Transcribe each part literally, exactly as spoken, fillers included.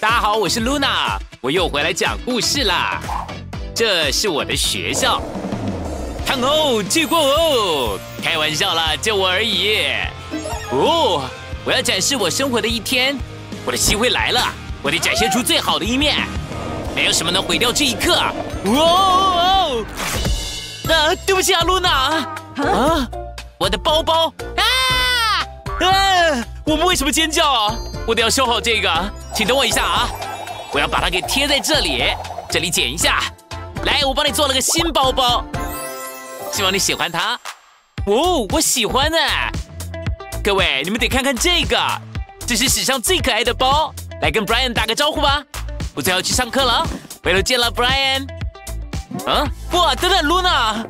大家好，我是 Luna， 我又回来讲故事啦。这是我的学校。看哦，结果哦，开玩笑啦，就我而已。哦，我要展示我生活的一天，我的机会来了，我得展现出最好的一面。没有什么能毁掉这一刻。哦，啊，对不起啊，Luna。啊，我的包包啊！啊，我们为什么尖叫啊？我得要收好这个，请等我一下啊！我要把它给贴在这里，这里剪一下。来，我帮你做了个新包包，希望你喜欢它。哦，我喜欢呢。各位，你们得看看这个，这是史上最可爱的包。来跟 Brian 打个招呼吧，我最后去上课了，回头见了 ，Brian。啊，哇，等等 ，Luna。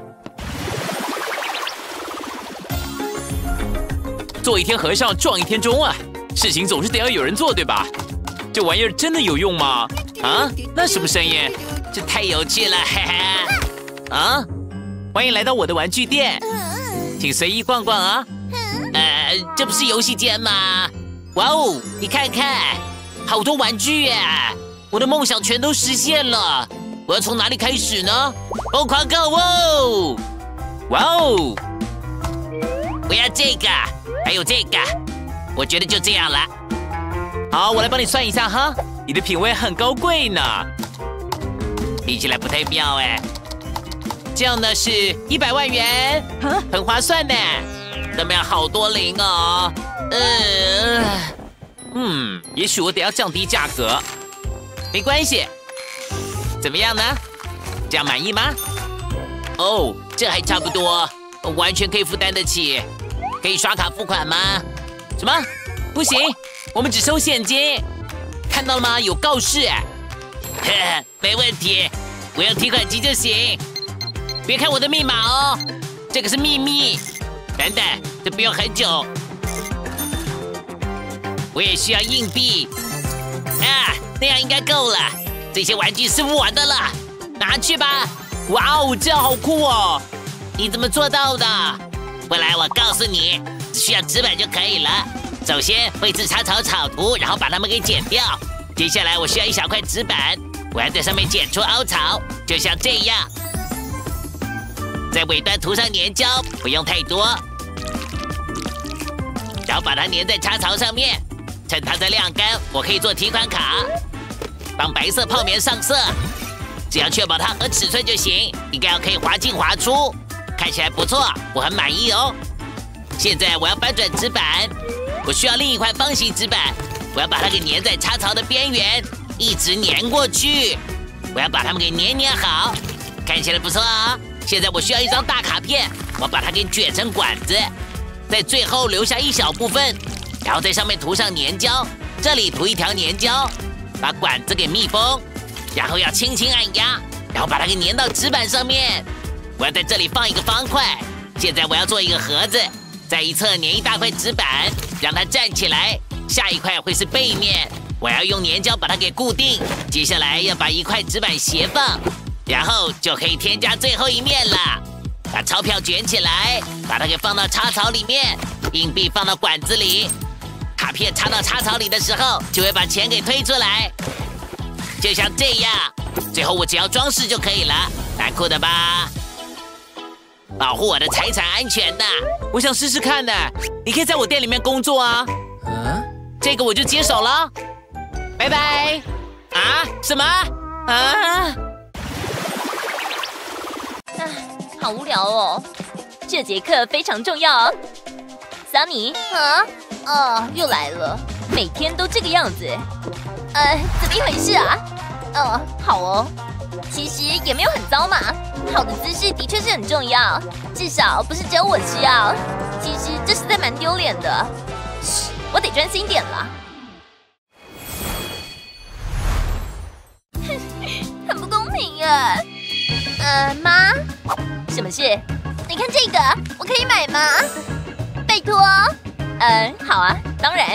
做一天和尚撞一天钟啊！事情总是得要有人做，对吧？这玩意儿真的有用吗？啊，那什么声音？这太有趣了，嘿嘿！啊，欢迎来到我的玩具店，请随意逛逛啊。呃，这不是游戏间吗？哇哦，你看看，好多玩具耶！我的梦想全都实现了。我要从哪里开始呢？疯狂购物！哇哦，我要这个，还有这个。我觉得就这样了。好，我来帮你算一下哈，你的品味很高贵呢。听起来不太妙哎。这样呢是一百万元，很划算呢。怎么样，好多零哦。呃，嗯，也许我得要降低价格。没关系。怎么样呢？这样满意吗？哦，这还差不多，完全可以负担得起。可以刷卡付款吗？什么？不行，我们只收现金。看到了吗？有告示。呵呵，没问题，我用提款机就行。别看我的密码哦，这个是秘密。等等，这不用很久。我也需要硬币。啊，那样应该够了。这些玩具是我的了，拿去吧。哇哦，这样好酷哦！你怎么做到的？不来，我告诉你。只需要纸板就可以了。首先绘制插草草图，然后把它们给剪掉。接下来我需要一小块纸板，我要在上面剪出凹槽，就像这样。在尾端涂上粘胶，不用太多，然后把它粘在插槽上面。趁它在晾干，我可以做提款卡，帮白色泡棉上色。只要确保它合尺寸就行，应该要可以滑进滑出，看起来不错，我很满意哦。现在我要翻转纸板，我需要另一块方形纸板，我要把它给粘在插槽的边缘，一直粘过去。我要把它们给粘粘好，看起来不错啊、哦。现在我需要一张大卡片，我把它给卷成管子，在最后留下一小部分，然后在上面涂上粘胶，这里涂一条粘胶，把管子给密封，然后要轻轻按压，然后把它给粘到纸板上面。我要在这里放一个方块，现在我要做一个盒子。在一侧粘一大块纸板，让它站起来。下一块会是背面，我要用粘胶把它给固定。接下来要把一块纸板斜放，然后就可以添加最后一面了。把钞票卷起来，把它给放到插槽里面，硬币放到管子里，卡片插到插槽里的时候，就会把钱给推出来，就像这样。最后我只要装饰就可以了，蛮酷的吧？保护我的财产安全呢，我想试试看呢。你可以在我店里面工作啊。嗯，这个我就接手了。拜拜。啊？什么？啊？ 唉，好无聊哦。这节课非常重要哦。Sunny，啊？哦，又来了，每天都这个样子。呃，怎么一回事啊？哦，好哦。其实也没有很糟嘛，好的姿势的确是很重要，至少不是只有我需要。其实这实在蛮丢脸的，嘘，我得专心点了。哼，很不公平啊！呃，妈，什么事？你看这个，我可以买吗？拜托。嗯，好啊，当然。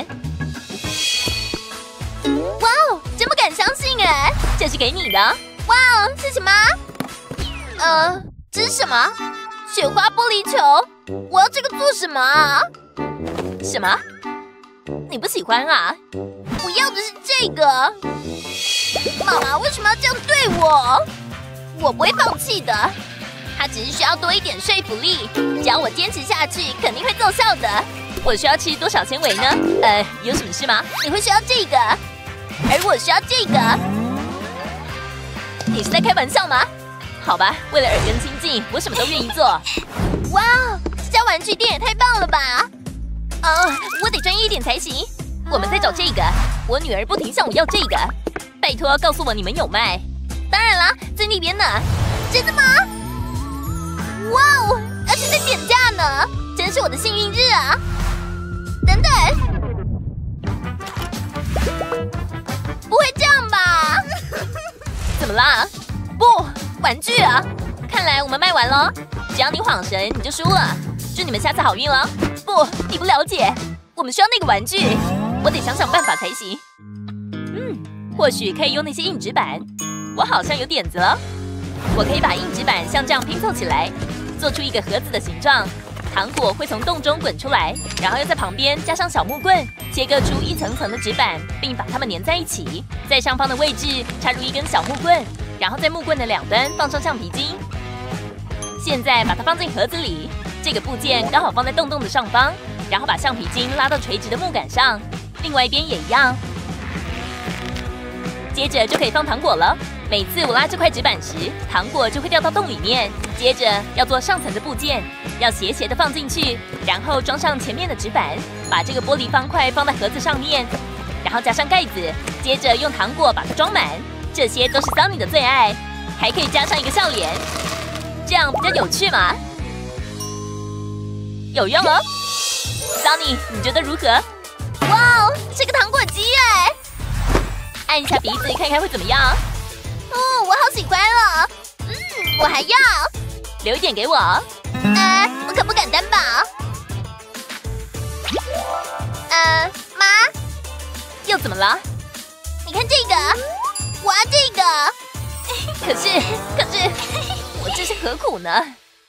哇哦，真不敢相信哎，这是给你的。哇哦，是什么？呃，这是什么？雪花玻璃球？我要这个做什么啊？什么？你不喜欢啊？ 我要的是这个。妈妈为什么要这样对我？我不会放弃的。它只是需要多一点说服力，只要我坚持下去，肯定会奏效的。我需要吃多少纤维呢？呃，有什么事吗？你会需要这个，而我需要这个。你是在开玩笑吗？好吧，为了耳根清净，我什么都愿意做。哇，这家玩具店也太棒了吧！哦，我得专业一点才行。我们在找这个，我女儿不停向我要这个。拜托，告诉我你们有卖。当然啦，在那边呢。真的吗？哇哦，而且在减价呢，真是我的幸运日啊！等等，不会这样吧？怎么啦？不，玩具啊！看来我们卖完了，只要你晃神，你就输了。祝你们下次好运了。不，你不了解，我们需要那个玩具，我得想想办法才行。嗯，或许可以用那些硬纸板。我好像有点子了，我可以把硬纸板像这样拼凑起来。做出一个盒子的形状，糖果会从洞中滚出来，然后又在旁边加上小木棍，切割出一层层的纸板，并把它们粘在一起。在上方的位置插入一根小木棍，然后在木棍的两端放上橡皮筋。现在把它放进盒子里，这个部件刚好放在洞洞的上方，然后把橡皮筋拉到垂直的木杆上，另外一边也一样。接着就可以放糖果了。每次我拉这块纸板时，糖果就会掉到洞里面。接着要做上层的部件，要斜斜的放进去，然后装上前面的纸板，把这个玻璃方块放在盒子上面，然后加上盖子，接着用糖果把它装满。这些都是 Sunny 的最爱，还可以加上一个笑脸，这样比较有趣嘛。有用哦 ，Sunny， 你觉得如何？哇哦，是个糖果机哎！按一下鼻子看看会怎么样？哦，我好喜欢哦。嗯，我还要。留一点给我。呃，我可不敢担保。呃，妈，又怎么了？你看这个，我要这个。可是，可是，我这是何苦呢？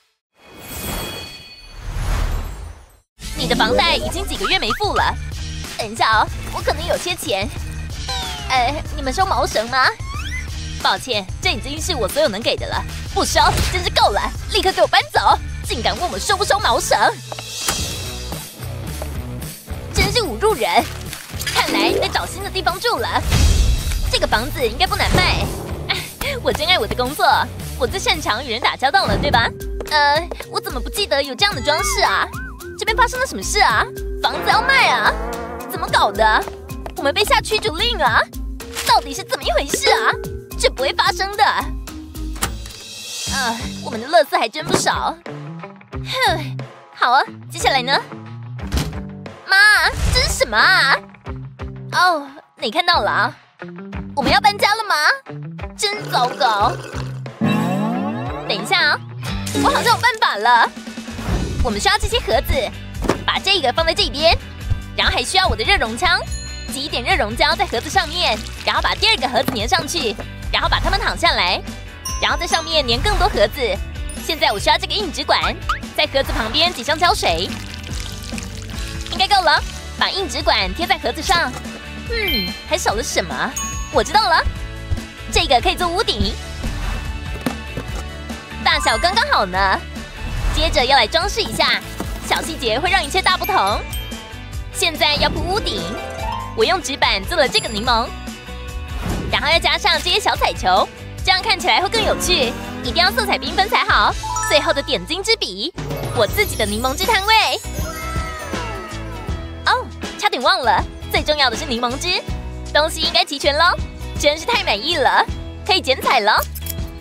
你的房贷已经几个月没付了。等一下哦，我可能有些钱。呃，你们收毛绳吗？抱歉，这已经是我所有能给的了，不收，真是够了！立刻给我搬走！竟敢问我收不收毛绳，真是侮辱人！看来得找新的地方住了。这个房子应该不难卖。我真爱我的工作，我最擅长与人打交道了，对吧？呃，我怎么不记得有这样的装饰啊？这边发生了什么事啊？房子要卖啊？怎么搞的？我们被下驱逐令了？到底是怎么一回事啊？这不会发生的。啊，我们的垃圾还真不少。哼，好啊，接下来呢？妈，这是什么啊？哦，你看到了啊？我们要搬家了吗？真糟糕。等一下啊，我好像有办法了。我们需要这些盒子，把这个放在这边，然后还需要我的热熔枪，挤一点热熔胶在盒子上面，然后把第二个盒子粘上去。然后把它们躺下来，然后在上面粘更多盒子。现在我需要这个硬纸管，在盒子旁边挤上胶水，应该够了。把硬纸管贴在盒子上。嗯，还少了什么？我知道了，这个可以做屋顶，大小刚刚好呢。接着要来装饰一下，小细节会让一切大不同。现在要铺屋顶，我用纸板做了这个柠檬。然后要加上这些小彩球，这样看起来会更有趣。一定要色彩缤纷才好。最后的点睛之笔，我自己的柠檬汁摊位。哦，差点忘了，最重要的是柠檬汁。东西应该齐全咯，真是太满意了，可以剪彩了。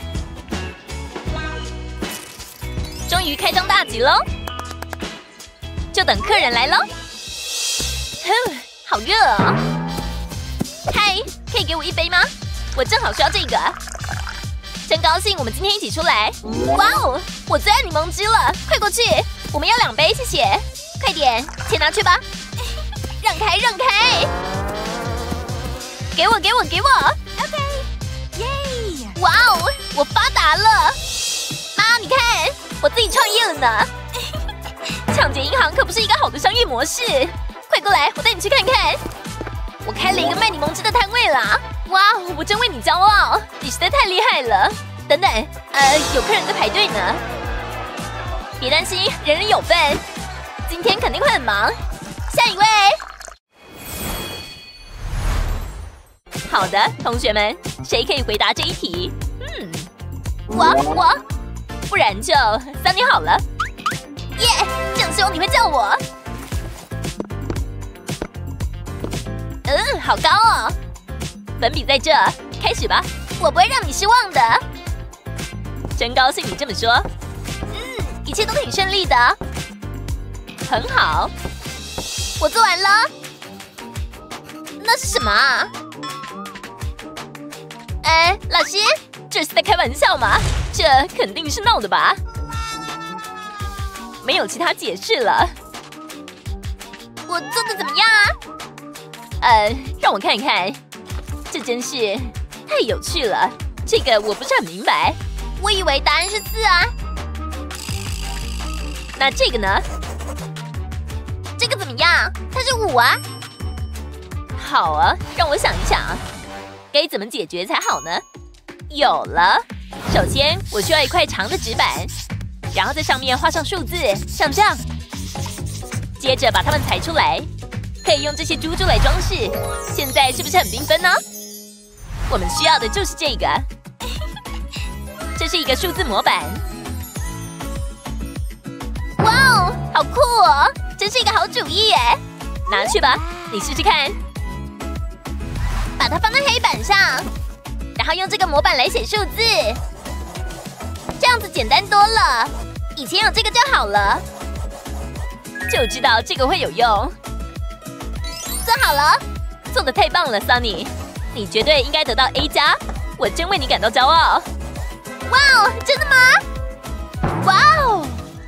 终于开张大吉喽！就等客人来喽。哼，好热啊！嗨，可以给我一杯吗？我正好需要这个。真高兴我们今天一起出来。哇哦，我最爱柠檬汁了，快过去！我们要两杯，谢谢。快点，钱拿去吧。让开，让开！给我，给我，给我 ！OK， 耶！哇哦，我发达了！妈，你看，我自己创业了呢。抢劫银行可不是一个好的商业模式。快过来，我带你去看看。 我开了一个卖柠檬汁的摊位啦！哇，我真为你骄傲，你实在太厉害了。等等，呃，有客人在排队呢。别担心，人人有份。今天肯定会很忙。下一位。好的，同学们，谁可以回答这一题？嗯，我我，不然就三你好了。耶，正希望你会叫我。嗯，好高哦。粉笔在这，开始吧。我不会让你失望的。真高兴你这么说。嗯，一切都挺顺利的。很好。我做完了。那是什么啊？哎，老师，这是在开玩笑吗？这肯定是闹的吧？没有其他解释了。我做的怎么样啊？呃，让我看看。这真是太有趣了。这个我不是很明白。我以为答案是四啊。那这个呢？这个怎么样？它是五啊。好啊，让我想一想，该怎么解决才好呢？有了。首先，我需要一块长的纸板，然后在上面画上数字，像这样。接着把它们裁出来，可以用这些珠珠来装饰。现在是不是很缤纷呢？我们需要的就是这个。这是一个数字模板。哇哦，好酷哦！真是一个好主意耶！拿去吧，你试试看。把它放在黑板上，然后用这个模板来写数字，这样子简单多了。以前有这个就好了。就知道这个会有用。做好了，做得太棒了 ，Sunny， 你绝对应该得到 A 加，我真为你感到骄傲。哇哦，真的吗？哇哦！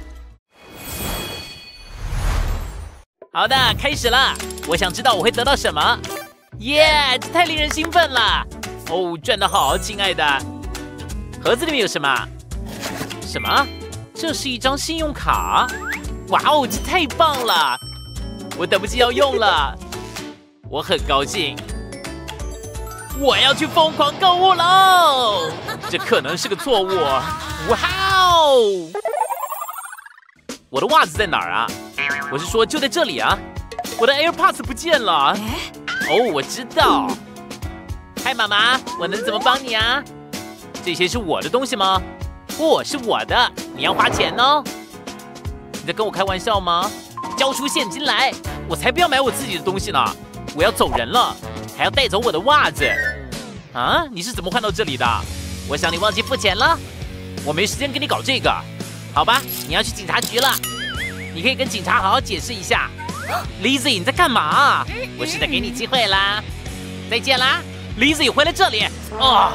好的，开始了。我想知道我会得到什么。耶，这太令人兴奋了！哦，赚得好，亲爱的。盒子里面有什么？什么？这是一张信用卡。哇哦，这太棒了！我等不及要用了。我很高兴。我要去疯狂购物喽！这可能是个错误。哇哦！我的袜子在哪儿啊？我是说就在这里啊！我的 AirPods 不见了。哦，我知道。嗨，妈妈，我能怎么帮你啊？这些是我的东西吗？不，是我的，你要花钱哦。你在跟我开玩笑吗？交出现金来！我才不要买我自己的东西呢！我要走人了，还要带走我的袜子。啊，你是怎么换到这里的？我想你忘记付钱了。我没时间跟你搞这个。好吧，你要去警察局了。你可以跟警察好好解释一下。Lizzie， 你在干嘛？我是在给你机会啦。再见啦 ，Lizzie， 回来这里。哦，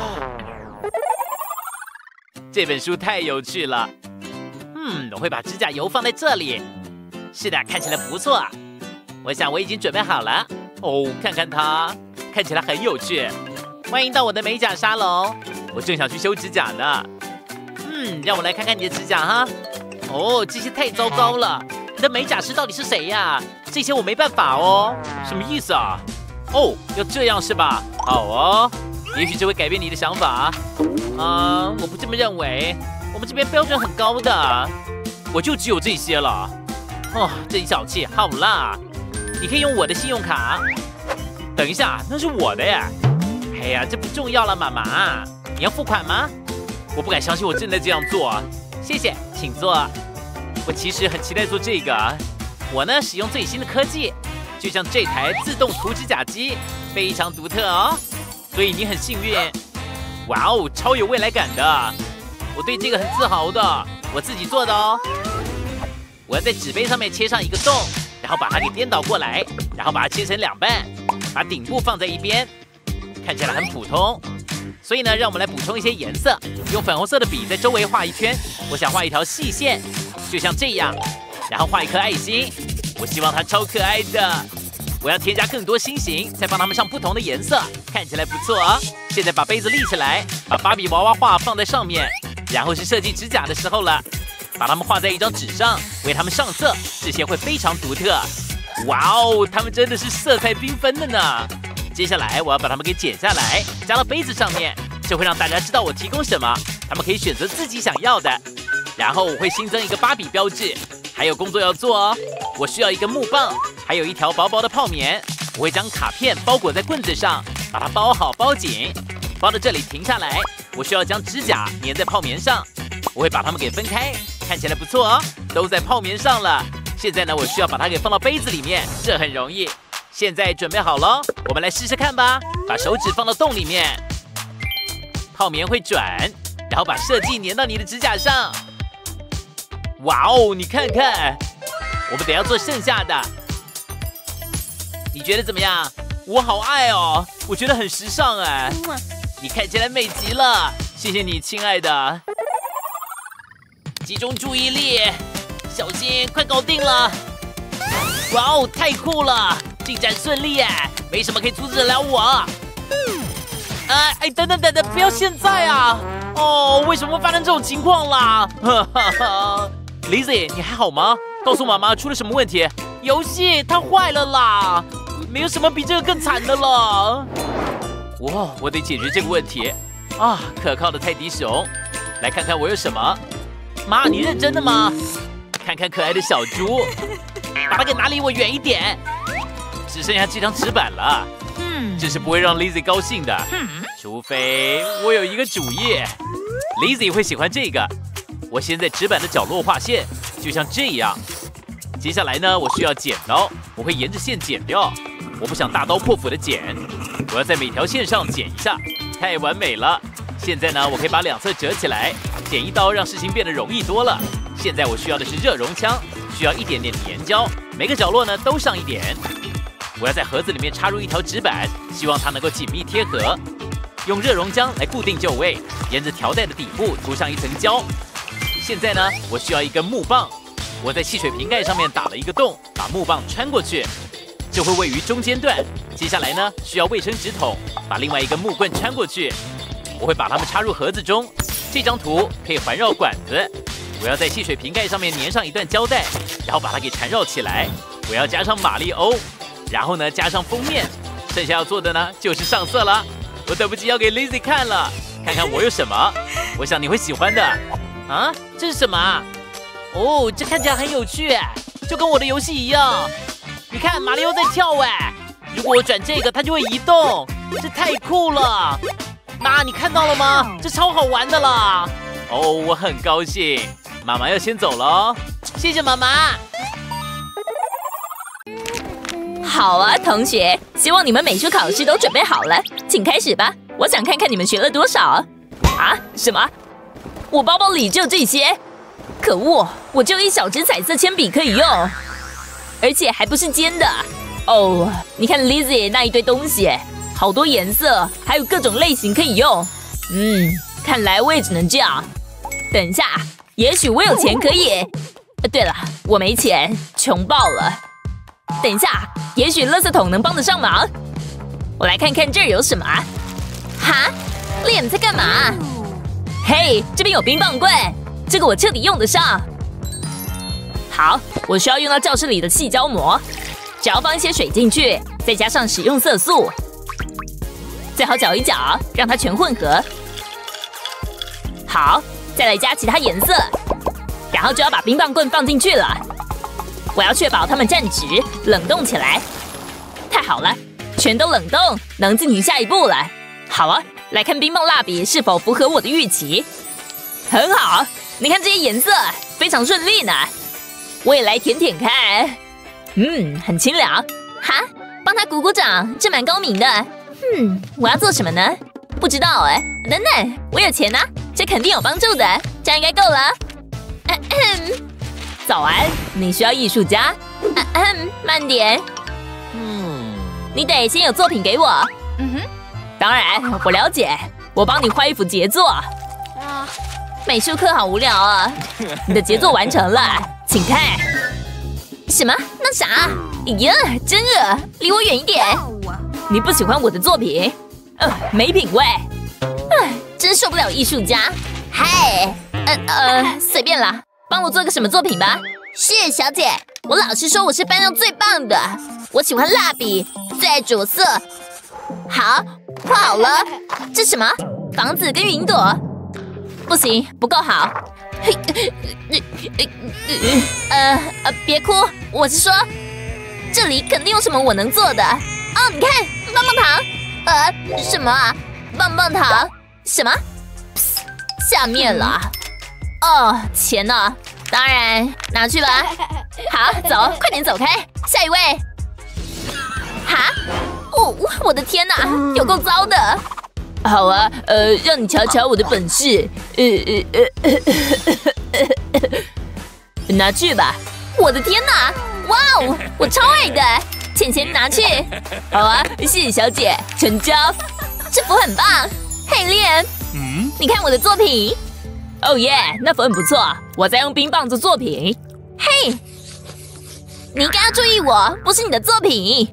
这本书太有趣了。嗯，我会把指甲油放在这里。是的，看起来不错。我想我已经准备好了。哦，看看它，看起来很有趣。欢迎到我的美甲沙龙。我正想去修指甲呢。嗯，让我来看看你的指甲哈。哦，这些太糟糕了。你的美甲师到底是谁呀？这些我没办法哦。什么意思啊？哦，要这样是吧？好哦，也许这会改变你的想法。啊、呃，我不这么认为。我们这边标准很高的，我就只有这些了。哦，真小气。好啦，你可以用我的信用卡。等一下，那是我的呀。哎呀，这不重要了，妈妈。你要付款吗？我不敢相信我正在这样做。谢谢，请坐。我其实很期待做这个。我呢，使用最新的科技，就像这台自动涂指甲机，非常独特哦。所以你很幸运。哇哦，超有未来感的。我对这个很自豪的，我自己做的哦。我要在纸杯上面切上一个洞，然后把它给颠倒过来，然后把它切成两半，把顶部放在一边，看起来很普通。所以呢，让我们来补充一些颜色，用粉红色的笔在周围画一圈。我想画一条细线，就像这样，然后画一颗爱心。我希望它超可爱的。我要添加更多心形，再帮它们上不同的颜色，看起来不错啊。现在把杯子立起来，把芭比娃娃画放在上面。然后是设计指甲的时候了，把它们画在一张纸上，为它们上色，这些会非常独特。 哇哦，它们真的是色彩缤纷的呢。接下来我要把它们给剪下来，加到杯子上面，这会让大家知道我提供什么，他们可以选择自己想要的。然后我会新增一个芭比标志，还有工作要做哦。我需要一根木棒，还有一条薄薄的泡棉。我会将卡片包裹在棍子上，把它包好包紧，包到这里停下来。我需要将指甲粘在泡棉上，我会把它们给分开，看起来不错哦，都在泡棉上了。现在呢，我需要把它给放到杯子里面，这很容易。现在准备好了，我们来试试看吧。把手指放到洞里面，泡棉会转，然后把设计粘到你的指甲上。哇哦，你看看，我们等一下做剩下的。你觉得怎么样？我好爱哦，我觉得很时尚哎。你看起来美极了，谢谢你，亲爱的。集中注意力，小心，快搞定了。哇哦，太酷了！进展顺利哎，没什么可以阻止得了我。哎哎，等等等等，不要现在啊！哦，为什么会发生这种情况啦？哈哈哈 ，Lizzy， 你还好吗？告诉妈妈出了什么问题？游戏它坏了啦！没有什么比这个更惨的了。哇，我得解决这个问题啊！可靠的泰迪熊，来看看我有什么。妈，你认真的吗？看看可爱的小猪，把它给拿离我远一点。只剩下这张纸板了，嗯，这是不会让 Lizzy 高兴的，嗯，除非我有一个主意。Lizzy 会喜欢这个。我先在纸板的角落画线，就像这样。接下来呢，我需要剪刀，我会沿着线剪掉。我不想大刀破斧的剪，我要在每条线上剪一下，太完美了。现在呢，我可以把两侧折起来，剪一刀让事情变得容易多了。现在我需要的是热熔枪，需要一点点粘胶，每个角落呢都上一点。我要在盒子里面插入一条纸板，希望它能够紧密贴合。用热熔浆来固定就位，沿着条带的底部涂上一层胶。现在呢，我需要一根木棒，我在汽水瓶盖上面打了一个洞，把木棒穿过去，就会位于中间段。接下来呢，需要卫生纸筒，把另外一根木棍穿过去。我会把它们插入盒子中。这张图可以环绕管子。我要在汽水瓶盖上面粘上一段胶带，然后把它给缠绕起来。我要加上马里欧。然后呢，加上封面，剩下要做的呢就是上色了。我等不及要给 Lizzy 看了，看看我有什么。我想你会喜欢的。啊，这是什么啊？哦，这看起来很有趣，就跟我的游戏一样。你看，马里奥在跳哎！如果我转这个，它就会移动，这太酷了。妈，你看到了吗？这超好玩的啦！哦，我很高兴。妈妈要先走了哦，谢谢妈妈。 好啊，同学，希望你们美术考试都准备好了，请开始吧。我想看看你们学了多少。啊？什么？我包包里只有这些？可恶，我只有一小支彩色铅笔可以用，而且还不是尖的。哦，你看 Lizzy 那一堆东西，好多颜色，还有各种类型可以用。嗯，看来我也只能这样。等一下，也许我有钱可以。呃，对了，我没钱，穷爆了。等一下，也许垃圾桶能帮得上忙。我来看看这儿有什么。哈，Liam在干嘛？嘿，这边有冰棒棍，这个我彻底用得上。好，我需要用到教室里的细胶膜，只要放一些水进去，再加上食用色素，最好搅一搅，让它全混合。好，再来加其他颜色，然后就要把冰棒棍放进去了。我要确保它们站直，冷冻起来。太好了，全都冷冻，能进行下一步了。好啊，来看冰棒蜡笔是否符合我的预期。很好，你看这些颜色，非常顺利呢。我也来舔舔看，嗯，很清凉。哈，帮他鼓鼓掌，这蛮高明的。嗯，我要做什么呢？不知道哎。等等，我有钱呢、啊，这肯定有帮助的，这样应该够了。嗯嗯。早安，你需要艺术家？啊嗯，慢点。嗯，你得先有作品给我。嗯哼，当然，我了解。我帮你画一幅杰作。啊，美术课好无聊啊！你的杰作完成了，请看。什么？那啥？哎呀，真恶！离我远一点！你不喜欢我的作品？呃，没品味。唉，真受不了艺术家。嗨，呃呃，随便啦。帮我做个什么作品吧？是，小姐。 我老师说我是班上最棒的。我喜欢蜡笔，最爱着色。好，画好了。这什么？房子跟云朵？不行，不够好。呃呃，别哭，我是说，这里肯定有什么我能做的。哦，你看，棒棒糖。呃，什么啊？棒棒糖？什么？下面了。哦，钱呢？当然，拿去吧。好，走，快点走开。下一位。哈？哦，我的天哪，有够糟的。好啊，呃，让你瞧瞧我的本事。呃呃呃呃呃，拿去吧。我的天哪！哇哦，我超爱的。钱钱拿去。好啊，谢谢小姐，成交。这幅很棒。嘿，恋，嗯，你看我的作品。哦耶，那幅很不错。我在用冰棒做作品。嘿，你应该要注意我，不是你的作品。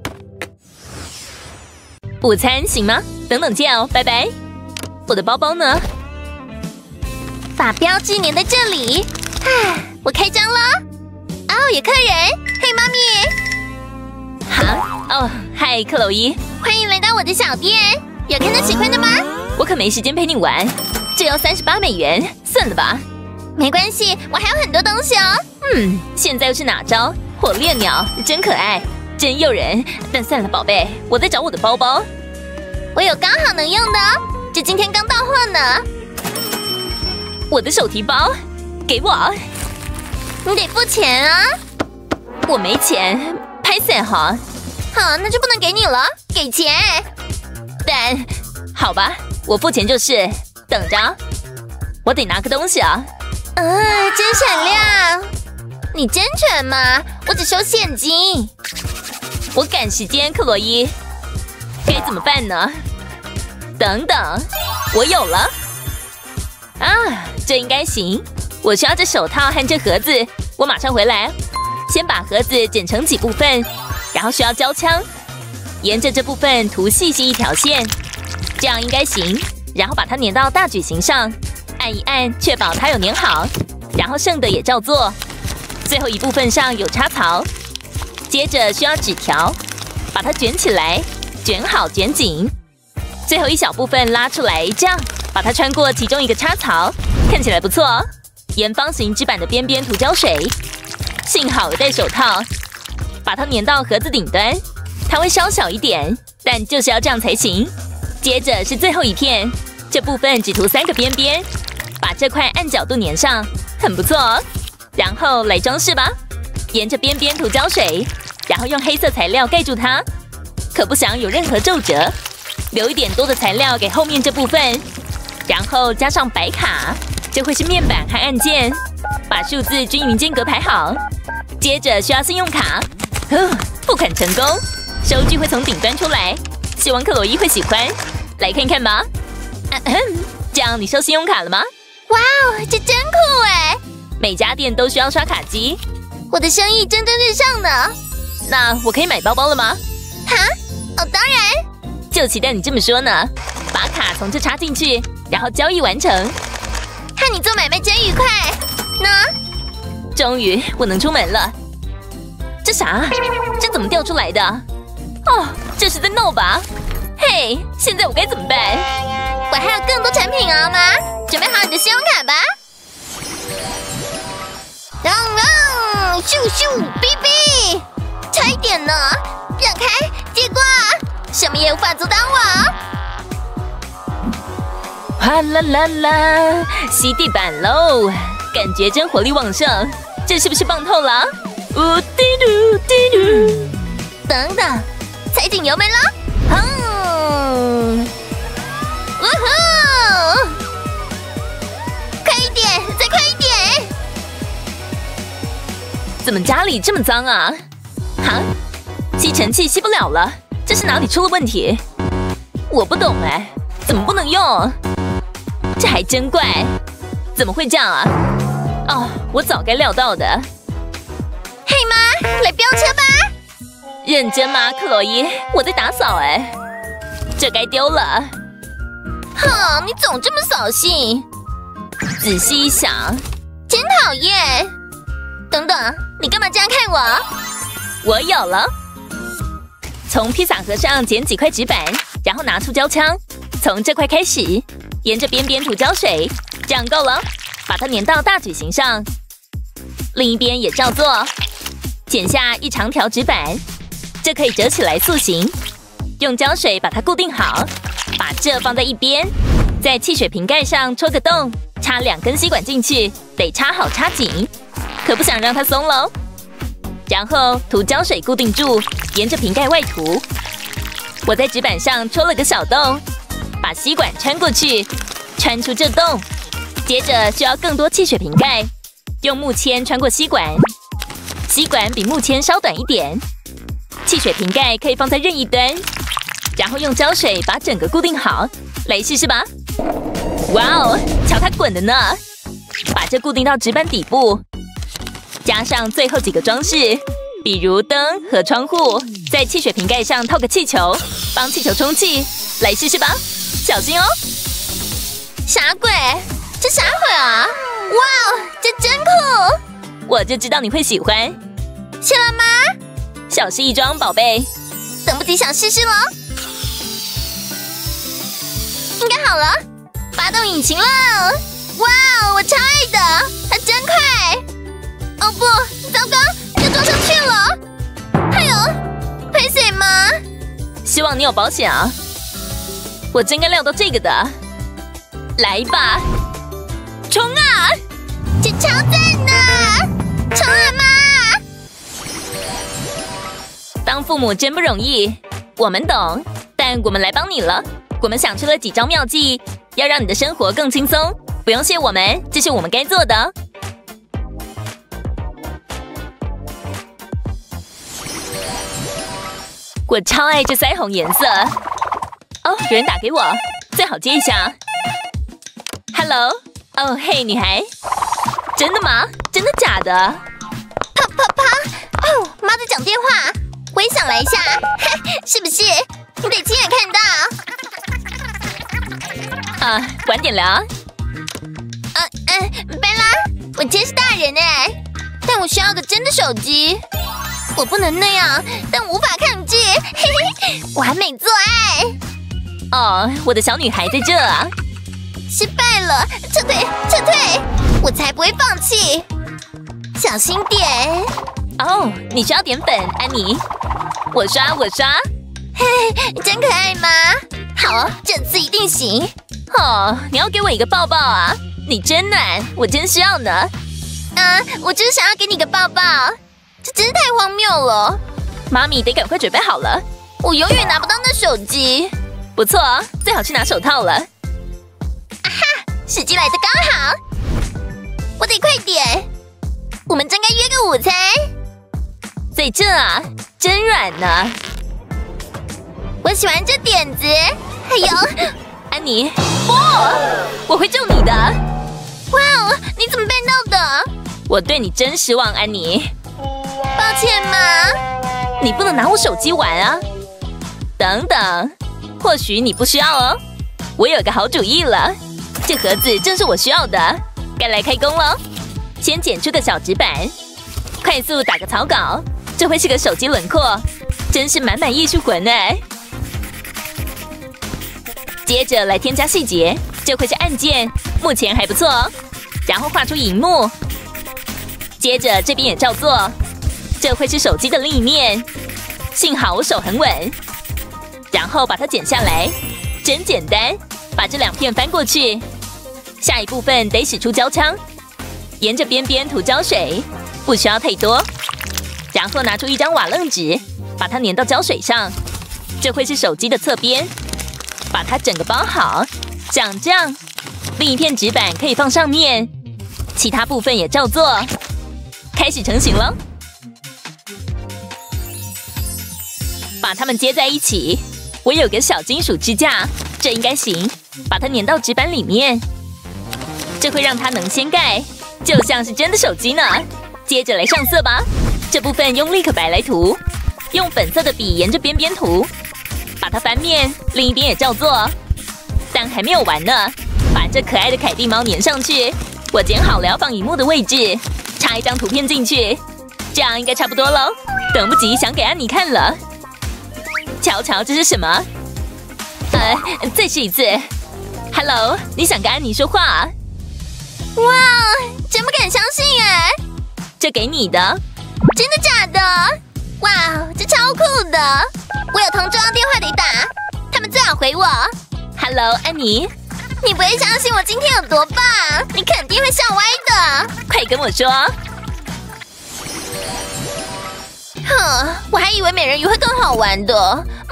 午餐行吗？等等见哦，拜拜。我的包包呢？法标记粘在这里。唉，我开张了。哦，有客人。嘿，妈咪。好，哦，嗨，克洛伊，欢迎来到我的小店。有看到喜欢的吗？我可没时间陪你玩。这要三十八美元，算了吧。没关系，我还有很多东西哦。嗯，现在又是哪招？火烈鸟真可爱。真诱人，但算了，宝贝，我在找我的包包。我有刚好能用的哦，这今天刚到货呢。我的手提包，给我。你得付钱啊。我没钱，拍谁哈？好，那就不能给你了，给钱。但好吧，我付钱就是。等着，我得拿个东西啊。啊，真闪亮。你真蠢吗？我只收现金。我赶时间，克洛伊，该怎么办呢？等等，我有了。啊，这应该行。我需要这手套和这盒子，我马上回来。先把盒子剪成几部分，然后需要胶枪，沿着这部分涂细细一条线，这样应该行。然后把它粘到大矩形上，按一按，确保它有粘好。然后剩的也照做。最后一部分上有插槽，接着需要纸条，把它卷起来，卷好卷紧。最后一小部分拉出来，这样把它穿过其中一个插槽，看起来不错哦。沿方形纸板的边边涂胶水，幸好我戴手套，把它粘到盒子顶端。它会稍小一点，但就是要这样才行。接着是最后一片，这部分只涂三个边边，把这块按角度粘上，很不错哦。然后来装饰吧，沿着边边涂胶水，然后用黑色材料盖住它，可不想有任何皱褶。留一点多的材料给后面这部分，然后加上白卡，这会是面板和按键，把数字均匀间隔排好。接着需要信用卡，哦，付款成功，收据会从顶端出来，希望克洛伊会喜欢。来看看吧。嗯嗯，这样你收信用卡了吗？哇哦，这真酷哎！每家店都需要刷卡机，我的生意蒸蒸日上呢。那我可以买包包了吗？哈？哦，当然。就期待你这么说呢。把卡从这插进去，然后交易完成。和你做买卖真愉快。呢？终于我能出门了。这啥？这怎么掉出来的？哦，这是在闹吧？嘿，现在我该怎么办？我还有更多产品啊，妈，准备好你的信用卡吧。让让，咻咻，哔哔，差一点呢，让开，接过，什么也无法阻挡我。哗啦啦啦，吸地板喽，感觉真活力旺盛，这是不是棒透了？呜滴噜滴噜，等等，踩紧油门了，哼，呜呼，快一点，再快一点！怎么家里这么脏啊？哈，吸尘器吸不了了，这是哪里出了问题？我不懂哎，怎么不能用？这还真怪，怎么会这样啊？哦，我早该料到的。嘿妈，来飙车吧！认真吗，克洛伊？我在打扫哎，这该丢了。哼，你总这么扫兴。仔细一想，真讨厌。等等， 你干嘛这样看我？我有了。从披萨盒上剪几块纸板，然后拿出胶枪，从这块开始，沿着边边涂胶水，这样够了。把它粘到大矩形上，另一边也照做。剪下一长条纸板，这可以折起来塑形。用胶水把它固定好，把这放在一边。在汽水瓶盖上戳个洞，插两根吸管进去，得插好插紧，可不想让它松喽。然后涂胶水固定住，沿着瓶盖外涂。我在纸板上戳了个小洞，把吸管穿过去，穿出这洞。接着需要更多汽水瓶盖，用木签穿过吸管，吸管比木签稍短一点。汽水瓶盖可以放在任意端，然后用胶水把整个固定好。来试试吧！哇哦，瞧它滚的呢！把这固定到纸板底部，加上最后几个装饰，比如灯和窗户。在汽水瓶盖上套个气球，帮气球充气。来试试吧，小心哦！啥鬼？这啥鬼啊？哇哦，这真酷！我就知道你会喜欢。谢了吗？小事一桩，宝贝。等不及想试试了。应该好了，发动引擎了！哇哦，我超爱的，它真快！哦不，糟糕，又撞上去了！哎呦，赔水吗？希望你有保险啊！我真该料到这个的。来吧！冲啊！这超赞的！冲啊妈！当父母真不容易，我们懂，但我们来帮你了。我们想出了几招妙计，要让你的生活更轻松。不用谢我们，这是我们该做的。我超爱这腮红颜色。哦，有人打给我，最好接一下。Hello， 哦嘿，女孩，真的吗？真的假的？啪啪啪！哦，妈在讲电话，我也想来一下，是不是？你得亲眼看到。啊，晚点聊。嗯嗯，贝拉，我真是大人哎，但我需要个真的手机。我不能那样，但无法抗拒。嘿嘿，完美做爱。哦，我的小女孩在这啊。失败了，撤退，撤退！我才不会放弃。小心点。哦，你需要点粉，安妮。我刷，我刷。嘿，真可爱吗？好，这次一定行。哦，你要给我一个抱抱啊！你真暖，我真需要呢。啊，我就是想要给你个抱抱。这真是太荒谬了。妈咪得赶快准备好了，我永远拿不到那手机。不错，最好去拿手套了。啊哈，时机来得刚好，我得快点。我们真该约个午餐。在这啊，真软呢。我喜欢这点子。哎呦，安妮，不，我会救你的。哇哦，你怎么办到的？我对你真失望，安妮。抱歉嘛，你不能拿我手机玩啊。等等，或许你不需要哦。我有个好主意了，这盒子正是我需要的，该来开工了。先剪出个小纸板，快速打个草稿，这会是个手机轮廓，真是满满艺术魂哎。接着来添加细节，这会是按键，目前还不错哦。然后画出荧幕，接着这边也照做，这会是手机的另一面。幸好我手很稳，然后把它剪下来，真简单。把这两片翻过去，下一部分得使出胶枪，沿着边边涂胶水，不需要太多。然后拿出一张瓦楞纸，把它粘到胶水上，这会是手机的侧边。把它整个包好，长这样。另一片纸板可以放上面，其他部分也照做。开始成型了，把它们接在一起。我有个小金属支架，这应该行。把它粘到纸板里面，这会让它能掀盖，就像是真的手机呢。接着来上色吧，这部分用立可白来涂，用粉色的笔沿着边边涂。把它翻面，另一边也照做。但还没有完呢，把这可爱的凯蒂猫粘上去。我剪好了要放荧幕的位置，插一张图片进去。 这样应该差不多喽，等不及想给安妮看了。瞧瞧，这是什么？呃，再试一次。Hello， 你想跟安妮说话？哇，真不敢相信哎！这给你的，真的假的？哇，这超酷的！我有同桌电话得打，他们最好回我。Hello， 安妮，你不会相信我今天有多棒，你肯定会笑歪的。快跟我说。哼，我还以为美人鱼会更好玩的。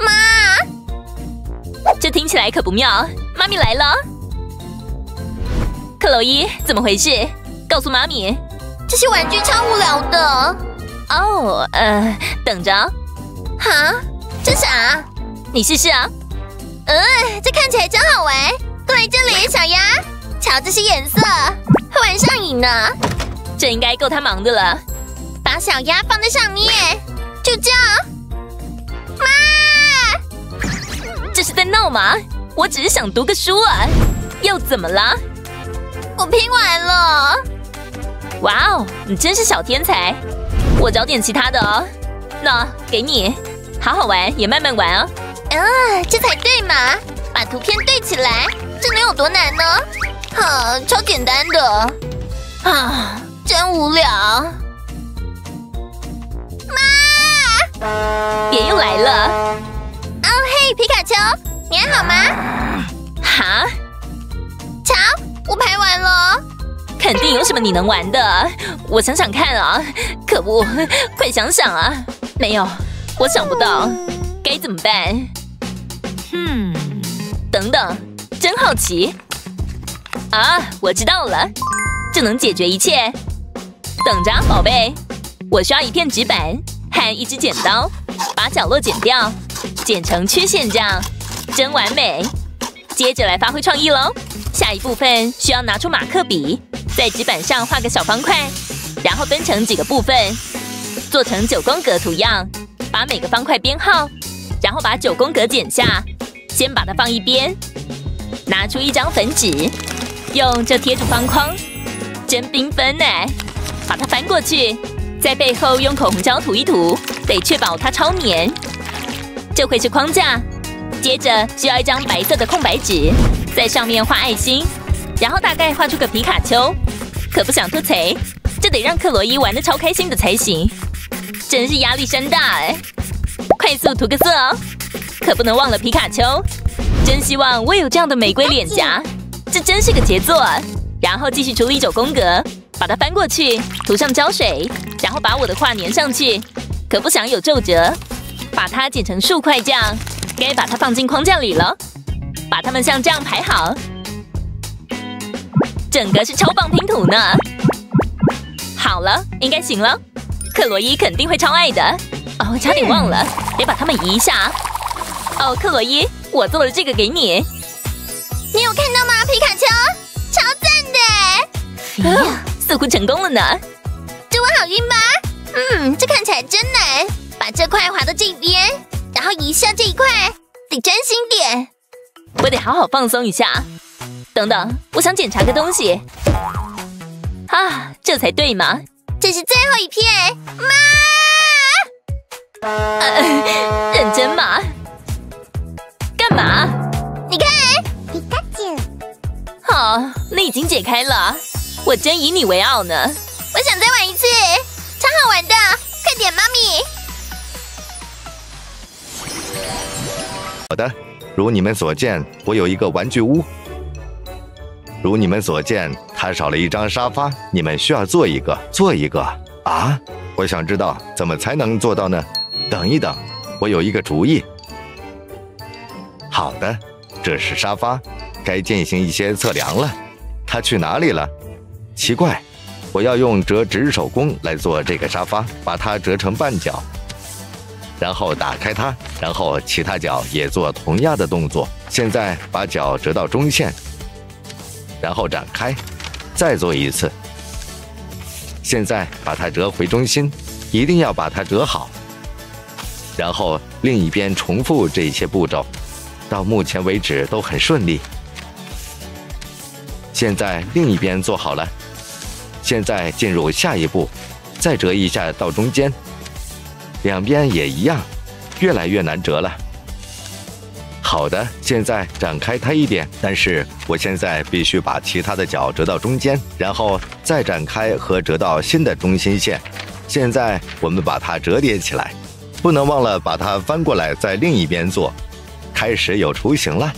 妈，这听起来可不妙。妈咪来了。克洛伊，怎么回事？告诉妈咪。这些玩具超无聊的。哦，呃，等着。哈，这啥？你试试啊。嗯，这看起来真好玩。过来这里，小鸭，瞧这些颜色，会玩上瘾呢。这应该够他忙的了。把小鸭放在上面，就这样。妈，这是在闹吗？我只是想读个书啊，又怎么了？我拼完了。哇哦，你真是小天才！我找点其他的哦。那给你，好好玩，也慢慢玩哦。啊，这才对嘛！把图片对起来，这能有多难呢？啊，超简单的。啊，真无聊。妈，别又来了。哦嘿，皮卡丘，你还好吗？哈？瞧，我排完了。肯定有什么你能玩的，我想想看啊！可恶，快想想啊！没有，我想不到，该怎么办？嗯，等等，真好奇啊！我知道了，这能解决一切。等着，宝贝，我需要一片纸板和一支剪刀，把角落剪掉，剪成曲线这样，真完美。接着来发挥创意喽。下一部分需要拿出马克笔，在纸板上画个小方块，然后分成几个部分，做成九宫格图样，把每个方块编号，然后把九宫格剪下，先把它放一边，拿出一张粉纸，用这贴住方框，真缤纷呢！把它翻过去，在背后用口红胶涂一涂，得确保它超黏。这会是框架，接着需要一张白色的空白纸，在上面画爱心，然后大概画出个皮卡丘。可不想吐槽，这得让克洛伊玩得超开心的才行，真是压力山大哎！快速涂个色哦，可不能忘了皮卡丘。真希望我有这样的玫瑰脸颊，这真是个杰作。然后继续处理九宫格，把它翻过去，涂上胶水，然后把我的画粘上去。可不想有皱褶，把它剪成数块这样，该把它放进框架里了。把它们像这样排好，整个是超棒拼图呢。好了，应该行了。克洛伊肯定会超爱的。哦，差点忘了，得把它们移一下。哦，克洛伊，我做了这个给你。你有看到吗，皮卡丘？超赞的！哎呀，似乎成功了呢。祝我好运吧。嗯，这看起来真难。把这块滑到这边，然后移下这一块，得专心点。我得好好放松一下。等等，我想检查个东西。啊，这才对嘛！这是最后一片，妈！呃，认真吗？干嘛？你看，皮卡丘。哦，你已经解开了，我真以你为傲呢。我想再玩一次，超好玩的！快点，妈咪。 好的。如你们所见，我有一个玩具屋。如你们所见，它少了一张沙发，你们需要做一个，做一个啊！我想知道怎么才能做到呢？等一等，我有一个主意。好的，这是沙发，该进行一些测量了。它去哪里了？奇怪，我要用折纸手工来做这个沙发，把它折成半角。然后打开它，然后其他角也做同样的动作。现在把角折到中线，然后展开，再做一次。现在把它折回中心，一定要把它折好。然后另一边重复这些步骤，到目前为止都很顺利。现在另一边做好了，现在进入下一步， 再折一下到中间，两边也一样，越来越难折了。好的，现在展开它一点，但是我现在必须把其他的角折到中间，然后再展开和折到新的中心线。现在我们把它折叠起来，不能忘了把它翻过来，在另一边做。开始有雏形了。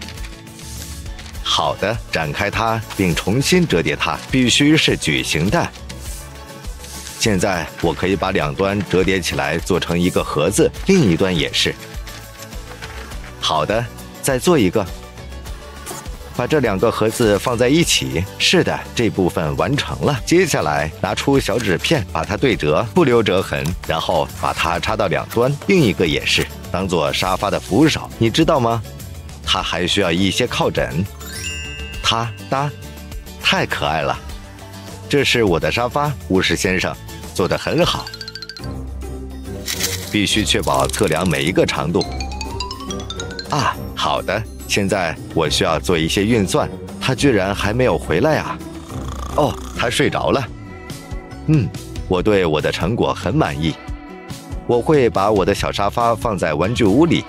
好的，展开它并重新折叠它，必须是矩形的。现在我可以把两端折叠起来做成一个盒子，另一端也是。好的，再做一个，把这两个盒子放在一起。是的，这部分完成了。接下来拿出小纸片，把它对折，不留折痕，然后把它插到两端，另一个也是，当做沙发的扶手。你知道吗？它还需要一些靠枕。它哒，太可爱了。这是我的沙发，巫师先生，做得很好。必须确保测量每一个长度。啊，好的。现在我需要做一些运算。他居然还没有回来啊！哦，他睡着了。嗯，我对我的成果很满意。我会把我的小沙发放在玩具屋里。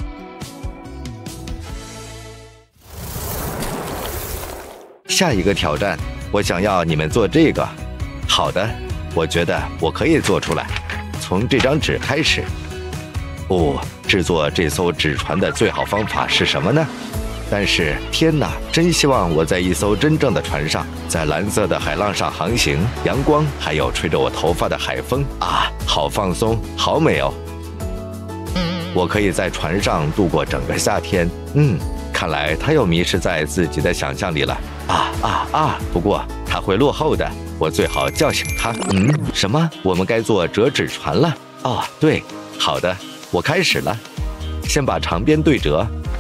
下一个挑战，我想要你们做这个。好的，我觉得我可以做出来。从这张纸开始。哦，制作这艘纸船的最好方法是什么呢？但是天哪，真希望我在一艘真正的船上，在蓝色的海浪上航行，阳光还有吹着我头发的海风啊，好放松，好美哦！我可以在船上度过整个夏天。嗯，看来他又迷失在自己的想象里了。啊啊啊！不过他会落后的，我最好叫醒他。嗯，什么？我们该做折纸船了？哦，对，好的。我开始了，先把长边对折。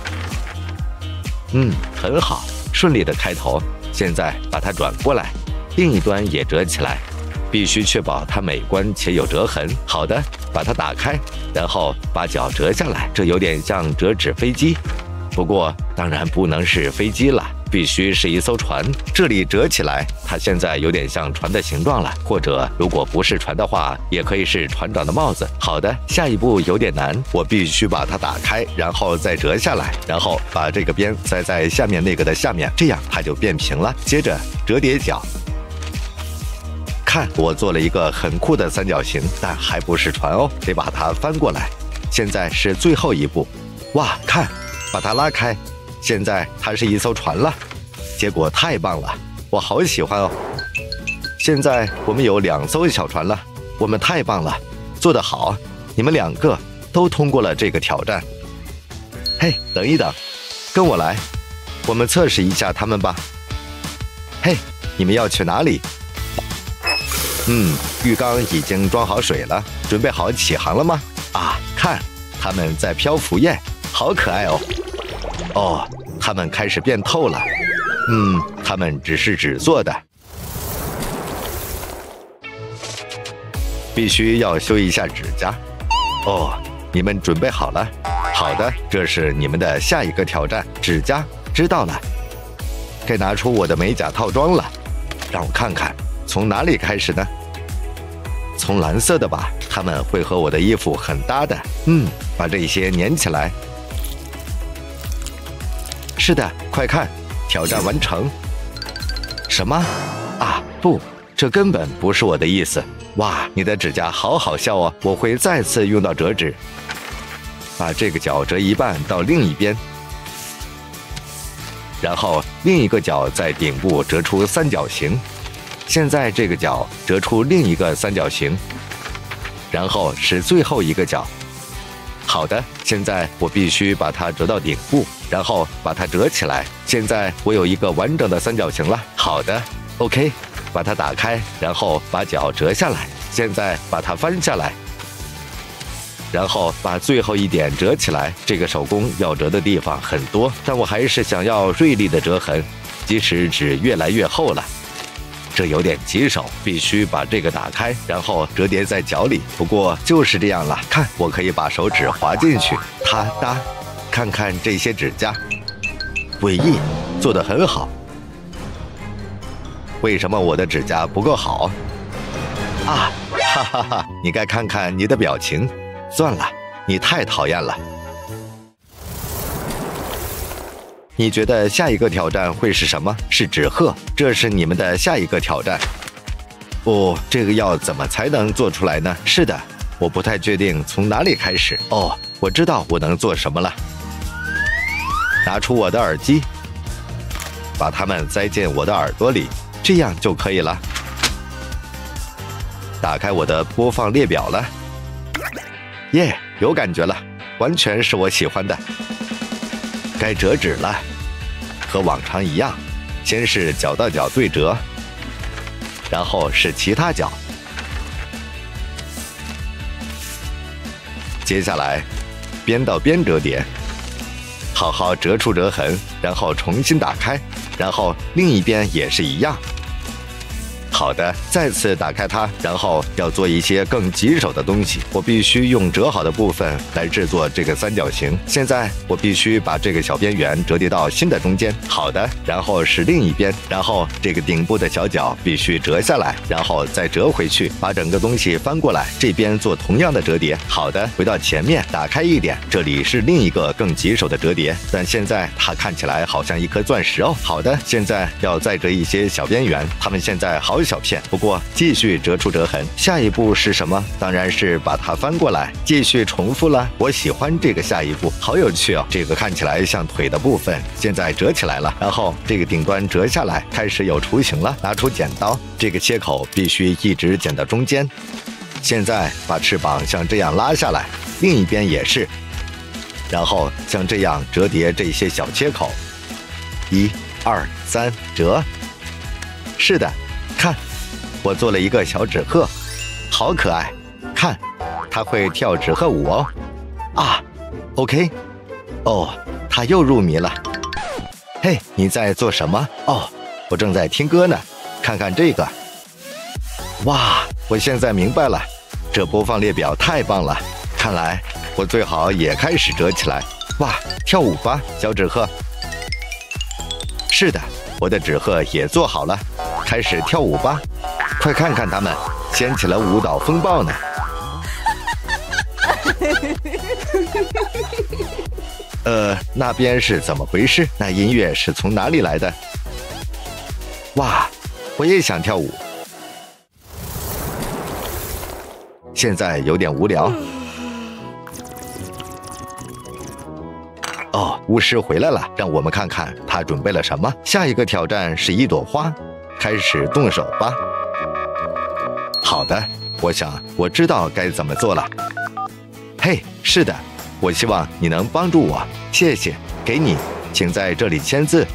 嗯，很好，顺利的开头。现在把它转过来，另一端也折起来，必须确保它美观且有折痕。好的，把它打开，然后把角折下来。这有点像折纸飞机，不过当然不能是飞机了。必须是一艘船，这里折起来，它现在有点像船的形状了，或者如果不是船的话，也可以是船长的帽子。好的，下一步有点难，我必须把它打开，然后再折下来，然后把这个边塞在下面那个的下面，这样它就变平了。接着折叠角，看，我做了一个很酷的三角形，但还不是船哦，得把它翻过来。现在是最后一步，哇，看，把它拉开。现在它是一艘船了，结果太棒了，我好喜欢哦。现在我们有两艘小船了，我们太棒了，做得好，你们两个都通过了这个挑战。嘿，等一等，跟我来，我们测试一下它们吧。嘿，你们要去哪里？嗯，浴缸已经装好水了，准备好起航了吗？啊，看，它们在漂浮耶，好可爱哦。哦，它们开始变透了。嗯，它们只是纸做的。必须要修一下指甲。哦，你们准备好了？好的，这是你们的下一个挑战，指甲。知道了。该拿出我的美甲套装了。让我看看，从哪里开始呢？从蓝色的吧，它们会和我的衣服很搭的。嗯，把这些粘起来。是的，快看，挑战完成。什么？啊，不，这根本不是我的意思。哇，你的指甲好好笑哦！我会再次用到折纸，把这个角折一半到另一边，然后另一个角在顶部折出三角形。现在这个角折出另一个三角形，然后是最后一个角。好的，现在我必须把它折到顶部，然后把它折起来。现在我有一个完整的三角形了。好的 ，OK， 把它打开，然后把角折下来。现在把它翻下来，然后把最后一点折起来。这个手工要折的地方很多，但我还是想要锐利的折痕，即使纸越来越厚了。这有点棘手，必须把这个打开，然后折叠在角里。不过就是这样了，看，我可以把手指滑进去，啪嗒，看看这些指甲，诡异，做得很好。为什么我的指甲不够好？啊， 哈哈哈！你该看看你的表情。算了，你太讨厌了。你觉得下一个挑战会是什么？是纸鹤，这是你们的下一个挑战。哦，这个要怎么才能做出来呢？是的，我不太确定从哪里开始。哦，我知道我能做什么了。拿出我的耳机，把它们塞进我的耳朵里，这样就可以了。打开我的播放列表了。耶，有感觉了，完全是我喜欢的。该折纸了，和往常一样，先是角到角对折，然后是其他角，接下来边到边折叠，好好折出折痕，然后重新打开，然后另一边也是一样。好的，再次打开它，然后要做一些更棘手的东西。我必须用折好的部分来制作这个三角形。现在我必须把这个小边缘折叠到新的中间。好的，然后是另一边，然后这个顶部的小角必须折下来，然后再折回去，把整个东西翻过来，这边做同样的折叠。好的，回到前面，打开一点，这里是另一个更棘手的折叠，但现在它看起来好像一颗钻石哦。好的，现在要再折一些小边缘，它们现在好小片，不过继续折出折痕。下一步是什么？当然是把它翻过来，继续重复了。我喜欢这个下一步，好有趣哦！这个看起来像腿的部分，现在折起来了，然后这个顶端折下来，开始有雏形了。拿出剪刀，这个切口必须一直剪到中间。现在把翅膀像这样拉下来，另一边也是，然后像这样折叠这些小切口，一、二、三，折。是的，看，我做了一个小纸鹤，好可爱。看，它会跳纸鹤舞哦。啊 ，OK， 哦，它又入迷了。嘿，你在做什么？哦，我正在听歌呢。看看这个，哇，我现在明白了，这播放列表太棒了。看来我最好也开始折起来。哇，跳舞吧，小纸鹤。是的，我的纸鹤也做好了。开始跳舞吧，快看看他们掀起了舞蹈风暴呢。呃，那边是怎么回事？那音乐是从哪里来的？哇，我也想跳舞。现在有点无聊。哦，巫师回来了，让我们看看他准备了什么。下一个挑战是一朵花。开始动手吧。好的，我想我知道该怎么做了。嘿，是的，我希望你能帮助我，谢谢。给你，请在这里签字。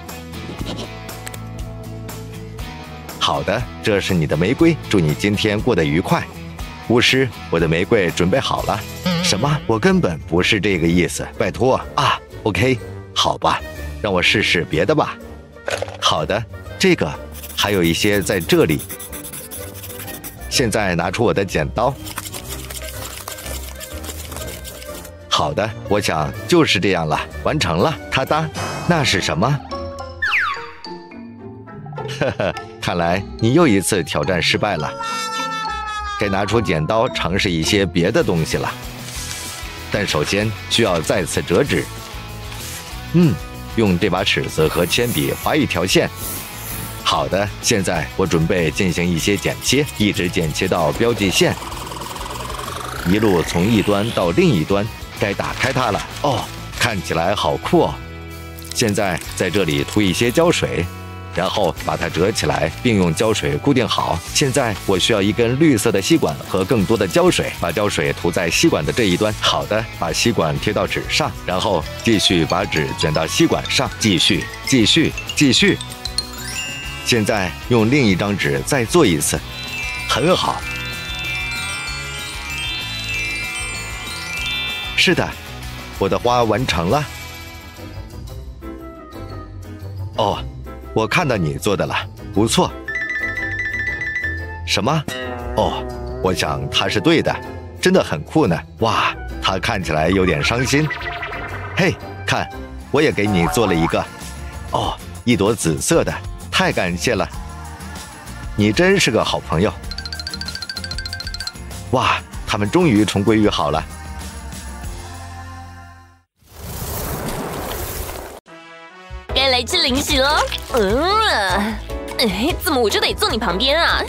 好的，这是你的玫瑰，祝你今天过得愉快。巫师，我的玫瑰准备好了。什么？我根本不是这个意思，拜托啊。OK， 好吧，让我试试别的吧。好的，这个。还有一些在这里。现在拿出我的剪刀。好的，我想就是这样了，完成了。哒哒，那是什么？呵呵，看来你又一次挑战失败了。该拿出剪刀尝试一些别的东西了。但首先需要再次折纸。嗯，用这把尺子和铅笔划一条线。好的，现在我准备进行一些剪切，一直剪切到标记线，一路从一端到另一端。该打开它了。哦，看起来好酷哦。现在在这里涂一些胶水，然后把它折起来，并用胶水固定好。现在我需要一根绿色的吸管和更多的胶水，把胶水涂在吸管的这一端。好的，把吸管贴到纸上，然后继续把纸卷到吸管上，继续，继续，继续。现在用另一张纸再做一次，很好。是的，我的花完成了。哦，我看到你做的了，不错。什么？哦，我想他是对的，真的很酷呢。哇，他看起来有点伤心。嘿，看，我也给你做了一个。哦，一朵紫色的。太感谢了，你真是个好朋友。 哇，它们终于重归于好了。 该来吃零食了。嗯，哎，怎么我就得坐你旁边啊？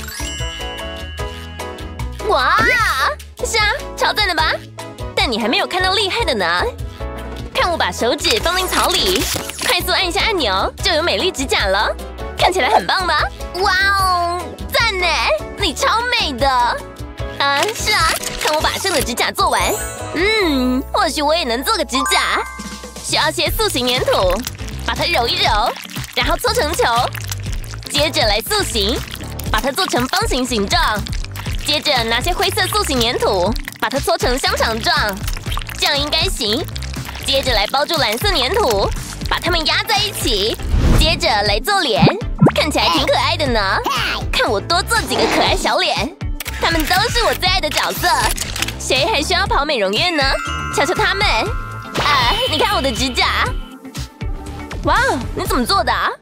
哇，是啊，超赞的吧？但你还没有看到厉害的呢。看我把手指放进草里，快速按一下按钮，就有美丽指甲了。看起来很棒吧？哇哦，赞呢！你超美的。啊，是啊，看我把剩的指甲做完。嗯，或许我也能做个指甲。需要些塑形粘土，把它揉一揉，然后搓成球。接着来塑形，把它做成方形形状。接着拿些灰色塑形粘土，把它搓成香肠状。这样应该行。接着来包住蓝色粘土，把它们压在一起。接着来做脸，看起来挺可爱的呢。看我多做几个可爱小脸，他们都是我最爱的角色。谁还需要跑美容院呢？瞧瞧他们！啊，你看我的指甲！哇，你怎么做的啊？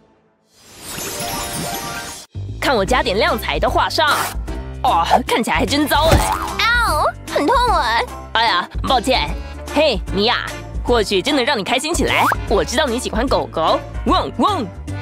看我加点亮彩到画上。哦，看起来还真糟哎！嗷，很痛啊！哎呀，抱歉。嘿，米娅，或许真能让你开心起来。我知道你喜欢狗狗，汪汪！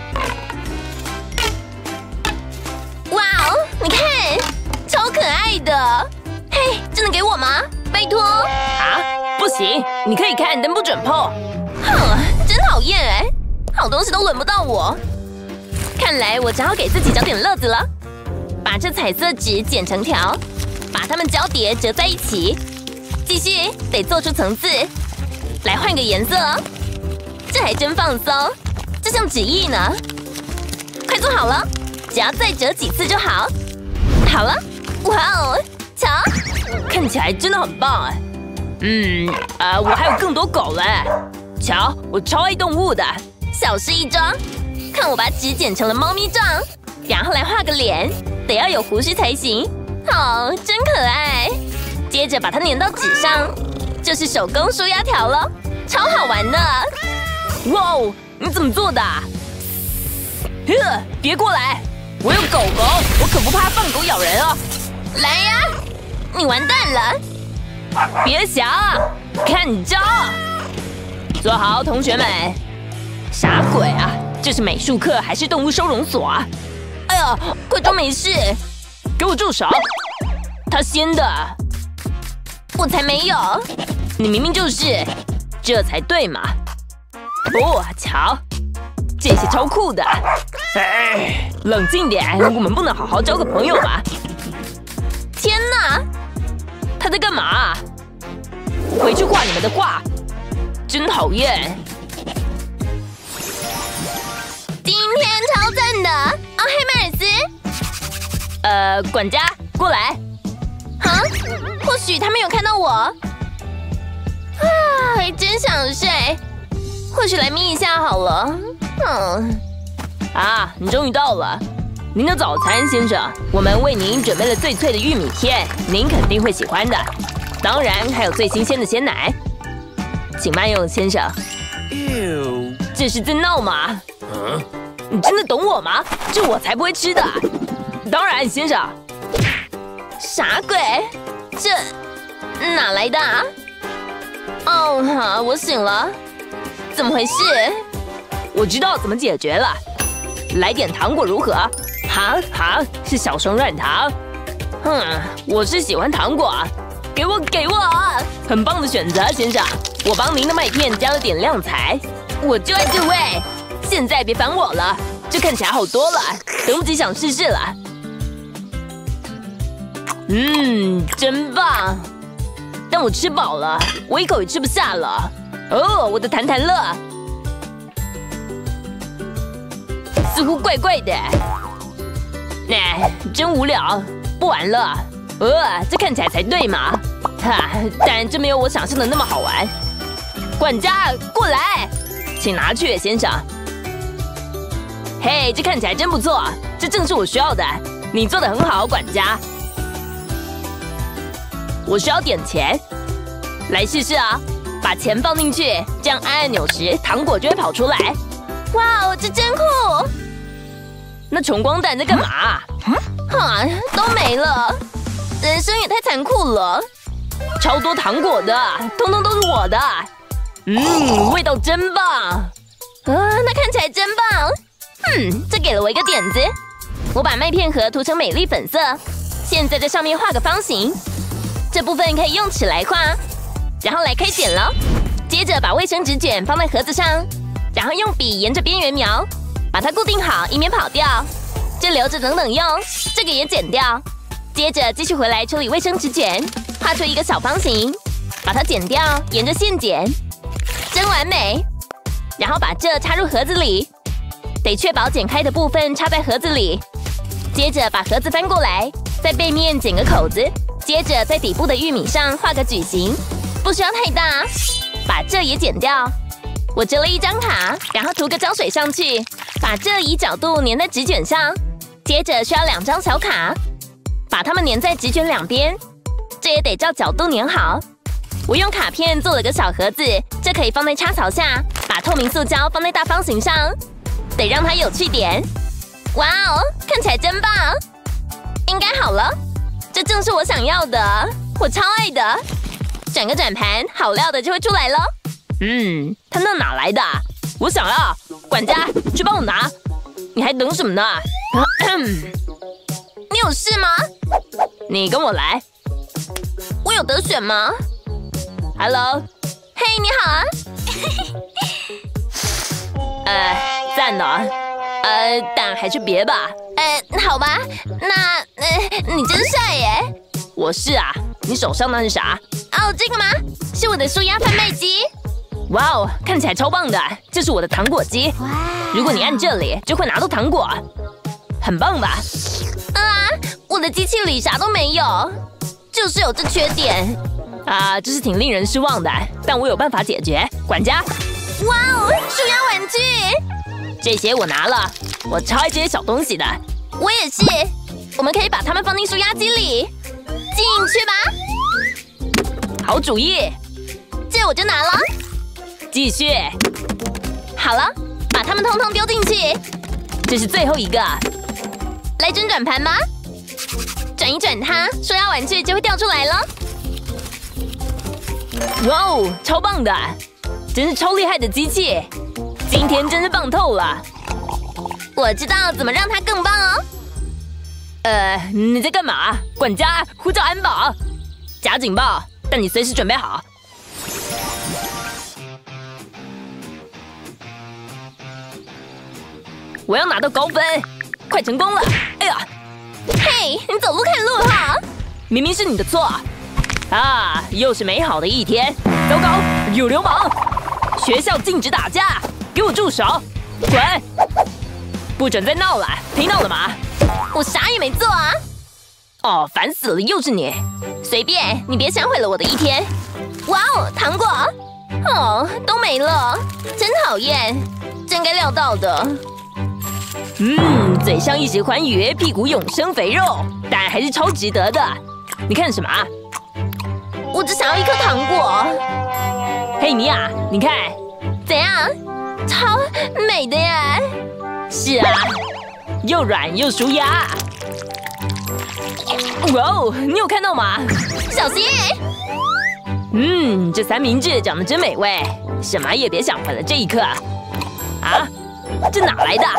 哇哦，你看，超可爱的。嘿，真的给我吗？拜托。啊，不行，你可以看，但不准碰。哼，真讨厌哎！好东西都轮不到我。看来我只好给自己找点乐子了。把这彩色纸剪成条，把它们交叠折在一起。继续，得做出层次。来换个颜色哦。这还真放松，就像纸翼呢。快做好了，只要再折几次就好。好了，哇哦，瞧，看起来真的很棒哎。嗯，呃，我还有更多狗嘞。瞧，我超爱动物的。小事一桩，看我把纸剪成了猫咪状，然后来画个脸，得要有胡须才行。哦，真可爱。接着把它粘到纸上，就是手工舒压条了，超好玩的。哇哦，你怎么做的？呵，别过来，我有狗狗，我可不怕放狗咬人哦。来呀，你完蛋了！别想，看招！坐好，同学们。啥鬼啊？这是美术课还是动物收容所啊？哎呀，快装没事！给我住手！他先的。我才没有！你明明就是，这才对嘛！哦，瞧，这些超酷的！哎，冷静点，我们不能好好交个朋友吗？天哪，他在干嘛？回去画你们的画，真讨厌！今天超赞的哦，黑迈尔斯！呃，管家，过来。啊，或许他没有看到我。啊，真想睡。或许来眯一下好了。嗯。啊，你终于到了。您的早餐，先生，我们为您准备了最脆的玉米片，您肯定会喜欢的。当然，还有最新鲜的鲜奶。请慢用，先生。哟，这是在闹吗？嗯。你真的懂我吗？这我才不会吃的。当然，先生。啥鬼？这哪来的啊？哦，我醒了，怎么回事？我知道怎么解决了，来点糖果如何？好，好，是小熊软糖。嗯，我是喜欢糖果，给我，给我，很棒的选择，先生。我帮您的麦片加了点亮彩，我就爱这味。现在别烦我了，这看起来好多了，等不及想试试了。嗯，真棒！但我吃饱了，我一口也吃不下了。哦，我的弹弹乐，似乎怪怪的。哎，真无聊，不玩了。呃，这看起来才对嘛。哈，但这没有我想象的那么好玩。管家，过来，请拿去，先生。嘿，这看起来真不错，这正是我需要的。你做得很好，管家。我需要点钱，来试试啊！把钱放进去，这样按按钮时，糖果就会跑出来。哇哦，这真酷！那穷光蛋在干嘛？哈，都没了。 人生也太残酷了。超多糖果的，通通都是我的。嗯，味道真棒。啊，那看起来真棒。嗯，这给了我一个点子。我把麦片盒涂成美丽粉色，现在在上面画个方形。这部分可以用尺来画，然后来开剪了。接着把卫生纸卷放在盒子上，然后用笔沿着边缘描，把它固定好，以免跑掉。这留着等等用，这个也剪掉。接着继续回来处理卫生纸卷，画出一个小方形，把它剪掉，沿着线剪，真完美。然后把这插入盒子里，得确保剪开的部分插在盒子里。接着把盒子翻过来，在背面剪个口子，接着在底部的玉米上画个矩形，不需要太大。把这也剪掉。我折了一张卡，然后涂个胶水上去，把这以角度粘在纸卷上。接着需要两张小卡，把它们粘在纸卷两边，这也得照角度粘好。我用卡片做了个小盒子，这可以放在插槽下。把透明塑胶放在大方形上，得让它有趣点。哇哦，看起来真棒！应该好了，这正是我想要的，我超爱的。转个转盘，好料的就会出来了。嗯，它那哪来的？我想要，管家，去帮我拿。你还等什么呢？你有事吗？你跟我来。我有得选吗 ？Hello， 嘿，你好啊。呃，赞呢。呃，但还是别吧。呃，好吧，那呃，你真帅耶。我是啊，你手上那是啥？哦，这个吗？是我的舒压贩卖机。哇哦，看起来超棒的！这是我的糖果机。如果你按这里，就会拿到糖果，很棒吧？啊，我的机器里啥都没有，就是有这缺点。啊，这是挺令人失望的，但我有办法解决。管家，哇哦，舒压玩具！这些我拿了，我超爱这些小东西的。我也是，我们可以把它们放进舒压机里，进去吧。好主意，这我就拿了。继续，好了，把它们通通丢进去。这是最后一个，来转转盘吧，转一转它，舒压玩具就会掉出来了。哇哦，超棒的，真是超厉害的机器！今天真是棒透了。我知道怎么让它更棒哦。呃，你在干嘛？管家，呼叫安保！假警报，但你随时准备好。我要拿到高分，快成功了！哎呀，嘿，你走路看路哈！明明是你的错。啊，又是美好的一天。糟糕，有流氓！学校禁止打架，给我住手！滚！不准再闹了，听到了吗？我啥也没做啊！哦，烦死了，又是你！随便，你别想毁了我的一天。哇哦，糖果！哦，都没了，真讨厌，真该料到的。嗯，嘴上一时欢愉，屁股永生肥肉，但还是超值得的。你看什么？我只想要一颗糖果。嘿，米娅，你看，怎样？超美的耶！是啊，又软又舒压。哇哦，你有看到吗？小心！嗯，这三明治长得真美味，什么也别想毁了这一刻。啊，这哪来的？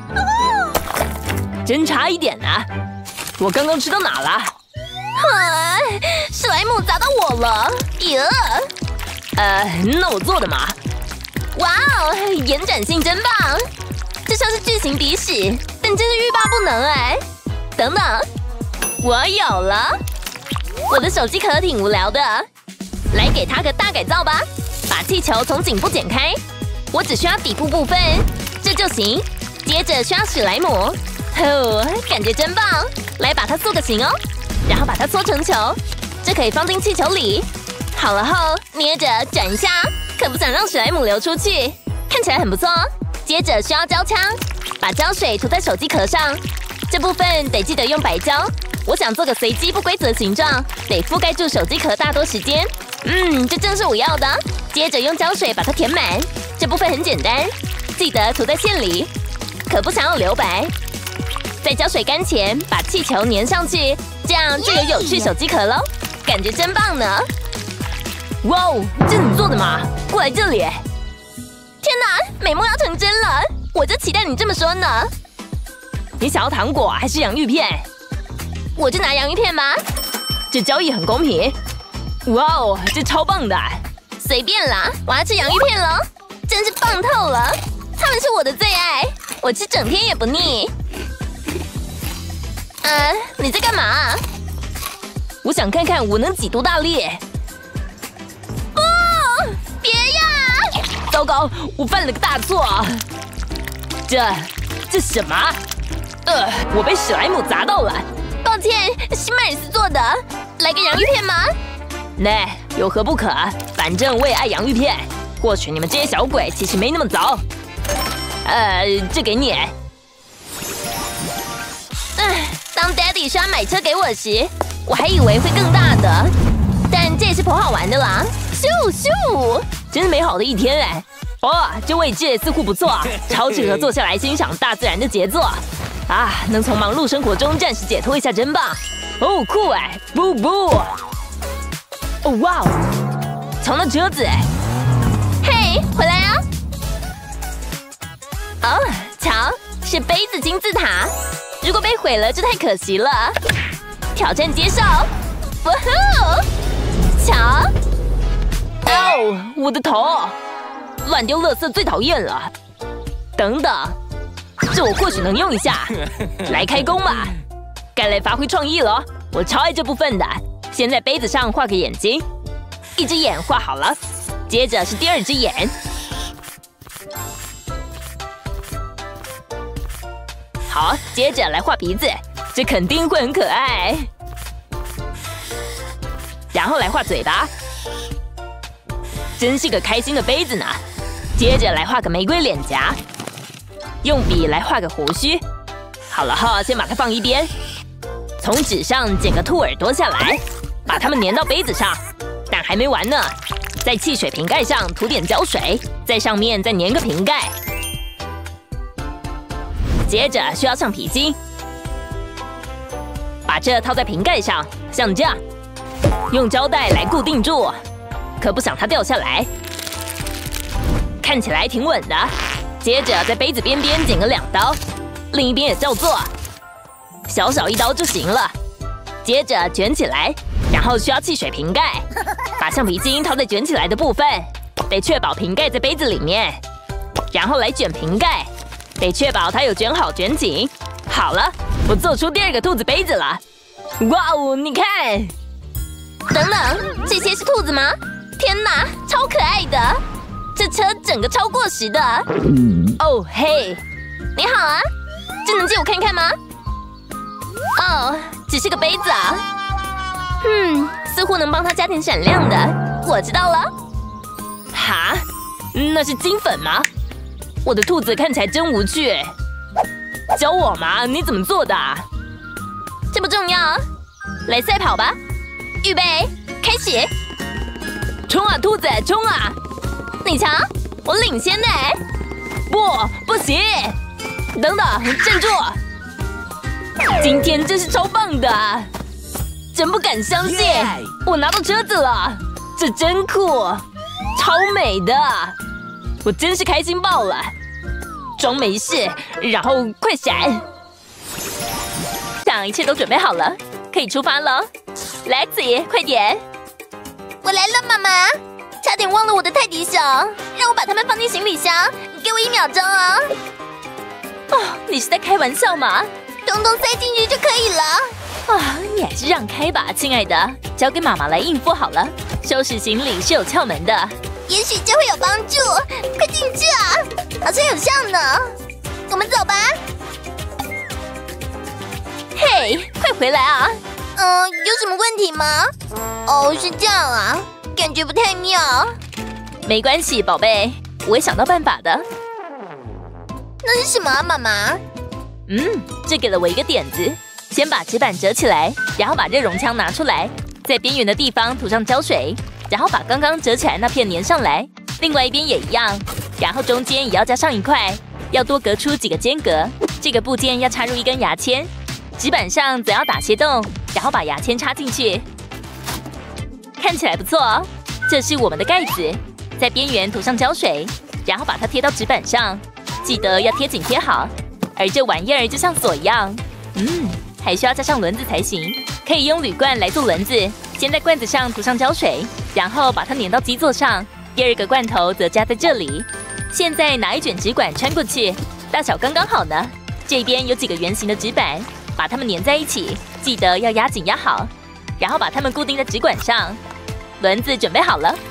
真差一点呢！我刚刚吃到哪了？啊！史莱姆砸到我了！耶！呃，那我做的嘛。哇哦，延展性真棒！这像是巨型鼻屎，但真是欲罢不能哎！等等，我有了！我的手机壳挺无聊的，来给它个大改造吧！把气球从颈部剪开，我只需要底部部分，这就行。接着需要史莱姆，哦，感觉真棒！来把它塑个形哦，然后把它搓成球，这可以放进气球里。好了后，捏着转一下，可不想让史莱姆流出去，看起来很不错。接着需要胶枪，把胶水涂在手机壳上，这部分得记得用白胶。我想做个随机不规则形状，得覆盖住手机壳大多时间。嗯，这正是我要的。接着用胶水把它填满，这部分很简单，记得涂在线里，可不想要留白。在胶水干前，把气球粘上去， 这样就有有趣手机壳喽，感觉真棒呢！哇哦，这你做的吗？过来这里！天哪，美梦要成真了，我就期待你这么说呢。你想要糖果还是洋芋片？我就拿洋芋片吧。这交易很公平。哇哦，这超棒的！随便啦，我要吃洋芋片了，真是棒透了！它们是我的最爱，我吃整天也不腻。呃，你在干嘛？我想看看我能挤多大力。不，别呀！糟糕，我犯了个大错。这，这什么？呃，我被史莱姆砸到了。抱歉，是麦尔斯做的。来个洋芋片吗？那有何不可？反正我也爱洋芋片。或许你们这些小鬼其实没那么糟。呃，这给你。唉，当 Daddy 说要买车给我时，我还以为会更大的，但这也是颇好玩的啦。咻咻，真是美好的一天哎！哦，这位置似乎不错，超适合坐下来欣赏大自然的杰作。啊，能从忙碌生活中暂时解脱一下，真棒！哦，酷哎，不不！哦哇哦，藏到车子哎！嘿，回来啊！哦，瞧，是杯子金字塔。如果被毁了，就太可惜了。挑战接受！哇呼！瞧！哦，我的头！乱丢垃圾最讨厌了。等等，这我或许能用一下。来开工吧！该来发挥创意了。我超爱这部分的。先在杯子上画个眼睛，一只眼画好了，接着是第二只眼。好，接着来画鼻子，这肯定会很可爱。然后来画嘴巴，真是个开心的杯子呢。接着来画个玫瑰脸颊，用笔来画个胡须。好了哈，先把它放一边。从纸上剪个兔耳朵下来，把它们粘到杯子上。但还没完呢，在汽水瓶盖上涂点胶水，在上面再粘个瓶盖。接着需要橡皮筋，把这套在瓶盖上，像这样，用胶带来固定住，可不想它掉下来。看起来挺稳的。接着在杯子边边剪个两刀，另一边也照做，小小一刀就行了。接着卷起来，然后需要汽水瓶盖，把橡皮筋套在卷起来的部分，得确保瓶盖在杯子里面，然后来卷瓶盖。得确保它有卷好卷紧。好了，我做出第二个兔子杯子了。哇哦，你看！等等，这些是兔子吗？天哪，超可爱的！这车整个超过时的。哦嘿，你好啊，这能借我看看吗？哦，只是个杯子啊。嗯，似乎能帮它加点闪亮的。我知道了。哈，那是金粉吗？我的兔子看起来真无趣，教我嘛？你怎么做的？这不重要，来赛跑吧！预备，开始！冲啊，兔子，冲啊！你瞧，我领先呢！不，不行！等等，站住！今天真是超棒的，真不敢相信，我拿到车子了，这真酷，超美的！我真是开心爆了！装没事，然后快闪！想一切都准备好了，可以出发了。Lexi， 快点！我来了，妈妈！差点忘了我的泰迪熊，让我把它们放进行李箱。你给我一秒钟啊！哦，你是在开玩笑吗？统统塞进去就可以了。啊，你还是让开吧，亲爱的，交给妈妈来应付好了。收拾行李是有窍门的。也许这会有帮助，快进去啊！好像有效呢。我们走吧。嘿，快回来啊！嗯，有什么问题吗？哦，是这样啊，感觉不太妙。没关系，宝贝，我会想到办法的。那是什么啊，妈妈？嗯，这给了我一个点子。先把纸板折起来，然后把热熔枪拿出来，在边缘的地方涂上胶水。然后把刚刚折起来那片粘上来，另外一边也一样，然后中间也要加上一块，要多隔出几个间隔。这个部件要插入一根牙签，纸板上则要打些洞， 然后把牙签插进去，看起来不错哦。这是我们的盖子，在边缘涂上胶水，然后把它贴到纸板上，记得要贴紧贴好。而这玩意儿就像锁一样，嗯，还需要加上轮子才行。可以用铝罐来做轮子，先在罐子上涂上胶水，然后把它粘到基座上。第二个罐头则加在这里。现在拿一卷纸管穿过去，大小刚刚好呢。这边有几个圆形的纸板，把它们粘在一起，记得要压紧压好，然后把它们固定在纸管上。轮子准备好了，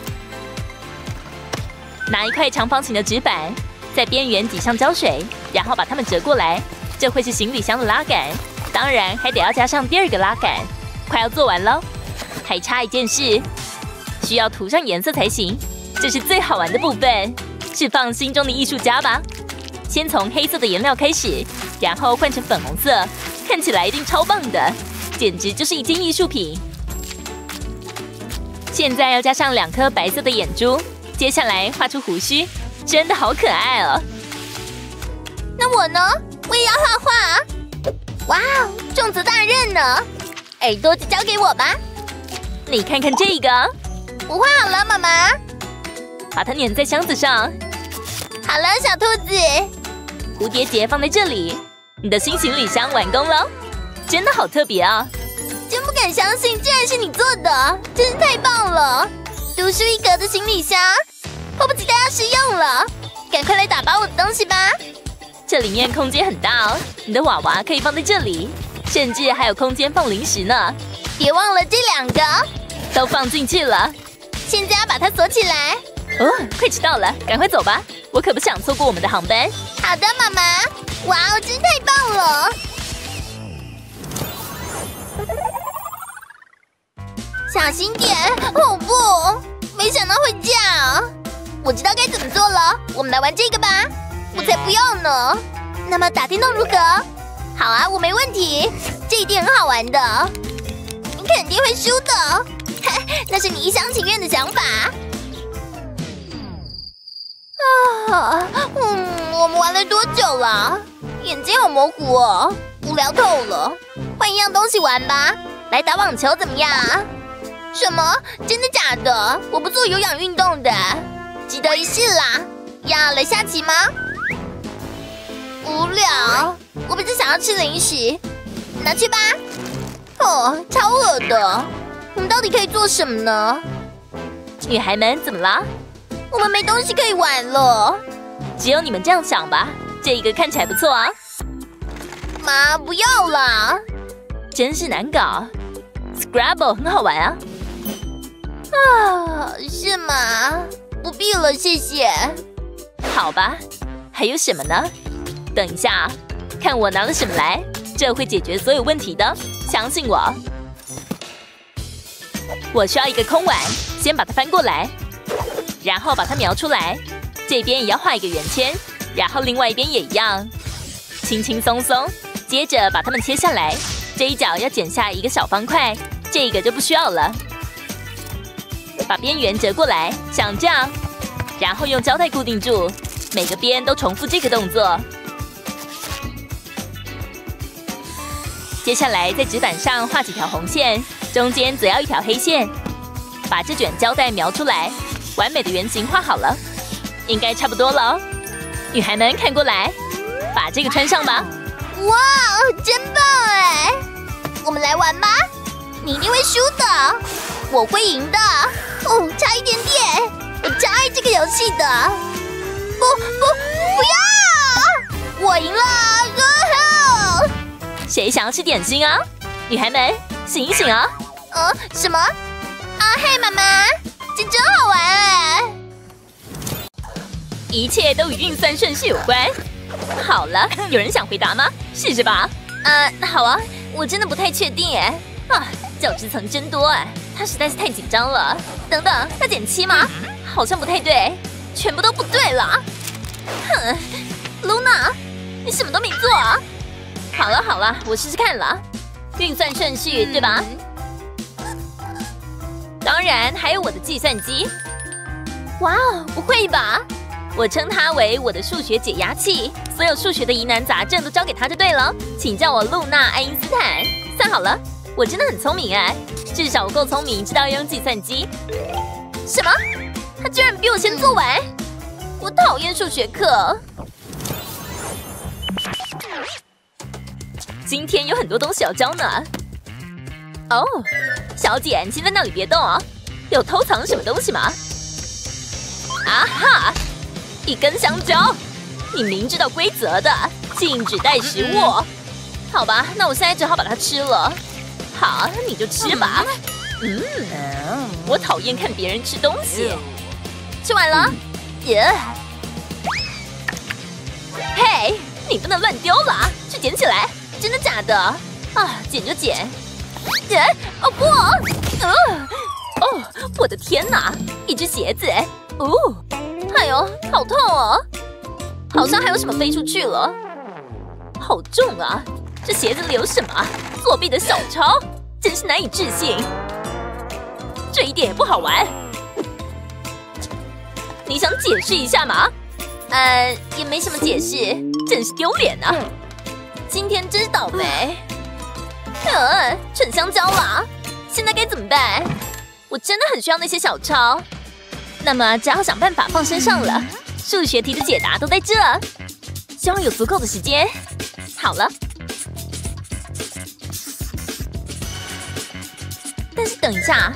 拿一块长方形的纸板，在边缘挤上胶水，然后把它们折过来，这会是行李箱的拉杆。当然还得要加上第二个拉杆。快要做完了，还差一件事，需要涂上颜色才行。这是最好玩的部分，释放心中的艺术家吧。先从黑色的颜料开始，然后换成粉红色，看起来一定超棒的，简直就是一件艺术品。现在要加上两颗白色的眼珠，接下来画出胡须，真的好可爱哦。 那我呢？我也要画画。哇哦，种子大人呢？耳朵就交给我吧。 你看看这个， 我画好了，妈妈。 把它粘在箱子上。 好了，小兔子。 蝴蝶结放在这里，你的新行李箱完工了，真的好特别啊！ 真不敢相信，竟然是你做的，真是太棒了！独树一格的行李箱，迫不及待要试用了，赶快来打包我的东西吧！ 这里面空间很大哦，你的娃娃可以放在这里，甚至还有空间放零食呢。 别忘了这两个， 都放进去了。 现在要把它锁起来。 哦，快迟到了，赶快走吧！我可不想错过我们的航班。 好的，妈妈。哇哦，真太棒了！小心点！哦不，没想到会这样。我知道该怎么做了，我们来玩这个吧。我才不要呢。那么打电动如何？好啊，我没问题。这一定很好玩的。你肯定会输的。那是你一厢情愿的想法。啊，嗯，我们玩了多久了？眼睛好模糊哦，无聊透了。换一样东西玩吧，来打网球怎么样？什么？真的假的？我不做有氧运动的，值得一试啦。要来下棋吗？无聊，我比较想要吃零食，拿去吧。哦，超恶的。我们到底可以做什么呢？ 女孩们，怎么啦？ 我们没东西可以玩了。 只有你们这样想吧。这个看起来不错啊。 妈，不要啦！ 真是难搞。Scrabble 很好玩啊。 啊，是吗？不必了，谢谢。 好吧，还有什么呢？等一下，看我拿了什么来，这会解决所有问题的，相信我。我需要一个空碗，先把它翻过来，然后把它描出来，这边也要画一个圆圈，然后另外一边也一样，轻轻松松。接着把它们切下来，这一角要剪下一个小方块，这个就不需要了。把边缘折过来，像这样，然后用胶带固定住，每个边都重复这个动作。接下来在纸板上画几条红线，中间则要一条黑线。把这卷胶带描出来，完美的圆形画好了，应该差不多了哦。女孩们看过来，把这个穿上吧。 哇，真棒哎！我们来玩吧，你一定会输的，我会赢的。哦，差一点点，我超爱这个游戏的。不不不要！我赢了！呃、 谁想要吃点心啊？女孩们，醒一醒啊！ 呃，什么？啊，嘿，妈妈，这真好玩哎！ 一切都与运算顺序有关。好了，有人想回答吗？试试吧。 呃，好啊，我真的不太确定哎。 啊，角质层真多哎，他实在是太紧张了。等等，要减七吗？好像不太对，全部都不对了。哼 ，Luna， 你什么都没做啊！好了好了，我试试看了。运算顺序、嗯、对吧？当然还有我的计算机。哇哦，不会吧？我称它为我的数学解压器，所有数学的疑难杂症都交给它就对了。请叫我露娜·爱因斯坦。算好了， 我真的很聪明哎，至少我够聪明，知道要用计算机。什么？他居然比我先做完！我讨厌数学课。今天有很多东西要教呢。哦，小姐，你先在那里别动哦。有偷藏什么东西吗？啊哈！一根香蕉，你明知道规则的，禁止带食物。好吧，那我现在只好把它吃了。好，你就吃吧。嗯，我讨厌看别人吃东西。吃完了？耶！嘿，你不能乱丢了，去捡起来。真的假的？啊，捡就捡。耶！哦不！呃，哦，我的天哪！一只鞋子。哦，哎呦，好痛哦！好像还有什么飞出去了。好重啊！这鞋子里有什么？作弊的小抄，真是难以置信。这一点也不好玩。你想解释一下吗？呃，也没什么解释，真是丢脸啊！今天真是倒霉。呃，蠢香蕉啦！现在该怎么办？我真的很需要那些小抄。那么只好想办法放身上了。数学题的解答都在这，希望有足够的时间。好了。但是等一下，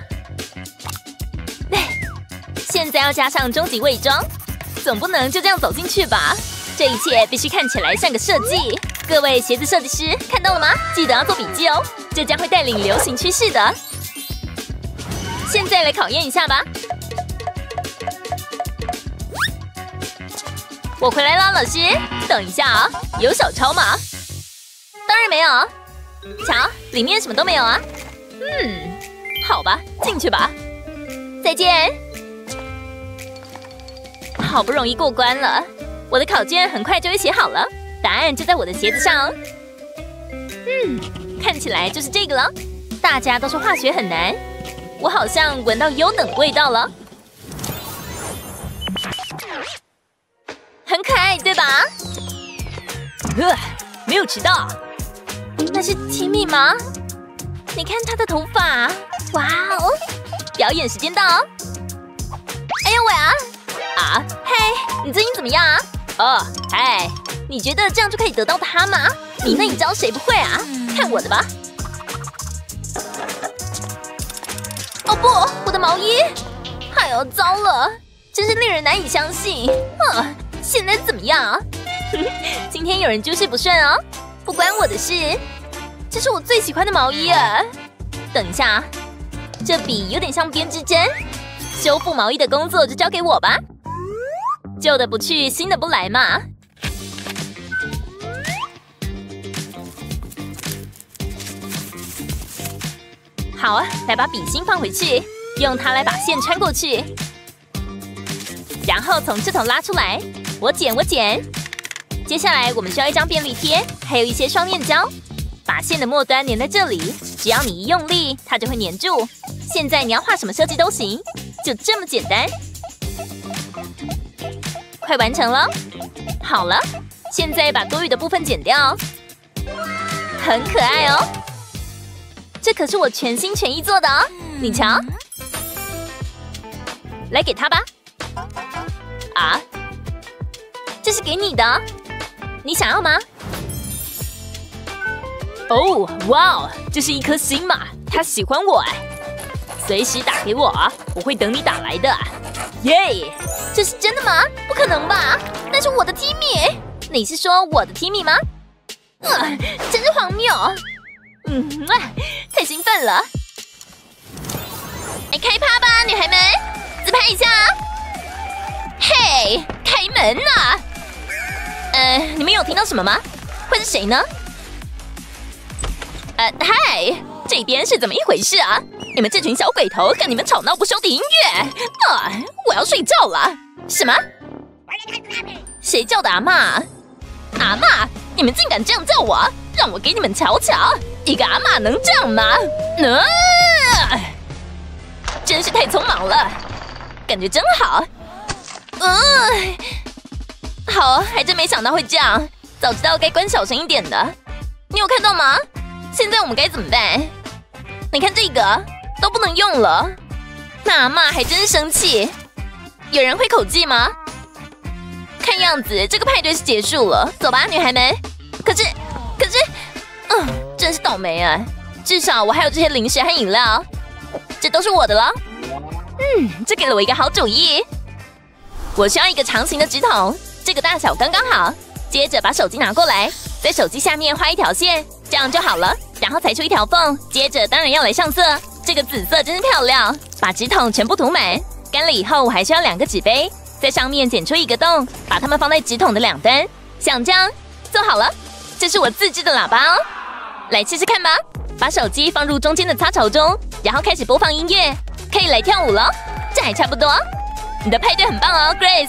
现在要加上终极伪装，总不能就这样走进去吧？这一切必须看起来像个设计。各位鞋子设计师看到了吗？记得要做笔记哦，这将会带领流行趋势的。现在来考验一下吧。我回来啦，老师。等一下啊，有小抄吗？当然没有。瞧，里面什么都没有啊。嗯。好吧，进去吧。再见。好不容易过关了，我的考卷很快就会写好了，答案就在我的鞋子上。嗯，看起来就是这个了。大家都说化学很难，我好像闻到优等味道了。很可爱，对吧？呃，没有迟到。那是Timmy吗？你看他的头发。哇哦！表演时间到！哎呀喂啊！啊，嘿，你最近怎么样啊？哦，嗨，你觉得这样就可以得到他吗？你那一招谁不会啊？看我的吧！哦不，我的毛衣！哎呦，糟了，真是令人难以相信。嗯，现在怎么样？今天有人诸事不顺哦，不关我的事。这是我最喜欢的毛衣啊！等一下。这笔有点像编织针，修复毛衣的工作就交给我吧。旧的不去，新的不来嘛。好啊，来把笔芯放回去，用它来把线穿过去，然后从这头拉出来。我剪，我剪。接下来我们需要一张便利贴，还有一些双面胶，把线的末端粘在这里。只要你一用力，它就会粘住。现在你要画什么设计都行，就这么简单。快完成了，好了，现在把多余的部分剪掉，很可爱哦。这可是我全心全意做的哦，你瞧。来给他吧。啊，这是给你的，你想要吗？哦，哇哦，这是一颗心嘛，他喜欢我哎。随时打给我啊，我会等你打来的。耶，这是真的吗？不可能吧？那是我的 Timmy。你是说我的 Timmy 吗？呃，真是荒谬。嗯，太兴奋了。哎，开趴吧，女孩们，自拍一下。嘿，开门呐！呃，你们有听到什么吗？会是谁呢？呃，嗨，这边是怎么一回事啊？你们这群小鬼头，看你们吵闹不休的音乐！啊，我要睡觉了。什么？谁叫的阿嬷？阿嬷，你们竟敢这样叫我！让我给你们瞧瞧，一个阿嬷能这样吗？啊！真是太匆忙了，感觉真好。嗯，好，还真没想到会这样，早知道该关小声一点的。你有看到吗？现在我们该怎么办？ 你看这个都不能用了，那阿嬷还真生气。有人会口技吗？看样子这个派对是结束了，走吧，女孩们。可是，可是，嗯，真是倒霉啊！至少我还有这些零食和饮料，这都是我的了。嗯，这给了我一个好主意。我需要一个长形的纸筒，这个大小刚刚好。接着把手机拿过来，在手机下面画一条线，这样就好了。然后裁出一条缝，接着当然要来上色。这个紫色真是漂亮，把纸筒全部涂满。干了以后，我还需要两个纸杯，在上面剪出一个洞，把它们放在纸筒的两端，像这样。做好了，这是我自制的喇叭哦。来试试看吧。把手机放入中间的插槽中，然后开始播放音乐，可以来跳舞了。这还差不多。你的派对很棒哦 ，Grace。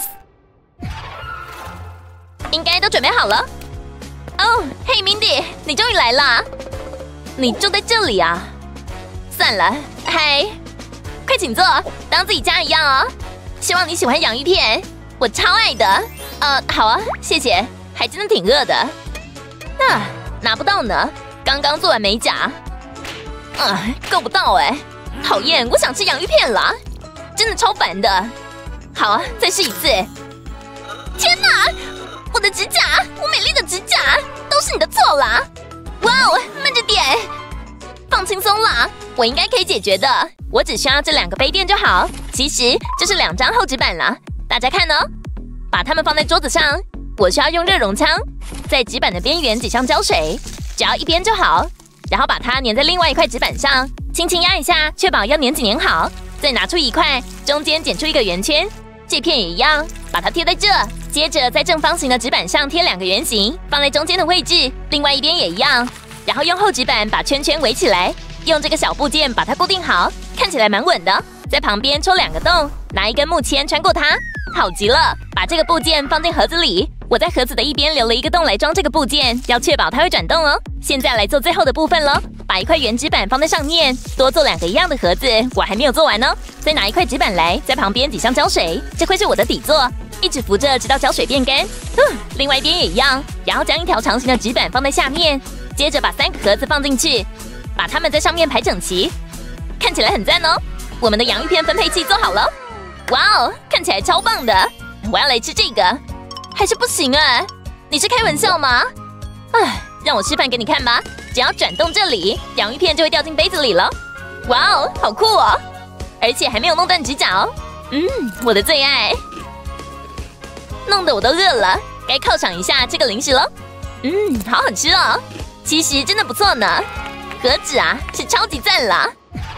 应该都准备好了。哦，嘿 ，Mindy， 你终于来啦！你住在这里啊？算了，嗨，快请坐，当自己家一样哦。希望你喜欢洋芋片，我超爱的。呃，好啊，谢谢。还真的挺饿的。啊，拿不到呢，刚刚做完美甲。啊，够不到哎，讨厌！我想吃洋芋片啦，真的超烦的。好啊，再试一次。天哪！我的指甲，我美丽的指甲，都是你的错啦！哇哦，慢着点，放轻松啦，我应该可以解决的。我只需要这两个杯垫就好。其实这是两张厚纸板啦，大家看哦，把它们放在桌子上。我需要用热熔枪，在纸板的边缘挤上胶水，只要一边就好。然后把它粘在另外一块纸板上，轻轻压一下，确保要粘紧粘好。再拿出一块，中间剪出一个圆圈，这片也一样，把它贴在这。接着在正方形的纸板上贴两个圆形，放在中间的位置，另外一边也一样。然后用厚纸板把圈圈围起来，用这个小部件把它固定好，看起来蛮稳的。在旁边戳两个洞，拿一根木签穿过它，好极了。把这个部件放进盒子里，我在盒子的一边留了一个洞来装这个部件，要确保它会转动哦。现在来做最后的部分咯，把一块圆纸板放在上面，多做两个一样的盒子，我还没有做完哦。再拿一块纸板来，在旁边挤上胶水，这会是我的底座。一直扶着，直到胶水变干。嗯，另外一边也一样，然后将一条长形的纸板放在下面，接着把三个盒子放进去，把它们在上面排整齐，看起来很赞哦。我们的洋芋片分配器做好了，哇哦，看起来超棒的！我要来吃这个，还是不行啊？你是开玩笑吗？唉，让我示范给你看吧。只要转动这里，洋芋片就会掉进杯子里了。哇哦，好酷哦！而且还没有弄断指甲哦。嗯，我的最爱。弄得我都饿了，该犒赏一下这个零食了。嗯，好好吃哦，其实真的不错呢。何止啊，是超级赞啦！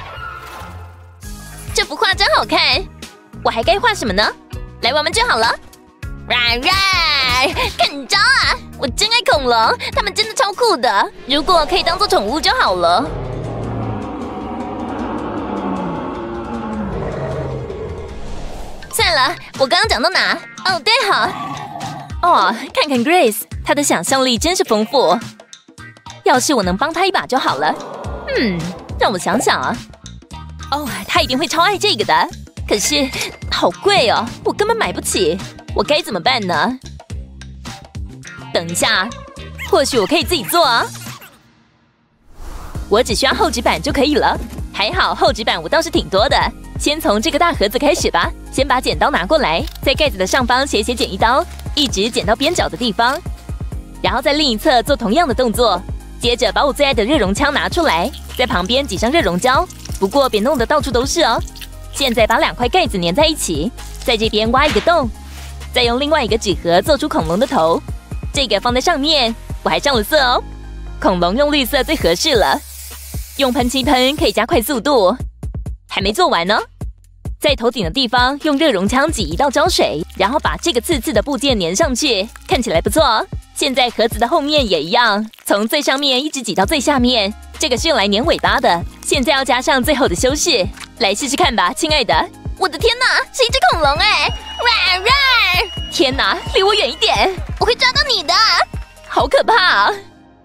这幅画真好看，我还该画什么呢？来玩玩就好了。ra ra， 看招啊！我真爱恐龙，它们真的超酷的。如果可以当做宠物就好了。算了，我刚刚讲到哪？哦，对好。哦，看看 Grace， 她的想象力真是丰富。要是我能帮她一把就好了。嗯，让我想想啊。哦，她一定会超爱这个的。可是好贵哦，我根本买不起。我该怎么办呢？等一下，或许我可以自己做啊。我只需要厚纸板就可以了。还好厚纸板我倒是挺多的。先从这个大盒子开始吧。先把剪刀拿过来，在盖子的上方斜斜剪一刀，一直剪到边角的地方，然后在另一侧做同样的动作。接着把我最爱的热熔枪拿出来，在旁边挤上热熔胶，不过别弄得到处都是哦。现在把两块盖子粘在一起，在这边挖一个洞，再用另外一个纸盒做出恐龙的头，这个放在上面。我还上了色哦，恐龙用绿色最合适了。用喷漆喷可以加快速度。还没做完呢，在头顶的地方用热熔枪挤一道胶水，然后把这个刺刺的部件粘上去，看起来不错哦。现在盒子的后面也一样，从最上面一直挤到最下面，这个是用来粘尾巴的。现在要加上最后的修饰，来试试看吧，亲爱的。我的天哪，是一只恐龙哎！哇哇！天哪，离我远一点，我会抓到你的，好可怕啊！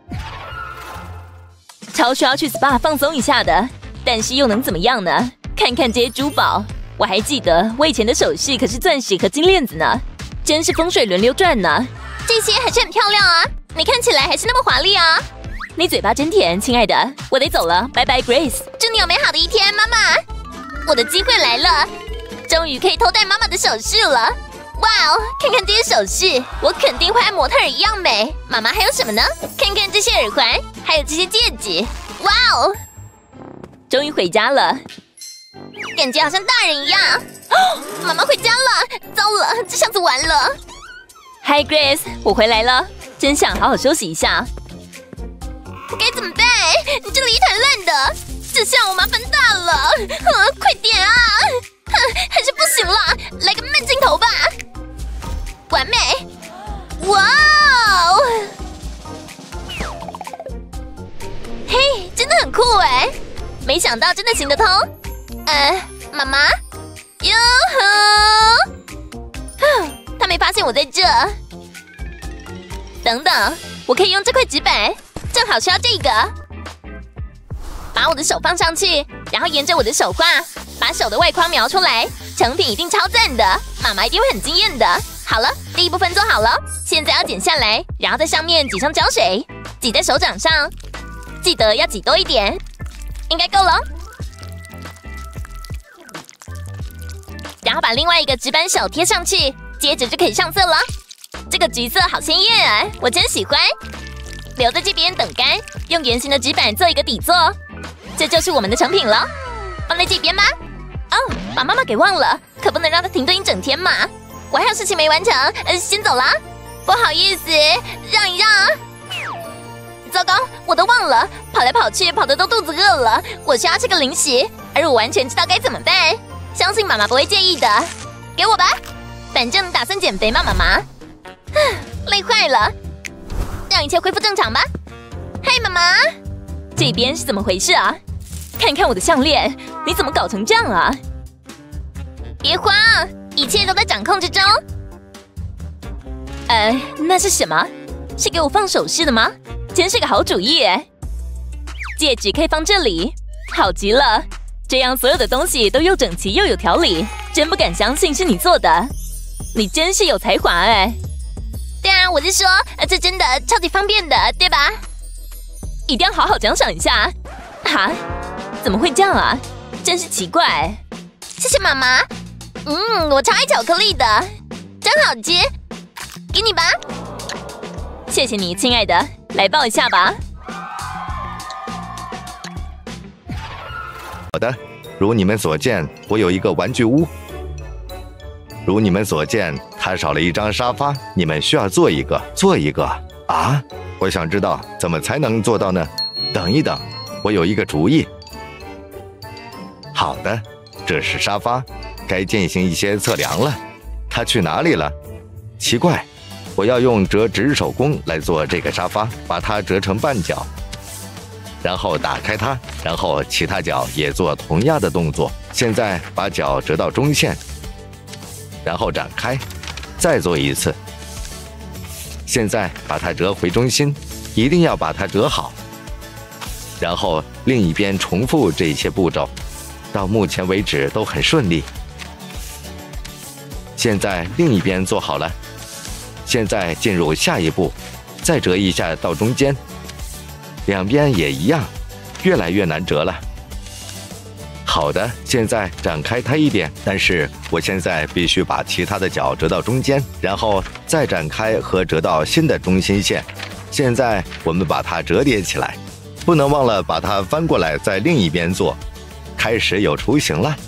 超需要去 S P A 放松一下的，但是又能怎么样呢？看看这些珠宝，我还记得我以前的首饰可是钻石和金链子呢，真是风水轮流转呢。这些还是很漂亮啊，你看起来还是那么华丽啊。你嘴巴真甜，亲爱的，我得走了，拜拜 Grace。真的你有美好的一天，妈妈。我的机会来了，终于可以偷戴妈妈的首饰了。哇哦，看看这些首饰，我肯定会和模特儿一样美。妈妈还有什么呢？看看这些耳环，还有这些戒指。哇哦， 终于回家了， 感觉好像大人一样。哦，妈妈回家了，糟了，这下子完了。 Hi Grace， 我回来了，真想好好休息一下。 我该怎么办？你这里一团乱的，这下我麻烦大了。呃，快点啊！哼，还是不行了，来个慢镜头吧。完美！哇哦！嘿，真的很酷哎！没想到真的行得通。呃，妈妈，哟呵，他没发现我在这。等等，我可以用这块纸板，正好需要这个。把我的手放上去，然后沿着我的手画，把手的外框描出来，成品一定超赞的，妈妈一定会很惊艳的。好了，第一部分做好了，现在要剪下来，然后在上面挤上胶水，挤在手掌上，记得要挤多一点，应该够了。然后把另外一个纸板手贴上去，接着就可以上色了。这个橘色好鲜艳啊，我真喜欢。留在这边等干，用圆形的纸板做一个底座，这就是我们的成品了。放在这边吧。哦，把妈妈给忘了，可不能让她停顿一整天嘛。我还有事情没完成，呃，先走啦。不好意思，让一让。糟糕，我都忘了，跑来跑去，跑得都肚子饿了，我需要吃个零食，而我完全知道该怎么办。相信妈妈不会介意的，给我吧。反正打算减肥嘛，妈妈。累坏了，让一切恢复正常吧。嗨，妈妈， 这边是怎么回事啊？看看我的项链，你怎么搞成这样啊？ 别慌，一切都在掌控之中。 呃，那是什么？是给我放首饰的吗？真是个好主意耶！戒指可以放这里，好极了，这样所有的东西都又整齐又有条理，真不敢相信是你做的。你真是有才华哎！ 对啊，我是说，这真的超级方便的，对吧？ 一定要好好奖赏一下。哈？怎么会这样啊？真是奇怪。 谢谢妈妈。嗯，我超爱巧克力的，真好吃。给你吧。 谢谢你，亲爱的，来抱一下吧。 好的，如你们所见，我有一个玩具屋。如你们所见，它少了一张沙发，你们需要做一个，做一个啊！我想知道怎么才能做到呢？等一等，我有一个主意。好的，这是沙发，该进行一些测量了。它去哪里了？奇怪，我要用折纸手工来做这个沙发，把它折成半角，然后打开它，然后其他角也做同样的动作。现在把角折到中线。然后展开，再做一次。现在把它折回中心，一定要把它折好。然后另一边重复这些步骤，到目前为止都很顺利。现在另一边做好了，现在进入下一步，再折一下到中间，两边也一样，越来越难折了。好的，现在展开它一点，但是我现在必须把其他的角折到中间，然后再展开和折到新的中心线。现在我们把它折叠起来，不能忘了把它翻过来，在另一边做。开始有雏形了。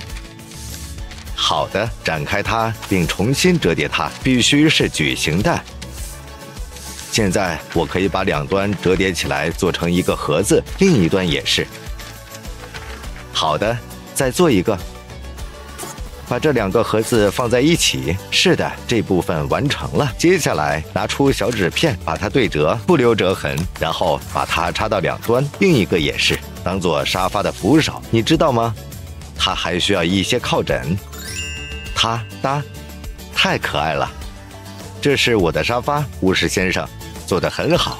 好的，展开它并重新折叠它，必须是矩形的。现在我可以把两端折叠起来做成一个盒子，另一端也是。好的，再做一个，把这两个盒子放在一起。是的，这部分完成了。接下来拿出小纸片，把它对折，不留折痕，然后把它插到两端，另一个也是，当做沙发的扶手。你知道吗？它还需要一些靠枕。它哒，太可爱了。这是我的沙发，巫师先生，做得很好。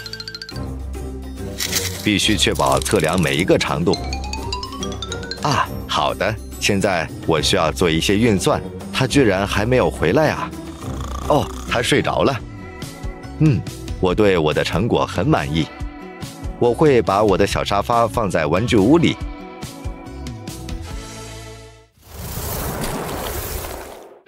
必须确保测量每一个长度。啊，好的，现在我需要做一些运算。他居然还没有回来啊！哦，他睡着了。嗯，我对我的成果很满意。我会把我的小沙发放在玩具屋里，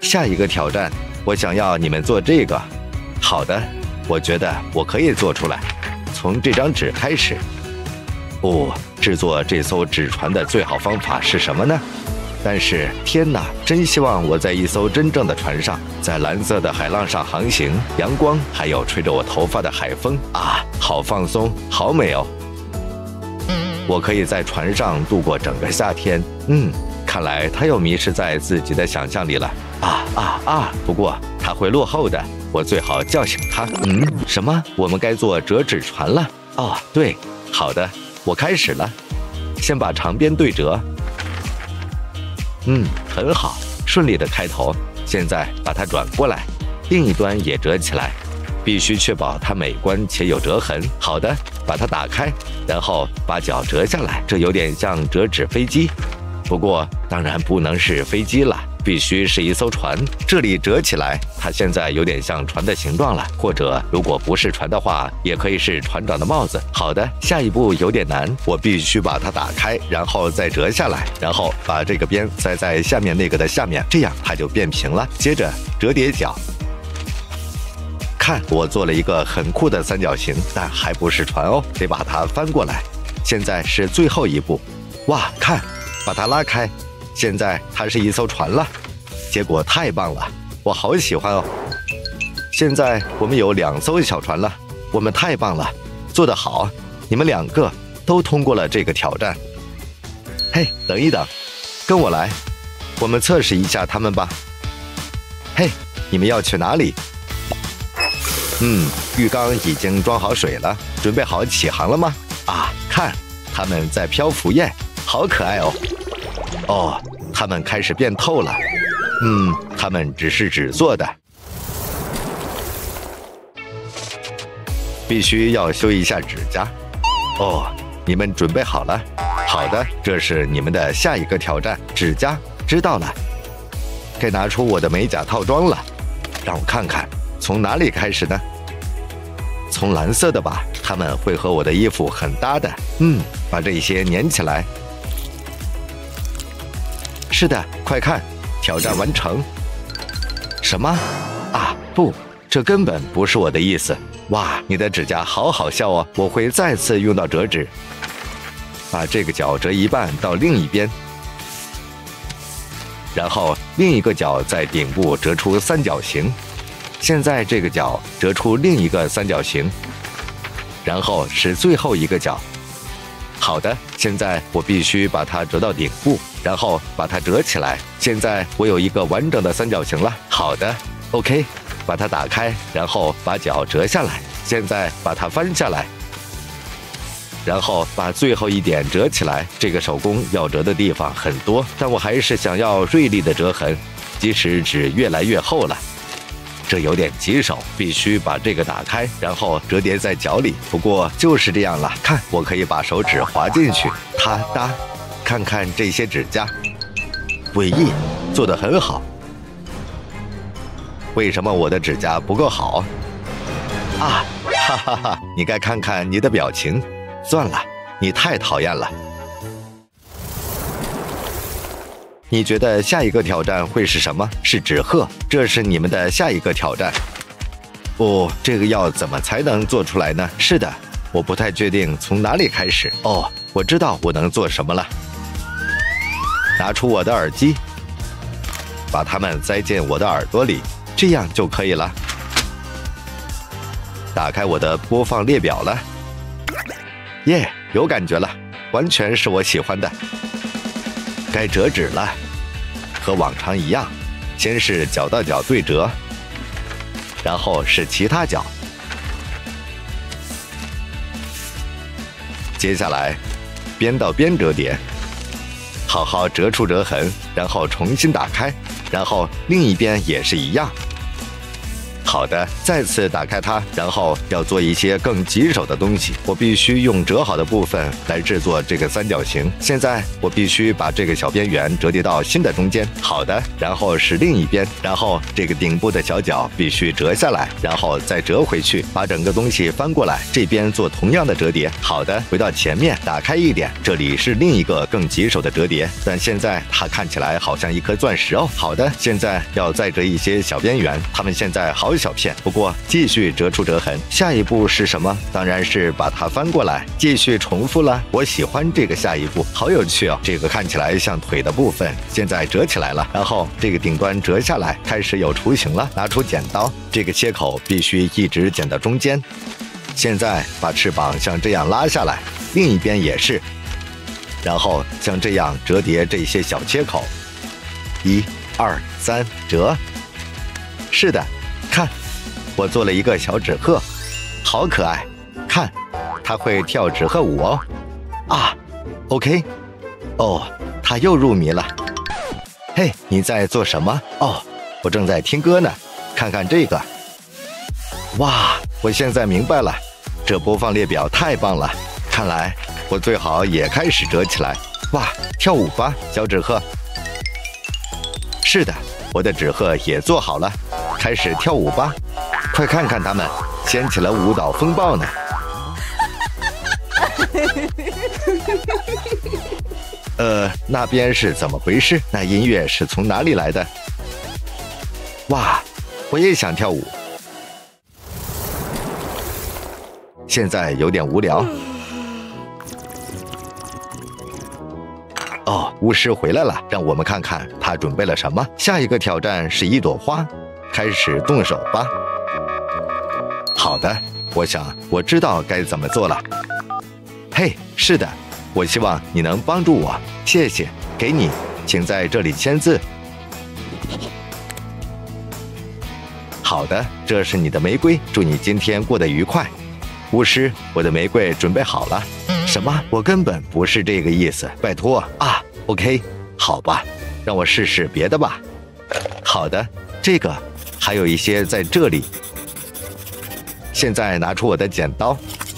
下一个挑战，我想要你们做这个。好的，我觉得我可以做出来。从这张纸开始。哦，制作这艘纸船的最好方法是什么呢？但是天哪，真希望我在一艘真正的船上，在蓝色的海浪上航行，阳光还有吹着我头发的海风啊，好放松，好美哦。我可以在船上度过整个夏天。嗯，看来他又迷失在自己的想象里了。啊啊啊！不过他会落后的，我最好叫醒他。嗯，什么？我们该做折纸船了？哦，对，好的，我开始了。先把长边对折。嗯，很好，顺利的开头。现在把它转过来，另一端也折起来，必须确保它美观且有折痕。好的，把它打开，然后把脚折下来，这有点像折纸飞机，不过当然不能是飞机了，必须是一艘船。这里折起来，它现在有点像船的形状了，或者如果不是船的话，也可以是船长的帽子。好的，下一步有点难，我必须把它打开，然后再折下来，然后把这个边塞在下面那个的下面，这样它就变平了。接着折叠角，看，我做了一个很酷的三角形，但还不是船哦，得把它翻过来。现在是最后一步，哇，看，把它拉开，现在它是一艘船了。结果太棒了，我好喜欢哦。现在我们有两艘小船了，我们太棒了，做得好，你们两个都通过了这个挑战。嘿，等一等，跟我来，我们测试一下它们吧。嘿，你们要去哪里？嗯，浴缸已经装好水了，准备好起航了吗？啊，看，它们在漂浮耶，好可爱哦。哦，它们开始变透了。嗯，它们只是纸做的，必须要修一下指甲。哦，你们准备好了？好的，这是你们的下一个挑战，指甲。知道了，该拿出我的美甲套装了。让我看看，从哪里开始呢？从蓝色的吧，它们会和我的衣服很搭的。嗯，把这些粘起来。是的，快看，挑战完成。什么？啊，不，这根本不是我的意思。哇，你的指甲好好笑哦！我会再次用到折纸，把这个角折一半到另一边，然后另一个角在顶部折出三角形。现在这个角折出另一个三角形，然后是最后一个角。好的，现在我必须把它折到顶部，然后把它折起来。现在我有一个完整的三角形了。好的 ，OK， 把它打开，然后把角折下来。现在把它翻下来，然后把最后一点折起来。这个手工要折的地方很多，但我还是想要锐利的折痕，即使纸越来越厚了。这有点棘手，必须把这个打开，然后折叠在角里。不过就是这样了，看，我可以把手指滑进去，啪嗒，看看这些指甲，诡异，做得很好。为什么我的指甲不够好？啊，哈哈哈！你该看看你的表情。算了，你太讨厌了。你觉得下一个挑战会是什么？是纸鹤，这是你们的下一个挑战。哦，这个要怎么才能做出来呢？是的，我不太确定从哪里开始。哦，我知道我能做什么了。拿出我的耳机，把它们塞进我的耳朵里，这样就可以了。打开我的播放列表了。耶，有感觉了，完全是我喜欢的。该折纸了，和往常一样，先是角到角对折，然后是其他角，接下来边到边折叠，好好折出折痕，然后重新打开，然后另一边也是一样。 好的，再次打开它，然后要做一些更棘手的东西。我必须用折好的部分来制作这个三角形。现在我必须把这个小边缘折叠到新的中间。好的，然后是另一边，然后这个顶部的小角必须折下来，然后再折回去，把整个东西翻过来，这边做同样的折叠。好的，回到前面，打开一点，这里是另一个更棘手的折叠，但现在它看起来好像一颗钻石哦。好的，现在要再折一些小边缘，它们现在好小片，不过继续折出折痕。下一步是什么？当然是把它翻过来，继续重复了。我喜欢这个下一步，好有趣哦。这个看起来像腿的部分，现在折起来了，然后这个顶端折下来，开始有雏形了。拿出剪刀，这个切口必须一直剪到中间。现在把翅膀像这样拉下来，另一边也是，然后像这样折叠这些小切口，一、二、三，折。是的，看，我做了一个小纸鹤，好可爱。看，它会跳纸鹤舞哦。啊 ，OK， 哦，它又入迷了。嘿，你在做什么？哦，我正在听歌呢。看看这个，哇，我现在明白了，这播放列表太棒了。看来我最好也开始折起来。哇，跳舞吧，小纸鹤。是的，我的纸鹤也做好了，开始跳舞吧。快看看他们掀起了舞蹈风暴呢。呃，那边是怎么回事？那音乐是从哪里来的？哇，我也想跳舞。现在有点无聊。哦，巫师回来了，让我们看看他准备了什么。下一个挑战是一朵花，开始动手吧。好的，我想我知道该怎么做了。嘿，是的，我希望你能帮助我，谢谢。给你，请在这里签字。好的，这是你的玫瑰，祝你今天过得愉快。巫师，我的玫瑰准备好了。什么？我根本不是这个意思，拜托啊 ！OK， 好吧，让我试试别的吧。好的，这个还有一些在这里。现在拿出我的剪刀。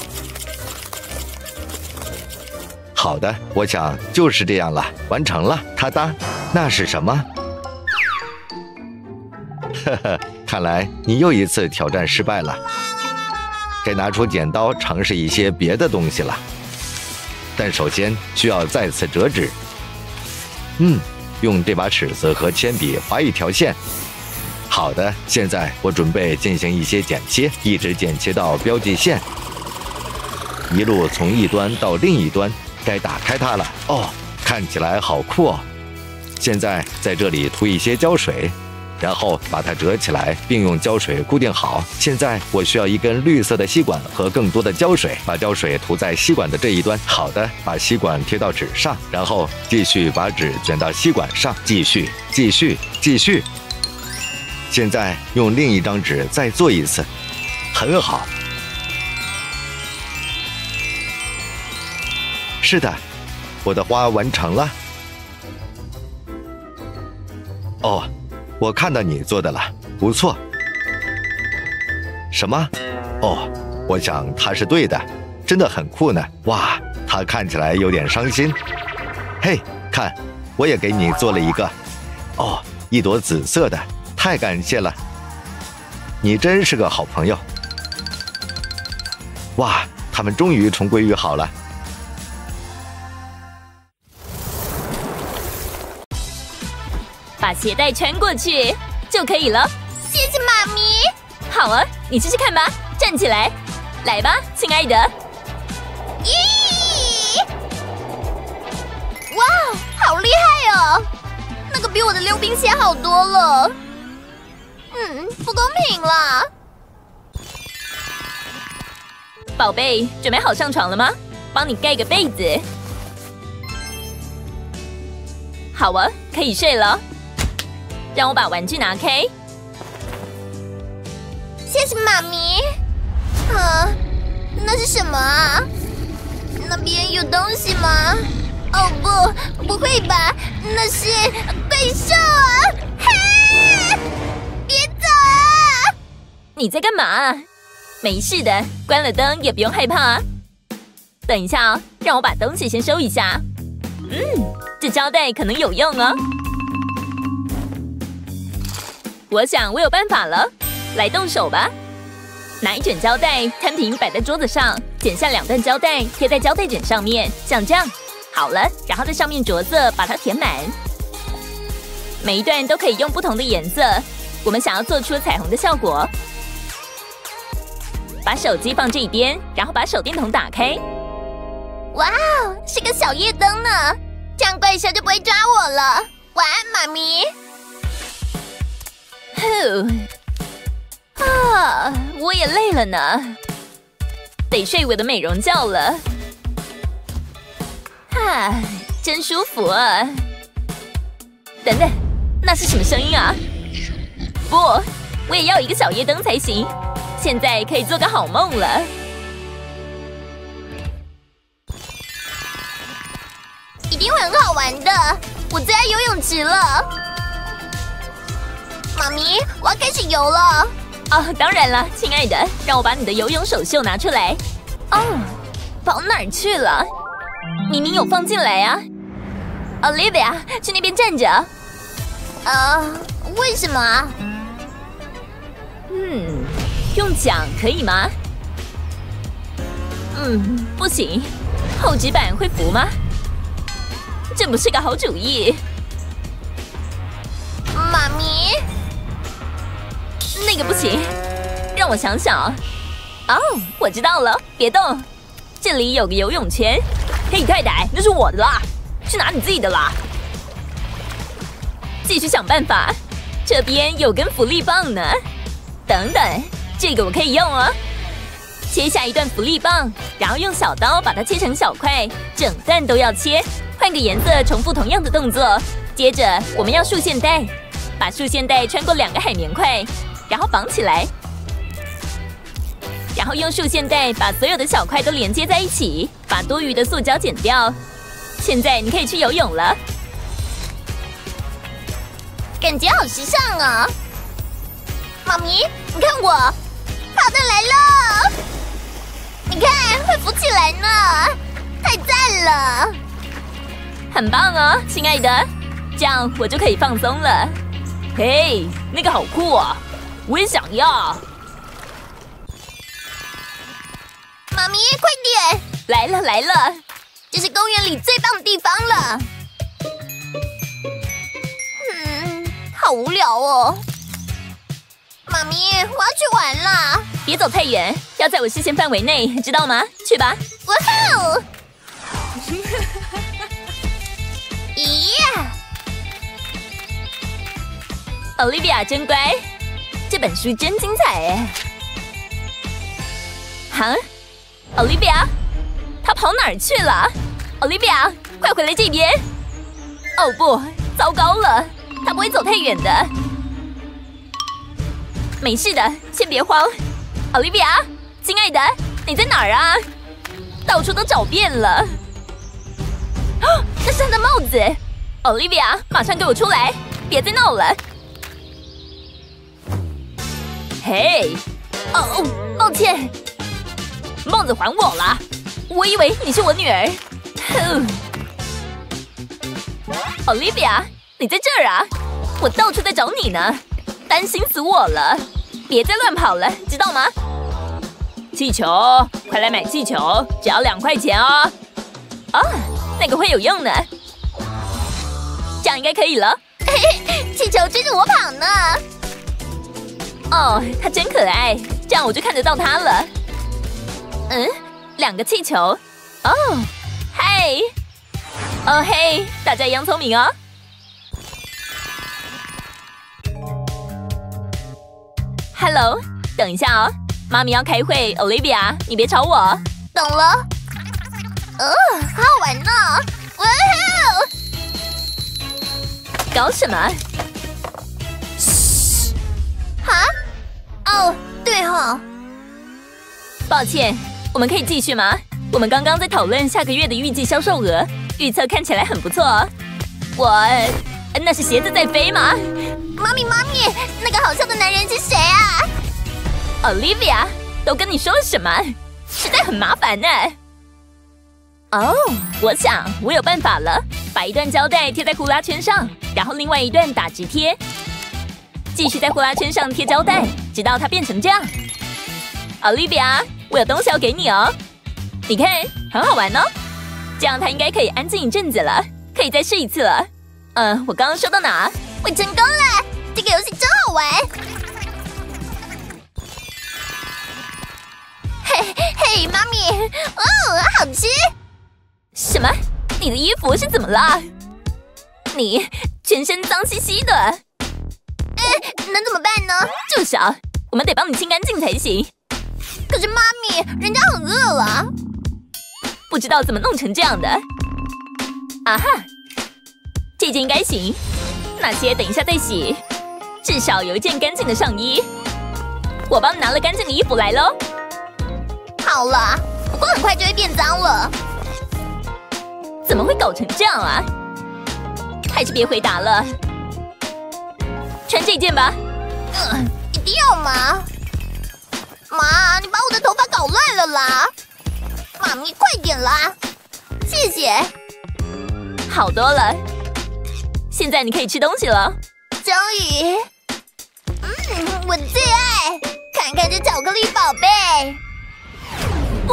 好的，我想就是这样了，完成了。哒哒，那是什么？呵呵，看来你又一次挑战失败了。该拿出剪刀尝试一些别的东西了。但首先需要再次折纸。嗯，用这把尺子和铅笔划一条线。好的，现在我准备进行一些剪切，一直剪切到标记线，一路从一端到另一端。该打开它了。哦，看起来好酷哦。现在在这里涂一些胶水，然后把它折起来，并用胶水固定好。现在我需要一根绿色的吸管和更多的胶水，把胶水涂在吸管的这一端。好的，把吸管贴到纸上，然后继续把纸卷到吸管上，继续，继续，继续。现在用另一张纸再做一次，很好。是的，我的花完成了。哦，我看到你做的了，不错。什么？哦，我想他是对的，真的很酷呢。哇，他看起来有点伤心。嘿，看，我也给你做了一个。哦，一朵紫色的，太感谢了。你真是个好朋友。哇，他们终于重归于好了。 把鞋带穿过去就可以了。 谢谢妈咪。 好啊，你试试看吧。站起来，来吧，亲爱的。 咦！哇，好厉害哦！那个比我的溜冰鞋好多了。嗯，不公平啦。 宝贝，准备好上床了吗？帮你盖个被子。好啊，可以睡了。让我把玩具拿开。 谢谢妈咪。啊，那是什么啊？那边有东西吗？哦不，不会吧？那是怪兽啊！嘿，别走啊！ 你在干嘛？没事的，关了灯也不用害怕。等一下哦，让我把东西先收一下。嗯，这胶带可能有用哦。我想我有办法了，来动手吧。拿一卷胶带摊平摆在桌子上，剪下两段胶带贴在胶带卷上面，像这样。好了，然后在上面着色把它填满。每一段都可以用不同的颜色，我们想要做出彩虹的效果。把手机放这一边，然后把手电筒打开。 哇哦，是个小夜灯呢，这样怪兽就不会抓我了。晚安，妈咪。 呼，啊，我也累了呢，得睡我的美容觉了。啊，真舒服啊！等等，那是什么声音啊？不，我也要一个小夜灯才行。现在可以做个好梦了。 一定会很好玩的，我最爱游泳池了。妈咪，我要开始游了。 哦，当然了，亲爱的，让我把你的游泳手袖拿出来。哦，跑哪儿去了？明明有放进来啊 ！Olivia， 去那边站着。 呃，为什么啊？ 嗯，用桨可以吗？嗯，不行。厚纸板会浮吗？这不是个好主意。 妈咪， 那个不行，让我想想。哦，我知道了，别动。这里有个游泳圈。嘿，太太，那是我的啦，去拿你自己的啦。继续想办法。这边有根浮力棒呢。等等，这个我可以用哦。切下一段浮力棒，然后用小刀把它切成小块，整段都要切。换个颜色，重复同样的动作。接着我们要束线带，把束线带穿过两个海绵块，然后绑起来，然后用束线带把所有的小块都连接在一起，把多余的塑胶剪掉。现在你可以去游泳了。 感觉好时尚啊！妈咪，你看我，跑的来了！你看，会浮起来呢，太赞了！ 很棒哦，亲爱的，这样我就可以放松了。嘿，那个好酷啊，我也想要。 妈咪，快点！ 来了来了， 这是公园里最棒的地方了。嗯，好无聊哦。妈咪，我要去玩啦！ 别走太远，要在我视线范围内，知道吗？去吧。 哇哦！咦 ，Olivia 真乖，这本书真精彩哎！哈 ，Olivia， 她跑哪儿去了 ？Olivia， 快回来这边！哦不，糟糕了，她不会走太远的。没事的，先别慌。Olivia， 亲爱的，你在哪儿啊？到处都找遍了。哦，那是她的帽子。Olivia， 马上给我出来，别再闹了。嘿，哦，抱歉，帽子还我了。我以为你是我女儿。Olivia， 你在这儿啊？我到处在找你呢，担心死我了。别再乱跑了，知道吗？气球，快来买气球，只要两块钱哦。啊，那个会有用的，这样应该可以了。 嘿嘿，气球追着我跑呢。 哦，它真可爱，这样我就看得到它了。嗯，两个气球。哦，嗨，哦嘿，大家一样聪明哦。Hello， 等一下哦，妈咪要开会 ，Olivia， 你别吵我。 懂了。呃，好好玩呢。哇哦！ 搞什么？ 嘘。哈？哦，对哦。 抱歉，我们可以继续吗？我们刚刚在讨论下个月的预计销售额，预测看起来很不错哦。我，那是鞋子在飞吗？ 妈咪，妈咪，那个好笑的男人是谁啊？ Olivia， 都跟你说了什么？实在很麻烦呢。哦，我想我有办法了，把一段胶带贴在呼啦圈上，然后另外一段打直贴，继续在呼啦圈上贴胶带，直到它变成这样。Olivia， 我有东西要给你哦，你看，很好玩哦。这样它应该可以安静一阵子了，可以再试一次了。嗯、呃，我刚刚说到哪？ 我成功了，这个游戏真好玩。嘿嘿，妈咪，哦，好吃。 什么？你的衣服是怎么了？你全身脏兮兮的。 哎，能怎么办呢？ 住手！我们得帮你清干净才行。 可是妈咪，人家很饿了。 不知道怎么弄成这样的。啊哈，这件应该行。那些等一下再洗。至少有一件干净的上衣。我帮你拿了干净的衣服来喽。 好了，不过很快就会变脏了。 怎么会搞成这样啊？还是别回答了。穿这件吧。 嗯，一定要吗？妈，你把我的头发搞乱了啦！妈咪，快点啦！谢谢。 好多了。现在你可以吃东西了。 终于，嗯，我最爱。看看这巧克力宝贝。 不，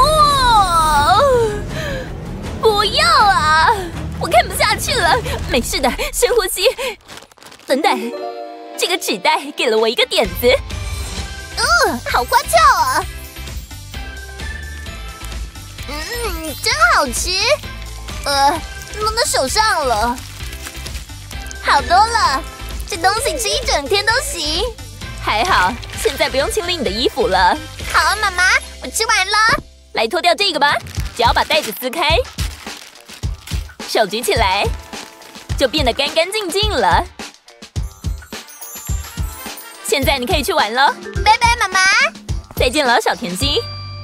不要啊！我看不下去了。没事的，深呼吸。等等，这个纸袋给了我一个点子。 嗯，好花俏啊！嗯，真好吃。呃，弄到手上了。好多了，这东西吃一整天都行。 还好，现在不用清理你的衣服了。 好啊，妈妈，我吃完了。 来脱掉这个吧，只要把袋子撕开，手举起来，就变得干干净净了。现在你可以去玩了， 拜拜，妈妈。 再见了，小甜心。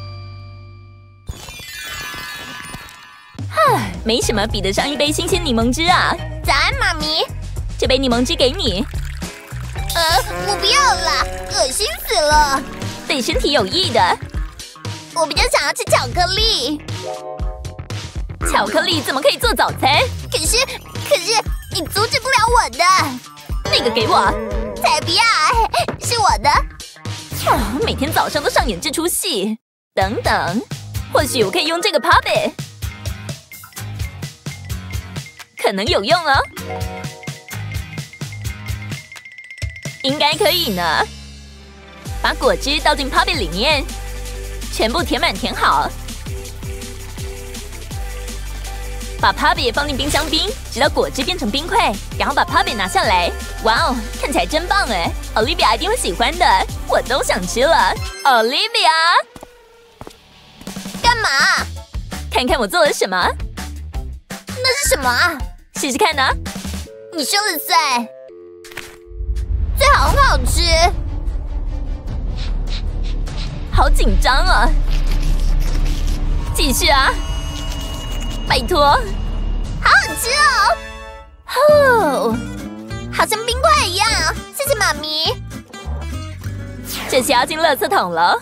哈，没什么比得上一杯新鲜柠檬汁啊。 早安，妈咪。 这杯柠檬汁给你。 呃，我不要啦，恶心死了。 对身体有益的。 我比较想要吃巧克力。 巧克力怎么可以做早餐？ 可是，可是你阻止不了我的。 那个给我。 才不要，是我的。 啊，每天早上都上演这出戏。等等，或许我可以用这个 puppet， 可能有用哦。应该可以呢。把果汁倒进 puppet 里面，全部填满填好。把 puppet 放进冰箱冰，直到果汁变成冰块，然后把 puppet 拿下来。哇哦，看起来真棒哎 ！Olivia 一定会喜欢的，我都想吃了。Olivia， 干嘛？ 看看我做了什么？ 那是什么啊？ 试试看呢。 你说了算。最好很好吃。 好紧张啊！继续啊！拜托， 好好吃哦！哦，好像冰块一样。谢谢妈咪。 这些要进垃圾桶了。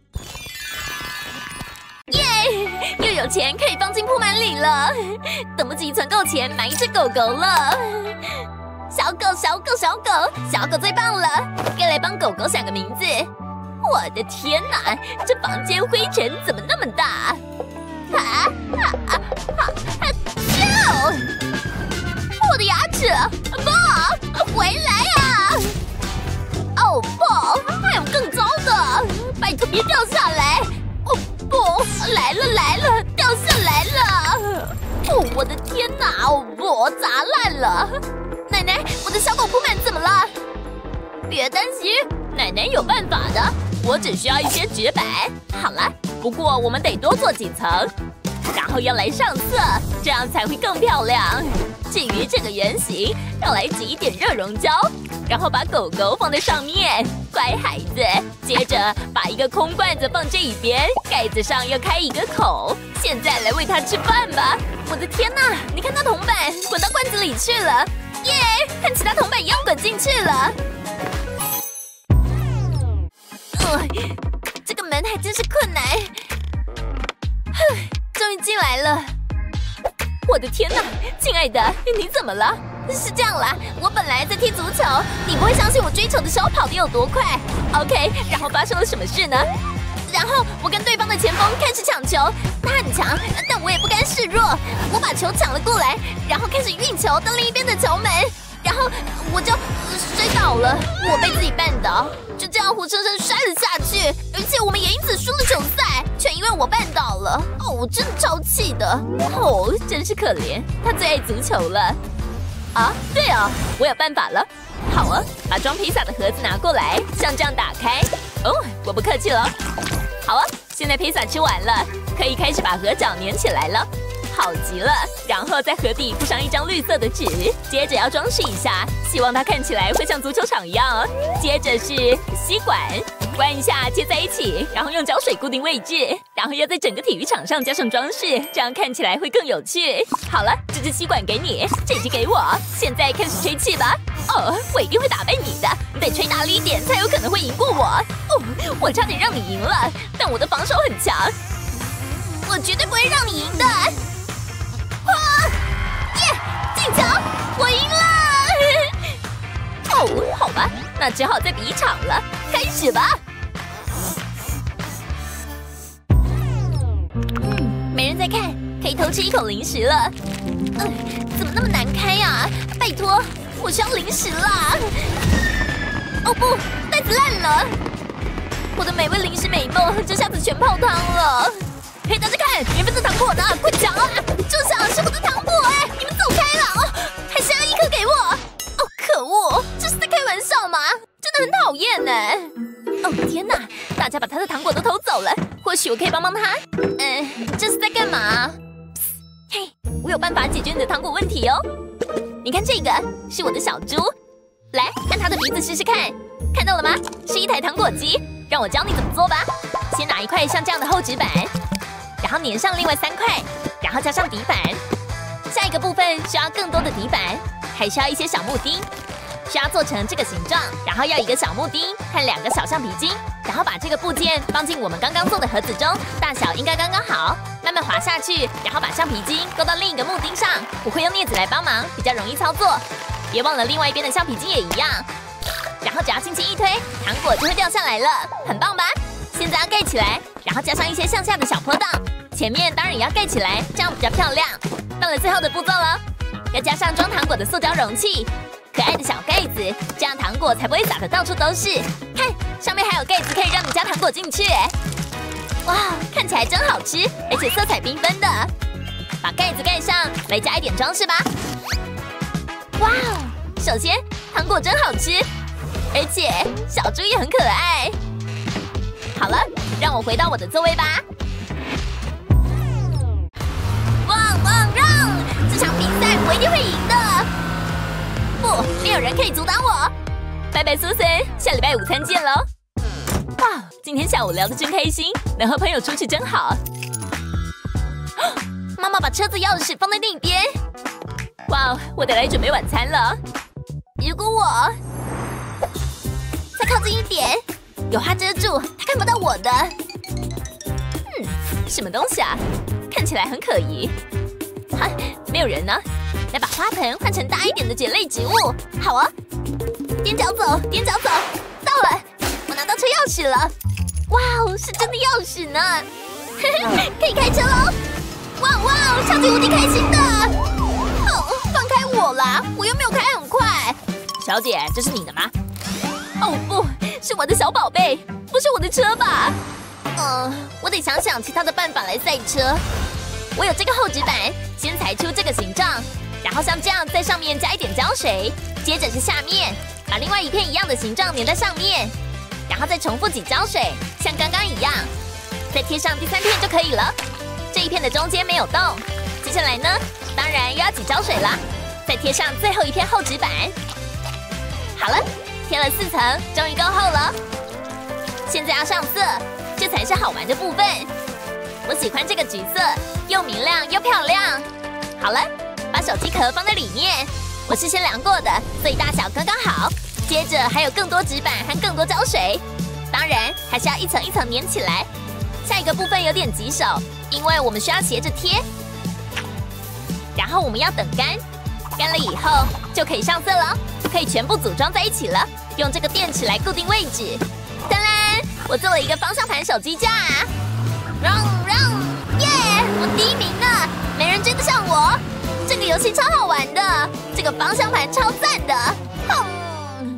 耶！又有钱可以放进铺满里了，等不及存够钱买一只狗狗了。小狗，小狗，小狗，小狗最棒了！该来帮狗狗想个名字。我的天哪，这房间灰尘怎么那么大？啊啊啊啊！救！我的牙齿，不，回来啊！哦不，还有更糟的，拜托别掉下来！哦不，来了来了，掉下来了！哦，我的天哪！哦不，砸烂了！奶奶，我的小狗铺满怎么了？别担心，奶奶有办法的。我只需要一些纸板。好了，不过我们得多做几层，然后要来上色，这样才会更漂亮。至于这个圆形，要来挤一点热熔胶，然后把狗狗放在上面。乖孩子，接着把一个空罐子放这一边，盖子上要开一个口。现在来喂它吃饭吧。我的天哪，你看它铜板滚到罐子里去了，耶，和其他铜板一样滚进去了。 还真是困难。哼，终于进来了。我的天哪，亲爱的，你怎么了？是这样啦，我本来在踢足球，你不会相信我追求的时候跑得有多快。OK， 然后发生了什么事呢？然后我跟对方的前锋开始抢球，他很强，但我也不甘示弱，我把球抢了过来，然后开始运球到另一边的球门，然后我就摔倒了，我被自己绊倒，就这样活生生摔了下去，而且我们也因此输了球赛，全因为我绊倒了。哦，我真的超气的，哦，真是可怜，他最爱足球了。啊，对哦，我有办法了。好啊，把装披萨的盒子拿过来，像这样打开。哦，我不客气了。好啊，现在披萨吃完了，可以开始把盒角粘起来了。好极了，然后在盒底铺上一张绿色的纸，接着要装饰一下，希望它看起来会像足球场一样哦。接着是吸管，关一下接在一起，然后用胶水固定位置，然后要在整个体育场上加上装饰，这样看起来会更有趣。好了，这支吸管给你，这支给我，现在开始吹气吧。哦，我一定会打败你的，你得吹大力一点才有可能会赢过我。哦，我差点让你赢了，但我的防守很强，我绝对不会让你赢的。哇！耶！进球！我赢了！哦，好吧，那只好再比一场了。开始吧。嗯，没人在看，可以偷吃一口零食了。嗯、呃，怎么那么难开呀、啊？拜托，我需要零食啦！哦不，袋子烂了，我的美味零食美梦这下子全泡汤了。嘿，大家看，免费的糖果呢，快抢啊！这下是我的糖果哎，你们走开了哦！还想要一颗给我？哦，可恶，这是在开玩笑吗？真的很讨厌呢。哦天哪，大家把他的糖果都偷走了，或许我可以帮帮他。嗯，这是在干嘛？嘿，我有办法解决你的糖果问题哦。你看这个，是我的小猪，来按它的鼻子试试看，看到了吗？是一台糖果机，让我教你怎么做吧。先拿一块像这样的厚纸板。然后粘上另外三块，然后加上底板。下一个部分需要更多的底板，还需要一些小木钉，需要做成这个形状。然后要一个小木钉和两个小橡皮筋，然后把这个部件放进我们刚刚做的盒子中，大小应该刚刚好。慢慢滑下去，然后把橡皮筋勾到另一个木钉上。我会用镊子来帮忙，比较容易操作。别忘了另外一边的橡皮筋也一样。然后只要轻轻一推，糖果就会掉下来了，很棒吧？现在要盖起来，然后加上一些向下的小坡道。前面当然也要盖起来，这样比较漂亮。到了最后的步骤了，要加上装糖果的塑胶容器，可爱的小盖子，这样糖果才不会撒得到处都是。看，上面还有盖子可以让你加糖果进去。哇，看起来真好吃，而且色彩缤纷的。把盖子盖上，来加一点装饰吧。哇，首先糖果真好吃，而且小猪也很可爱。好了，让我回到我的座位吧。汪汪让！这场比赛我一定会赢的。不，没有人可以阻挡我。拜拜，苏森，下礼拜午餐见喽。哇，今天下午聊得真开心，能和朋友出去真好。妈妈把车子钥匙放在那边。哇，我得来准备晚餐了。如果我再靠近一点，有花遮住，他看不到我的。嗯，什么东西啊？看起来很可疑。哈，没有人呢。来把花盆换成大一点的蕨类植物。好啊，踮脚走，踮脚走，到了，我拿到车钥匙了。哇哦，是真的钥匙呢。可以开车喽！哇哇，超级无敌开心的！哦，放开我啦！我又没有开很快。小姐，这是你的吗？哦不，是我的小宝贝，不是我的车吧？嗯，我得想想其他的办法来赛车。我有这个厚纸板，先裁出这个形状，然后像这样在上面加一点胶水，接着是下面，把另外一片一样的形状粘在上面，然后再重复挤胶水，像刚刚一样，再贴上第三片就可以了。这一片的中间没有洞，接下来呢，当然又要挤胶水啦，再贴上最后一片厚纸板。好了，贴了四层，终于够厚了。现在要上色，这才是好玩的部分。我喜欢这个橘色，又明亮又漂亮。好了，把手机壳放在里面，我事先量过的，所以大小刚刚好。接着还有更多纸板和更多胶水， 当然还是要一层一层粘起来。下一个部分有点棘手，因为我们需要斜着贴。然后我们要等干，干了以后就可以上色了，可以全部组装在一起了。用这个电池来固定位置。当然，我做了一个方向盘手机架。让让，耶！我第一名呢，没人追得上我。这个游戏超好玩的，这个方向盘超赞的。哼！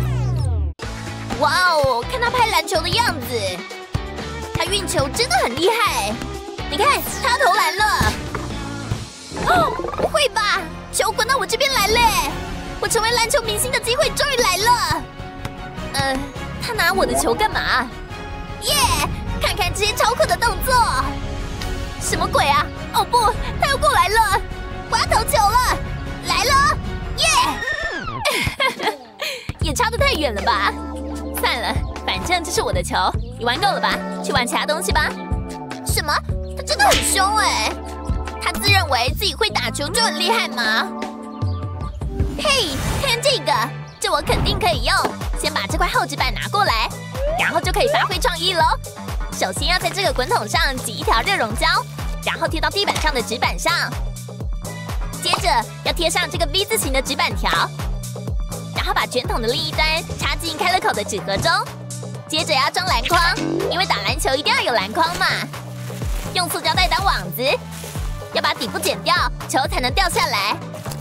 哇哦，看他拍篮球的样子，他运球真的很厉害。你看，他投篮了。哦，不会吧？球滚到我这边来嘞！我成为篮球明星的机会终于来了。呃，他拿我的球干嘛？耶！看看这些超酷的动作。什么鬼啊？哦不，他又过来了！我要投球了，来了！耶！也差得太远了吧？算了，反正这是我的球。你玩够了吧？去玩其他东西吧。什么？他真的很凶哎！他自认为自己会打球就很厉害吗？嘿，看这个，这我肯定可以用。先把这块厚纸板拿过来，然后就可以发挥创意喽。首先要在这个滚筒上挤一条热熔胶，然后贴到地板上的纸板上。接着要贴上这个 V 字形的纸板条，然后把卷筒的另一端插进开了口的纸盒中。接着要装篮筐，因为打篮球一定要有篮筐嘛。用塑胶袋当网子，要把底部剪掉，球才能掉下来。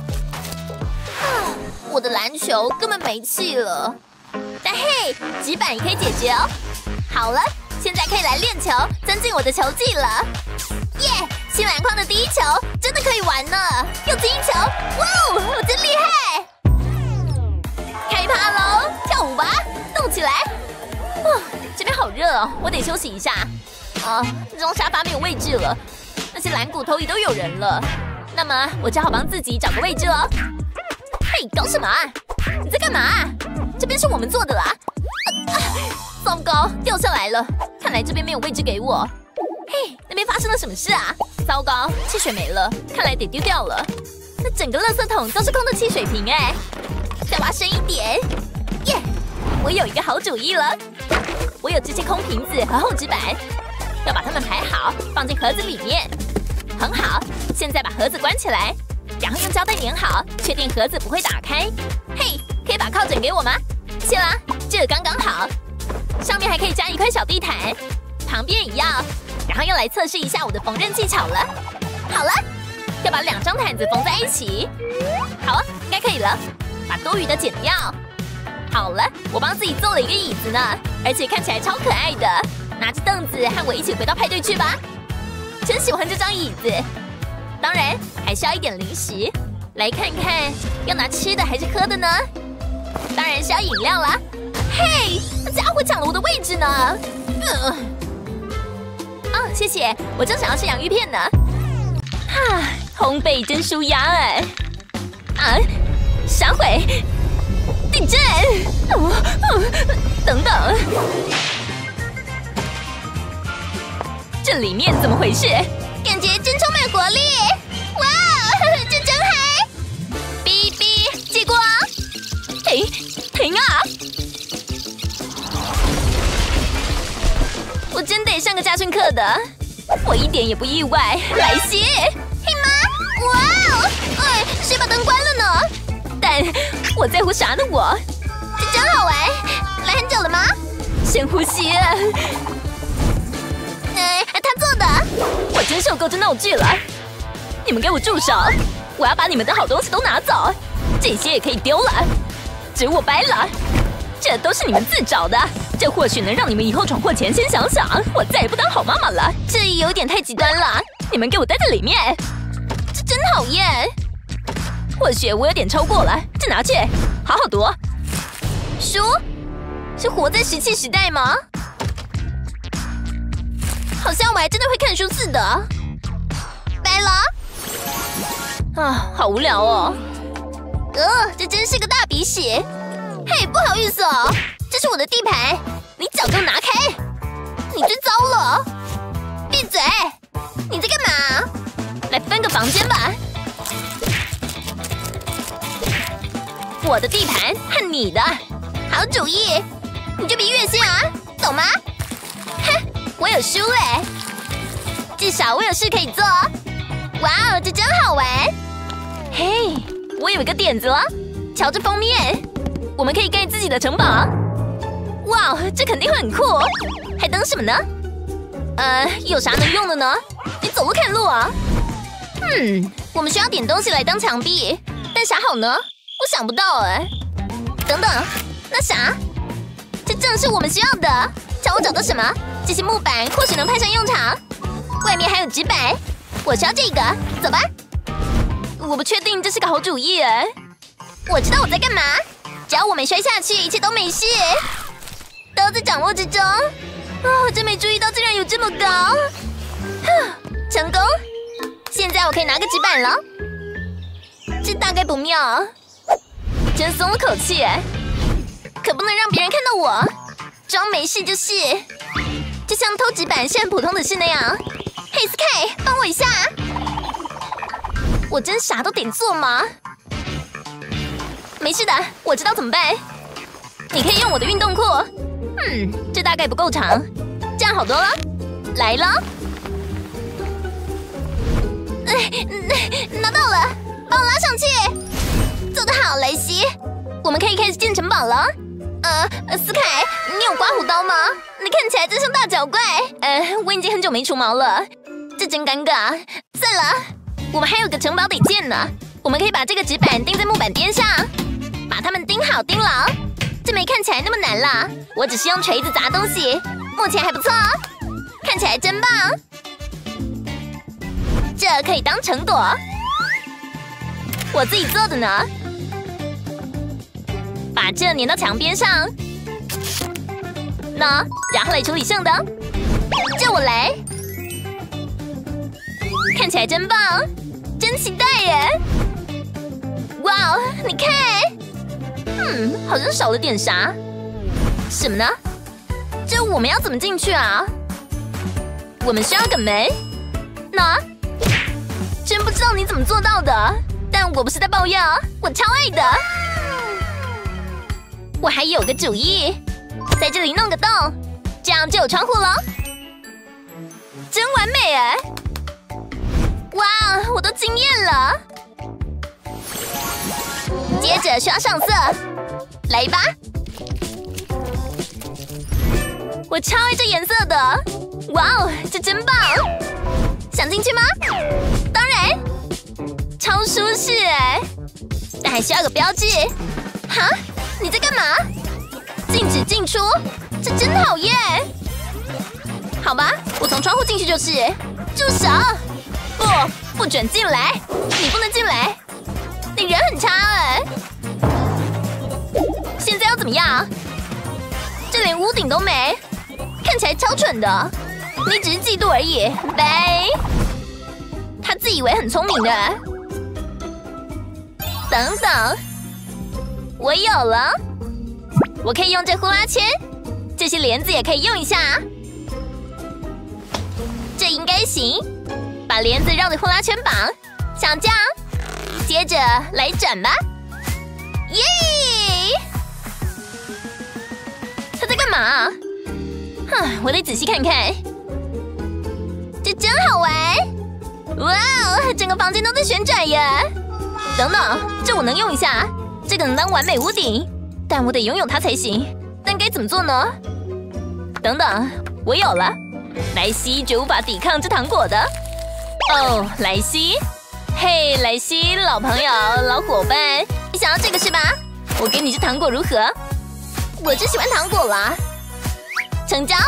我的篮球根本没气了，但嘿，纸板也可以解决哦。好了，现在可以来练球，增进我的球技了。耶！新篮筐的第一球真的可以玩呢，又进一球，哇哦，我真厉害！开趴喽，跳舞吧，动起来！哇，这边好热哦，我得休息一下。啊，这张沙发没有位置了，那些蓝骨头椅都有人了，那么我只好帮自己找个位置了。嘿，搞什么啊？你在干嘛？这边是我们坐的啦。啊啊、糟糕，掉下来了，看来这边没有位置给我。嘿，那边发生了什么事啊？糟糕，汽水没了，看来得丢掉了。那整个垃圾桶都是空的汽水瓶哎，再挖深一点。耶，我有一个好主意了，我有这些空瓶子和厚纸板，要把它们排好，放进盒子里面。很好，现在把盒子关起来，然后用胶带粘好，确定盒子不会打开。嘿，可以把靠枕给我吗？谢啦，这个刚刚好。上面还可以加一块小地毯，旁边也要。然后要来测试一下我的缝纫技巧了。好了，要把两张毯子缝在一起。好啊，应该可以了。把多余的剪掉。好了，我帮自己做了一个椅子呢，而且看起来超可爱的。拿着凳子和我一起回到派对去吧。真喜欢这张椅子。当然还需要一点零食。来看看要拿吃的还是喝的呢？当然是要饮料啦。嘿，那家伙抢了我的位置呢。呃哦，谢谢，我正想要吃洋芋片呢。哈，烘焙真舒压哎！啊，闪毁，地震！哦哦，等等，这里面怎么回事？ 感觉真充满活力！哇哦，这真嗨！ 哔哔，激光！停停啊！我真得上个家训课的，我一点也不意外。来些， 嘿妈！哇哦，哎，谁把灯关了呢？ 但我在乎啥呢？我这真好玩，来很久了吗？ 深呼吸。 哎，他做的。 我真受够这闹剧了！你们给我住手！我要把你们的好东西都拿走，这些也可以丢了。只我掰了，这都是你们自找的。这或许能让你们以后闯祸前先想想，我再也不当好妈妈了。这有点太极端了，你们给我待在里面，这真讨厌。或许我有点超过了，这拿去，好好读。书？是活在石器时代吗？好像我还真的会看书似的。 掰了。 啊，好无聊哦。 呃，这真是个大鼻屎。嘿，不好意思哦。这是我的地盘，你脚给我拿开！你最糟了！闭嘴！你在干嘛？ 来分个房间吧。我的地盘和你的， 好主意！你就别越线啊！走有吗？哼，我有输哎，至少我有事可以做。哇哦，这真好玩！ 嘿，我有一个点子了，瞧这封面，我们可以盖自己的城堡。哇，这肯定会很酷！还等什么呢？呃，有啥能用的呢？你走路看路啊！嗯，我们需要点东西来当墙壁，但啥好呢？我想不到哎。等等，那啥，这正是我们需要的。瞧我找到什么？这些木板或许能派上用场。外面还有纸板，我需要这个。走吧。我不确定这是个好主意哎。 我知道我在干嘛，只要我没摔下去，一切都没事，都在掌握之中。哦，真没注意到竟然有这么高！成功！现在我可以拿个纸板了。这大概不妙， 真松了口气哎。 可不能让别人看到我，装没事就是。就像偷纸板是很普通的事那样。嘿，斯凯，帮我一下！ 我真啥都得做吗？没事的，我知道怎么办。你可以用我的运动裤。嗯，这大概不够长，这样好多了。来了， 哎，拿到了，帮我拉上去。做得好，莱西， 我们可以开始建城堡了。 呃，斯凯，你有刮胡刀吗？你看起来真像大脚怪。 呃，我已经很久没除毛了，这真尴尬。 算了， 我们还有个城堡得建呢。我们可以把这个纸板钉在木板边上，把它们钉好钉牢。这没看起来那么难啦，我只是用锤子砸东西，目前还不错哦，看起来真棒。这可以当城垛，我自己做的呢。把这粘到墙边上，那然后来处理剩的，这我来。看起来真棒，真期待耶！哇哦，你看。嗯，好像少了点啥。什么呢？这我们要怎么进去啊？我们需要个门。那，真不知道你怎么做到的。但我不是在抱怨，我超爱的。我还有个主意，在这里弄个洞，这样就有窗户了。真完美哎！哇，我都惊艳了。接着需要上色，来吧！我超爱这颜色的，哇哦，这真棒！想进去吗？当然，超舒适哎！但还需要个标志。哈，你在干嘛？禁止进出，这真讨厌！好吧，我从窗户进去就是。住手！不，不准进来！你不能进来！你人很差哎！现在要怎么样？这连屋顶都没，看起来超蠢的。你只是嫉妒而已，拜。他自以为很聪明的。等等，我有了，我可以用这呼啦圈，这些帘子也可以用一下。这应该行，把帘子绕着呼啦圈绑，像这样。接着来转吧，耶！他在干嘛？哼，我得仔细看看。这真好玩！哇哦，整个房间都在旋转耶！等等，这我能用一下，这个能当完美屋顶，但我得拥有它才行。但该怎么做呢？等等，我有了！莱西绝无法抵抗这糖果的。哦，莱西。嘿，莱西，老朋友，老伙伴，你想要这个是吧？我给你这糖果如何？我最喜欢糖果啦。成交。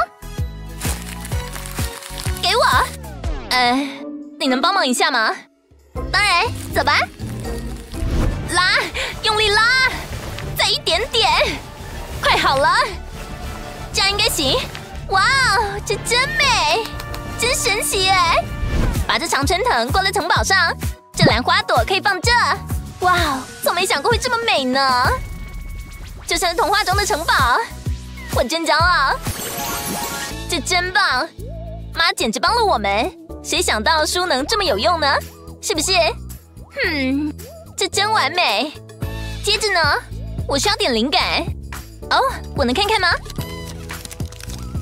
给我。呃，你能帮忙一下吗？当然，走吧。拉，用力拉，再一点点，快好了。这样应该行。哇哦，这真美，真神奇哎！把这常春藤挂在城堡上。这兰花朵可以放这，哇哦，从没想过会这么美呢，就像是童话中的城堡，我真骄傲。这真棒，妈简直帮了我们，谁想到书能这么有用呢？是不是？嗯，这真完美。接着呢，我需要点灵感。哦，我能看看吗？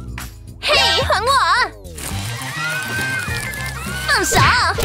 嘿，还我！放手！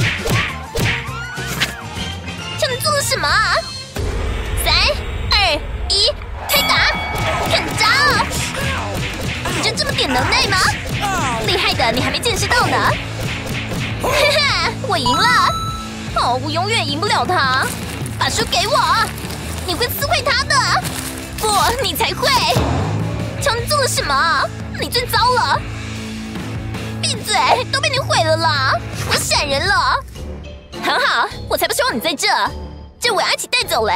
叫你做了什么？三、二、一，推打！看招！你就这么点能耐吗？厉害的，你还没见识到呢！哈哈，我赢了！哦，我永远赢不了他！把书给我！你会撕毁他的！不，你才会！瞧你做了什么？你最糟了！闭嘴，都被你毁了啦！我闪人了！很好，我才不希望你在这，这我要一起带走嘞！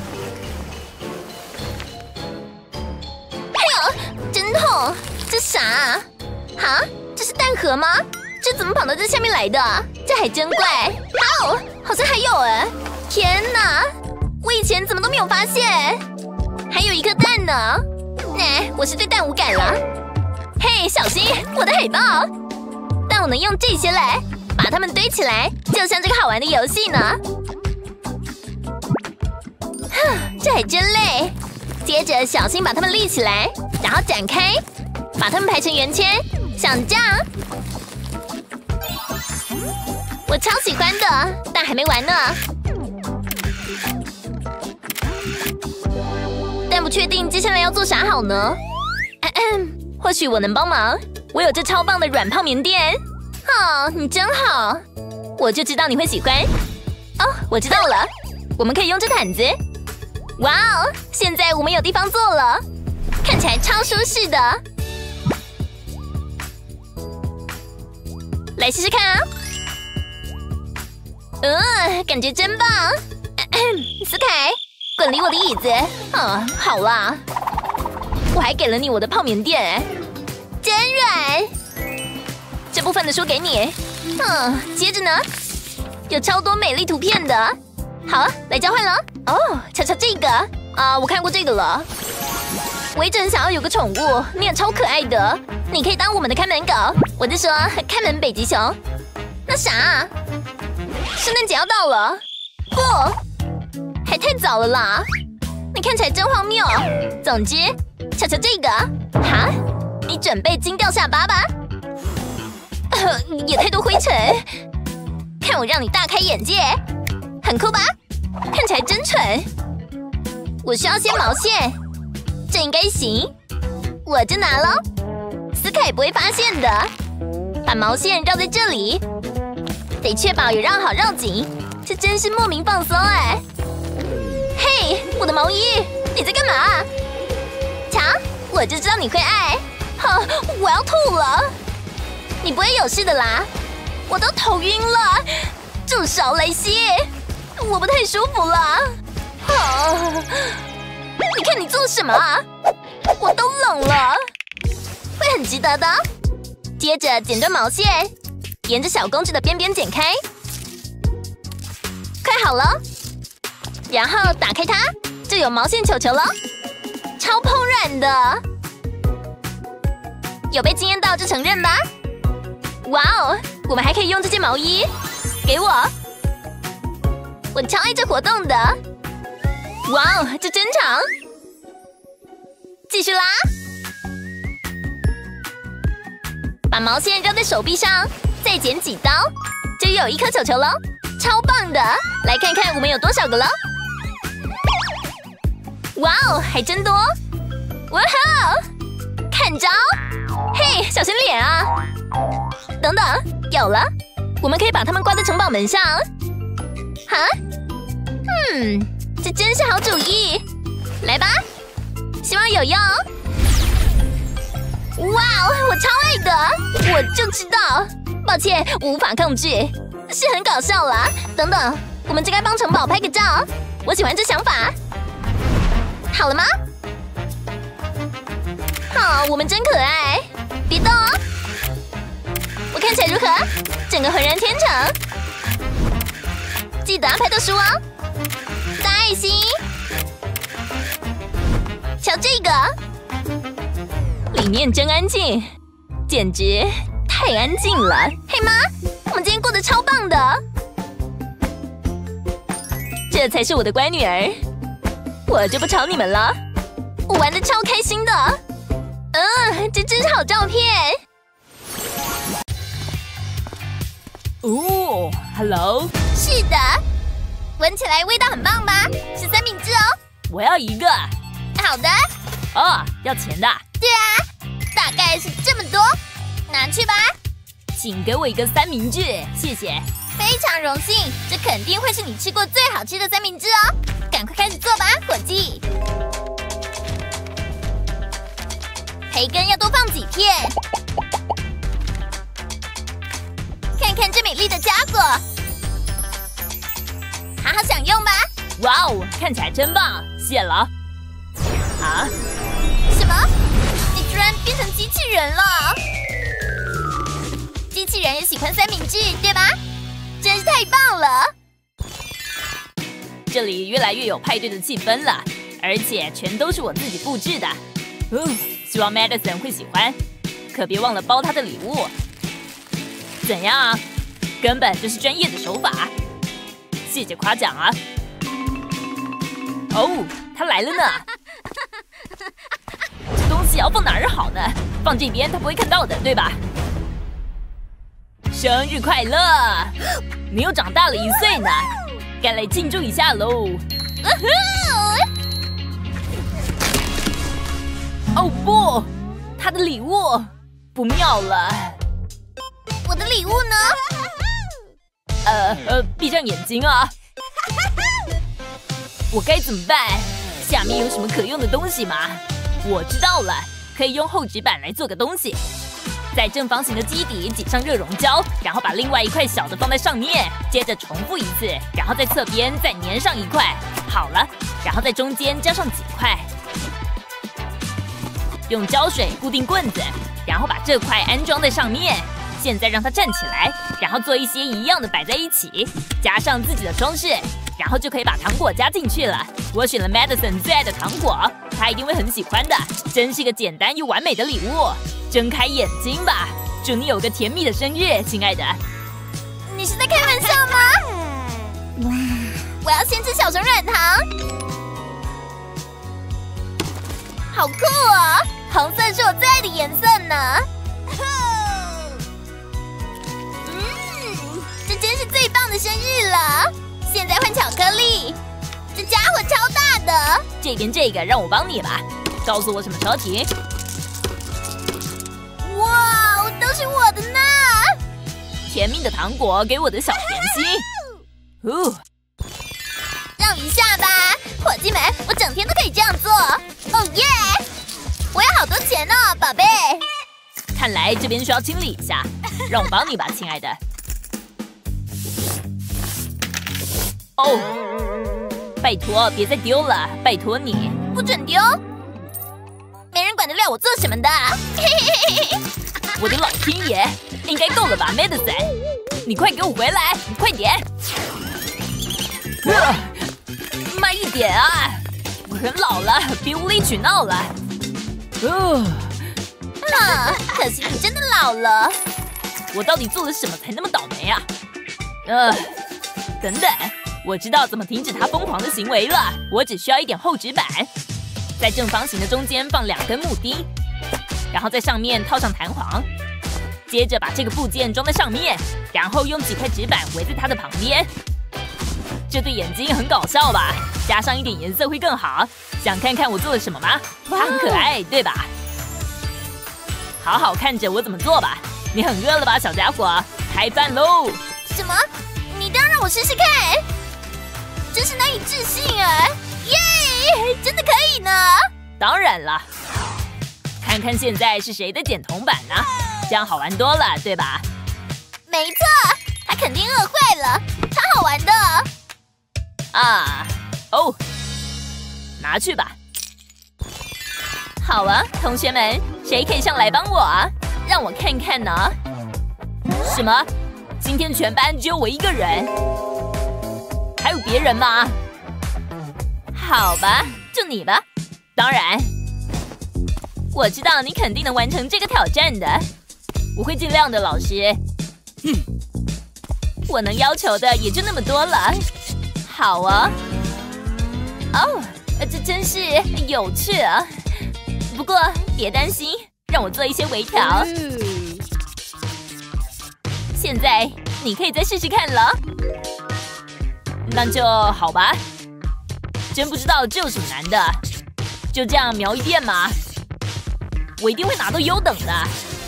哎呦，真痛！这啥啊？哈？这是弹盒吗？这怎么跑到这下面来的？这还真怪！哦，好像还有哎！天哪，我以前怎么都没有发现？还有一颗蛋呢！哎，我是对蛋无感了。嘿，小心我的海报！但我能用这些来把它们堆起来，就像这个好玩的游戏呢。哼，这还真累。接着小心把它们立起来，然后展开，把它们排成圆圈，像这样。我超喜欢的，但还没完呢。但不确定接下来要做啥好呢？咳咳，或许我能帮忙。我有这超棒的软泡棉垫。哦，你真好，我就知道你会喜欢。哦，我知道了，我们可以用这毯子。哇哦，现在我们有地方坐了，看起来超舒适的。来试试看啊！嗯，感觉真棒。咳咳，斯凯，滚离我的椅子！啊，好啦，我还给了你我的泡棉垫，真软。这部分的书给你。嗯，接着呢，有超多美丽图片的。好，来交换了。哦，瞧瞧这个啊，我看过这个了。我一直很想要有个宠物，你也超可爱的，你可以当我们的看门狗。我就说看门北极熊。那啥啊？圣诞节要到了。不，还太早了啦！你看起来真荒谬。总之，瞧瞧这个，哈，你准备惊掉下巴吧？呃，也太多灰尘，看我让你大开眼界，很酷吧？看起来真蠢。我需要些毛线，这应该行，我就拿咯。斯凯也不会发现的。把毛线绕在这里，得确保有绕好绕紧。这真是莫名放松哎！嘿，我的毛衣，你在干嘛？瞧，我就知道你会爱。哈，我要吐了。你不会有事的啦，我都头晕了。住手，雷西，我不太舒服了。啊，你看你做什么啊？我都冷了，会很值得的。接着剪断毛线，沿着小公主的边边剪开，快好了。然后打开它，就有毛线球球了，超蓬软的。有被惊艳到就承认吧。哇哦，我们还可以用这件毛衣，给我，我超爱这活动的。哇哦，这真长，继续啦。把毛线绕在手臂上，再剪几刀，就有一颗球球了，超棒的！来看看我们有多少个了。哇哦，还真多！哇吼，看招！嘿，小心脸啊！等等，有了，我们可以把它们挂在城堡门上。哈？嗯，这真是好主意！来吧，希望有用。哇哦，我超爱的，我就知道。抱歉，我无法控制，是很搞笑啦。等等，我们就该帮城堡拍个照，我喜欢这想法。好了吗？好，我们真可爱，别动哦。我看起来如何？整个浑然天成。记得拍到书哦，大爱心。瞧这个。里面真安静，简直太安静了。嘿妈，我们今天过得超棒的，这才是我的乖女儿。我就不吵你们了，我玩的超开心的。嗯，这真是好照片。 哦 ，Hello。 是的，闻起来味道很棒吧？是三明治哦。 我要一个。 好的。 哦，要钱的。 对啊，大概是这么多，拿去吧。 请给我一个三明治，谢谢。 非常荣幸，这肯定会是你吃过最好吃的三明治哦。赶快开始做吧，伙计。培根要多放几片。看看这美丽的家伙，好好享用吧。 哇哦，看起来真棒，谢了。啊？ 什么？你居然变成机器人了？机器人也喜欢三明治，对吧？真是太棒了！ 这里越来越有派对的气氛了，而且全都是我自己布置的。哦，希望 Madison 会喜欢，可别忘了包他的礼物。怎样啊？根本就是专业的手法，谢谢夸奖啊！哦，他来了呢。这东西要放哪儿好呢？放这边他不会看到的，对吧？生日快乐！你又长大了一岁呢，该来庆祝一下喽！哦不，他的礼物不妙了。 我的礼物呢？ 呃呃，闭上眼睛啊！我该怎么办？下面有什么可用的东西吗？我知道了，可以用厚纸板来做个东西。在正方形的基底挤上热熔胶，然后把另外一块小的放在上面，接着重复一次，然后在侧边再粘上一块，好了，然后在中间加上几块，用胶水固定棍子，然后把这块安装在上面。现在让它站起来，然后做一些一样的摆在一起，加上自己的装饰，然后就可以把糖果加进去了。我选了 Madison 最爱的糖果，他一定会很喜欢的，真是个简单又完美的礼物。睁开眼睛吧，祝你有个甜蜜的生日，亲爱的。 你是在开玩笑吗？哇！我要先吃小熊软糖，好酷哦！红色是我最爱的颜色呢。嗯，这真是最棒的生日了。现在换巧克力，这家伙超大的。 这边这个让我帮你吧，告诉我什么时候停。 哇，都是我的呢！ 甜蜜的糖果给我的小甜心。哦， 让一下吧，伙计们，我整天都可以这样做。哦耶！我有好多钱呢，宝贝。 看来这边需要清理一下，让我帮你吧，亲爱的。哦，拜托别再丢了，拜托你， 不准丢。没人管得了我做什么的。 我的老天爷，应该够了吧 ，Madison？ 你快给我回来，你快点！呃、慢一点啊！我很老了，别无理取闹了。呃、 啊，可惜你真的老了。 我到底做了什么才那么倒霉啊？呃，等等，我知道怎么停止他疯狂的行为了。我只需要一点厚纸板。在正方形的中间放两根木钉，然后在上面套上弹簧，接着把这个部件装在上面，然后用几块纸板围在它的旁边。这对眼睛很搞笑吧？加上一点颜色会更好。想看看我做了什么吗？它很可爱，对吧？好好看着我怎么做吧。你很饿了吧，小家伙？开饭喽！ 什么？你一定要让我试试看？真是难以置信啊！耶！真的可以呢！ 当然了，看看现在是谁的剪铜板呢？这样好玩多了，对吧？ 没错，他肯定饿坏了，超好玩的。 啊，哦，拿去吧。好啊，同学们，谁可以上来帮我啊？让我看看呢。什么？今天全班只有我一个人？还有别人吗？好吧，就你吧。当然，我知道你肯定能完成这个挑战的。我会尽量的，老师。嗯，我能要求的也就那么多了。好啊。哦，这真是有趣啊。不过别担心，让我做一些微调。现在你可以再试试看了。那就好吧。真不知道这有什么难的，就这样描一遍嘛。我一定会拿到优等的。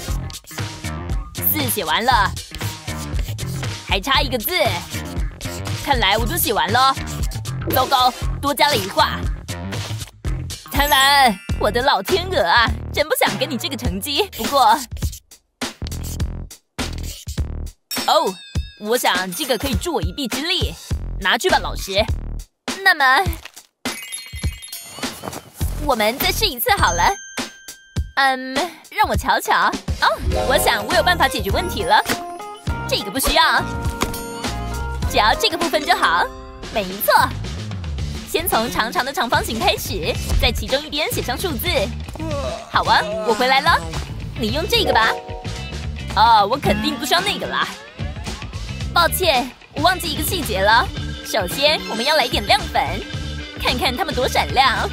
字写完了，还差一个字。看来我就写完了。糟糕，多加了一画。贪婪，我的老天鹅啊，真不想给你这个成绩。不过，哦，我想这个可以助我一臂之力。拿去吧，老师。那么，我们再试一次好了。嗯，让我瞧瞧。哦，我想我有办法解决问题了。这个不需要，只要这个部分就好。没错。先从长长的长方形开始，在其中一边写上数字。好啊，我回来了。你用这个吧。哦，我肯定不需要那个啦。抱歉，我忘记一个细节了。首先，我们要来点亮粉，看看它们多闪亮。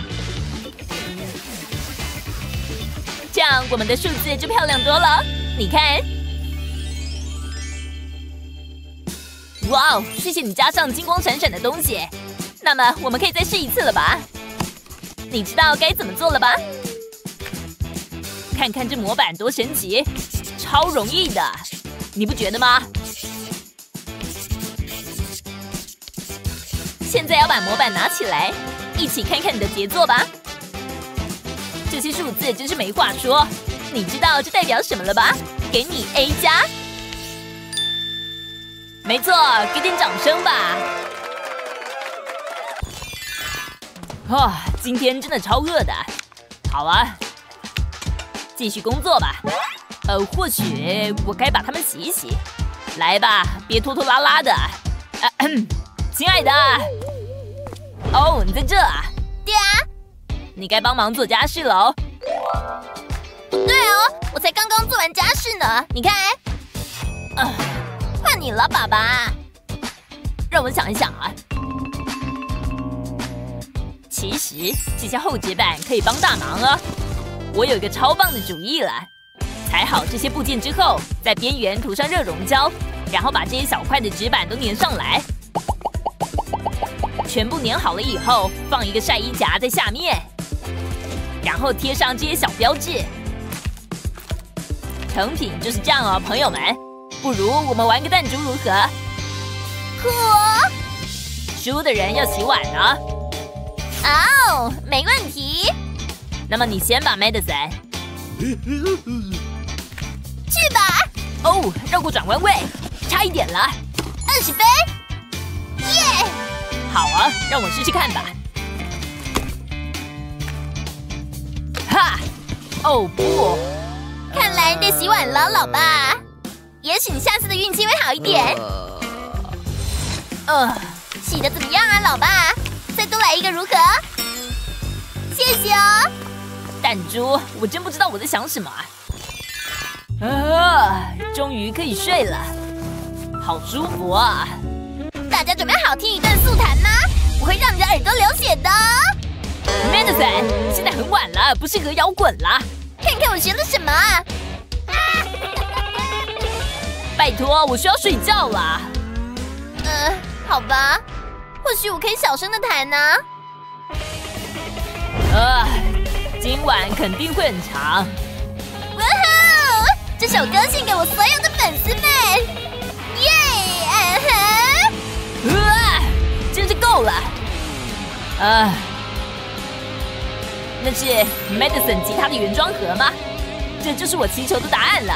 这样我们的数字就漂亮多了。你看，哇哦！谢谢你加上金光闪闪的东西。那么我们可以再试一次了吧？你知道该怎么做了吧？看看这模板多神奇，超容易的，你不觉得吗？现在要把模板拿起来，一起看看你的杰作吧。这些数字真是没话说，你知道这代表什么了吧？给你 A 加。没错，给点掌声吧。哦，今天真的超饿的。好啊，继续工作吧。呃，或许我该把它们洗一洗。来吧，别拖拖拉拉的。啊、亲爱的，哦，你在这啊？ 对啊。 你该帮忙做家事了哦。 对哦，我才刚刚做完家事呢。你看， 啊， 换你了，爸爸。 让我想一想啊。其实这些厚纸板可以帮大忙啊！我有一个超棒的主意了。裁好这些部件之后，在边缘涂上热熔胶，然后把这些小块的纸板都粘上来。全部粘好了以后，放一个晒衣夹在下面，然后贴上这些小标志。成品就是这样哦，朋友们。不如我们玩个弹珠如何？ 酷！ 输的人要洗碗呢。 哦，没问题。 那么你先吧 ，Madison。 去吧。 哦，绕过转弯位，差一点了。 二十分。耶！ 好啊，让我试试看吧。哈！哦不！ 看来得洗碗了，老爸。也许你下次的运气会好一点。 呃， 洗得怎么样啊，老爸？再多来一个如何？谢谢哦。 弹珠，我真不知道我在想什么啊！啊，终于可以睡了，好舒服啊！ 大家准备好听一段速弹吗？我会让你的耳朵流血的。 Madison，现在很晚了，不适合摇滚啦。 看看我学了什么啊！ 拜托，我需要睡觉啦。 嗯，好吧。或许我可以小声的弹呢。 呃，今晚肯定会很长。 哇吼！这首歌献给我所有的粉丝们。耶！嗯哼。 啊！真是够了。啊，那是 Madison 吉他的原装盒吗？这就是我祈求的答案了。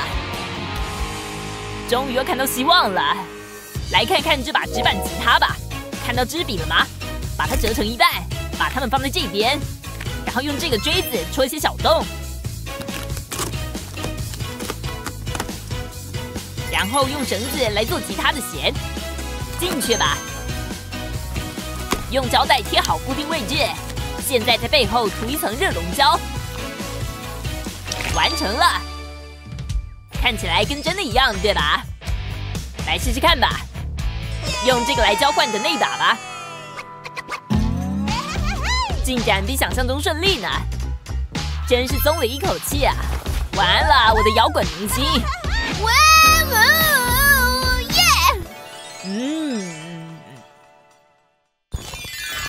终于要看到希望了。来看看这把纸板吉他吧。看到支笔了吗？把它折成一半，把它们放在这边，然后用这个锥子戳一些小洞，然后用绳子来做吉他的弦，进去吧。用胶带贴好固定位置，现在在背后涂一层热熔胶，完成了。看起来跟真的一样，对吧？来试试看吧。用这个来交换你的内打吧，进展比想象中顺利呢，真是松了一口气啊！完了，我的摇滚明星！ 哇哦耶！ 嗯。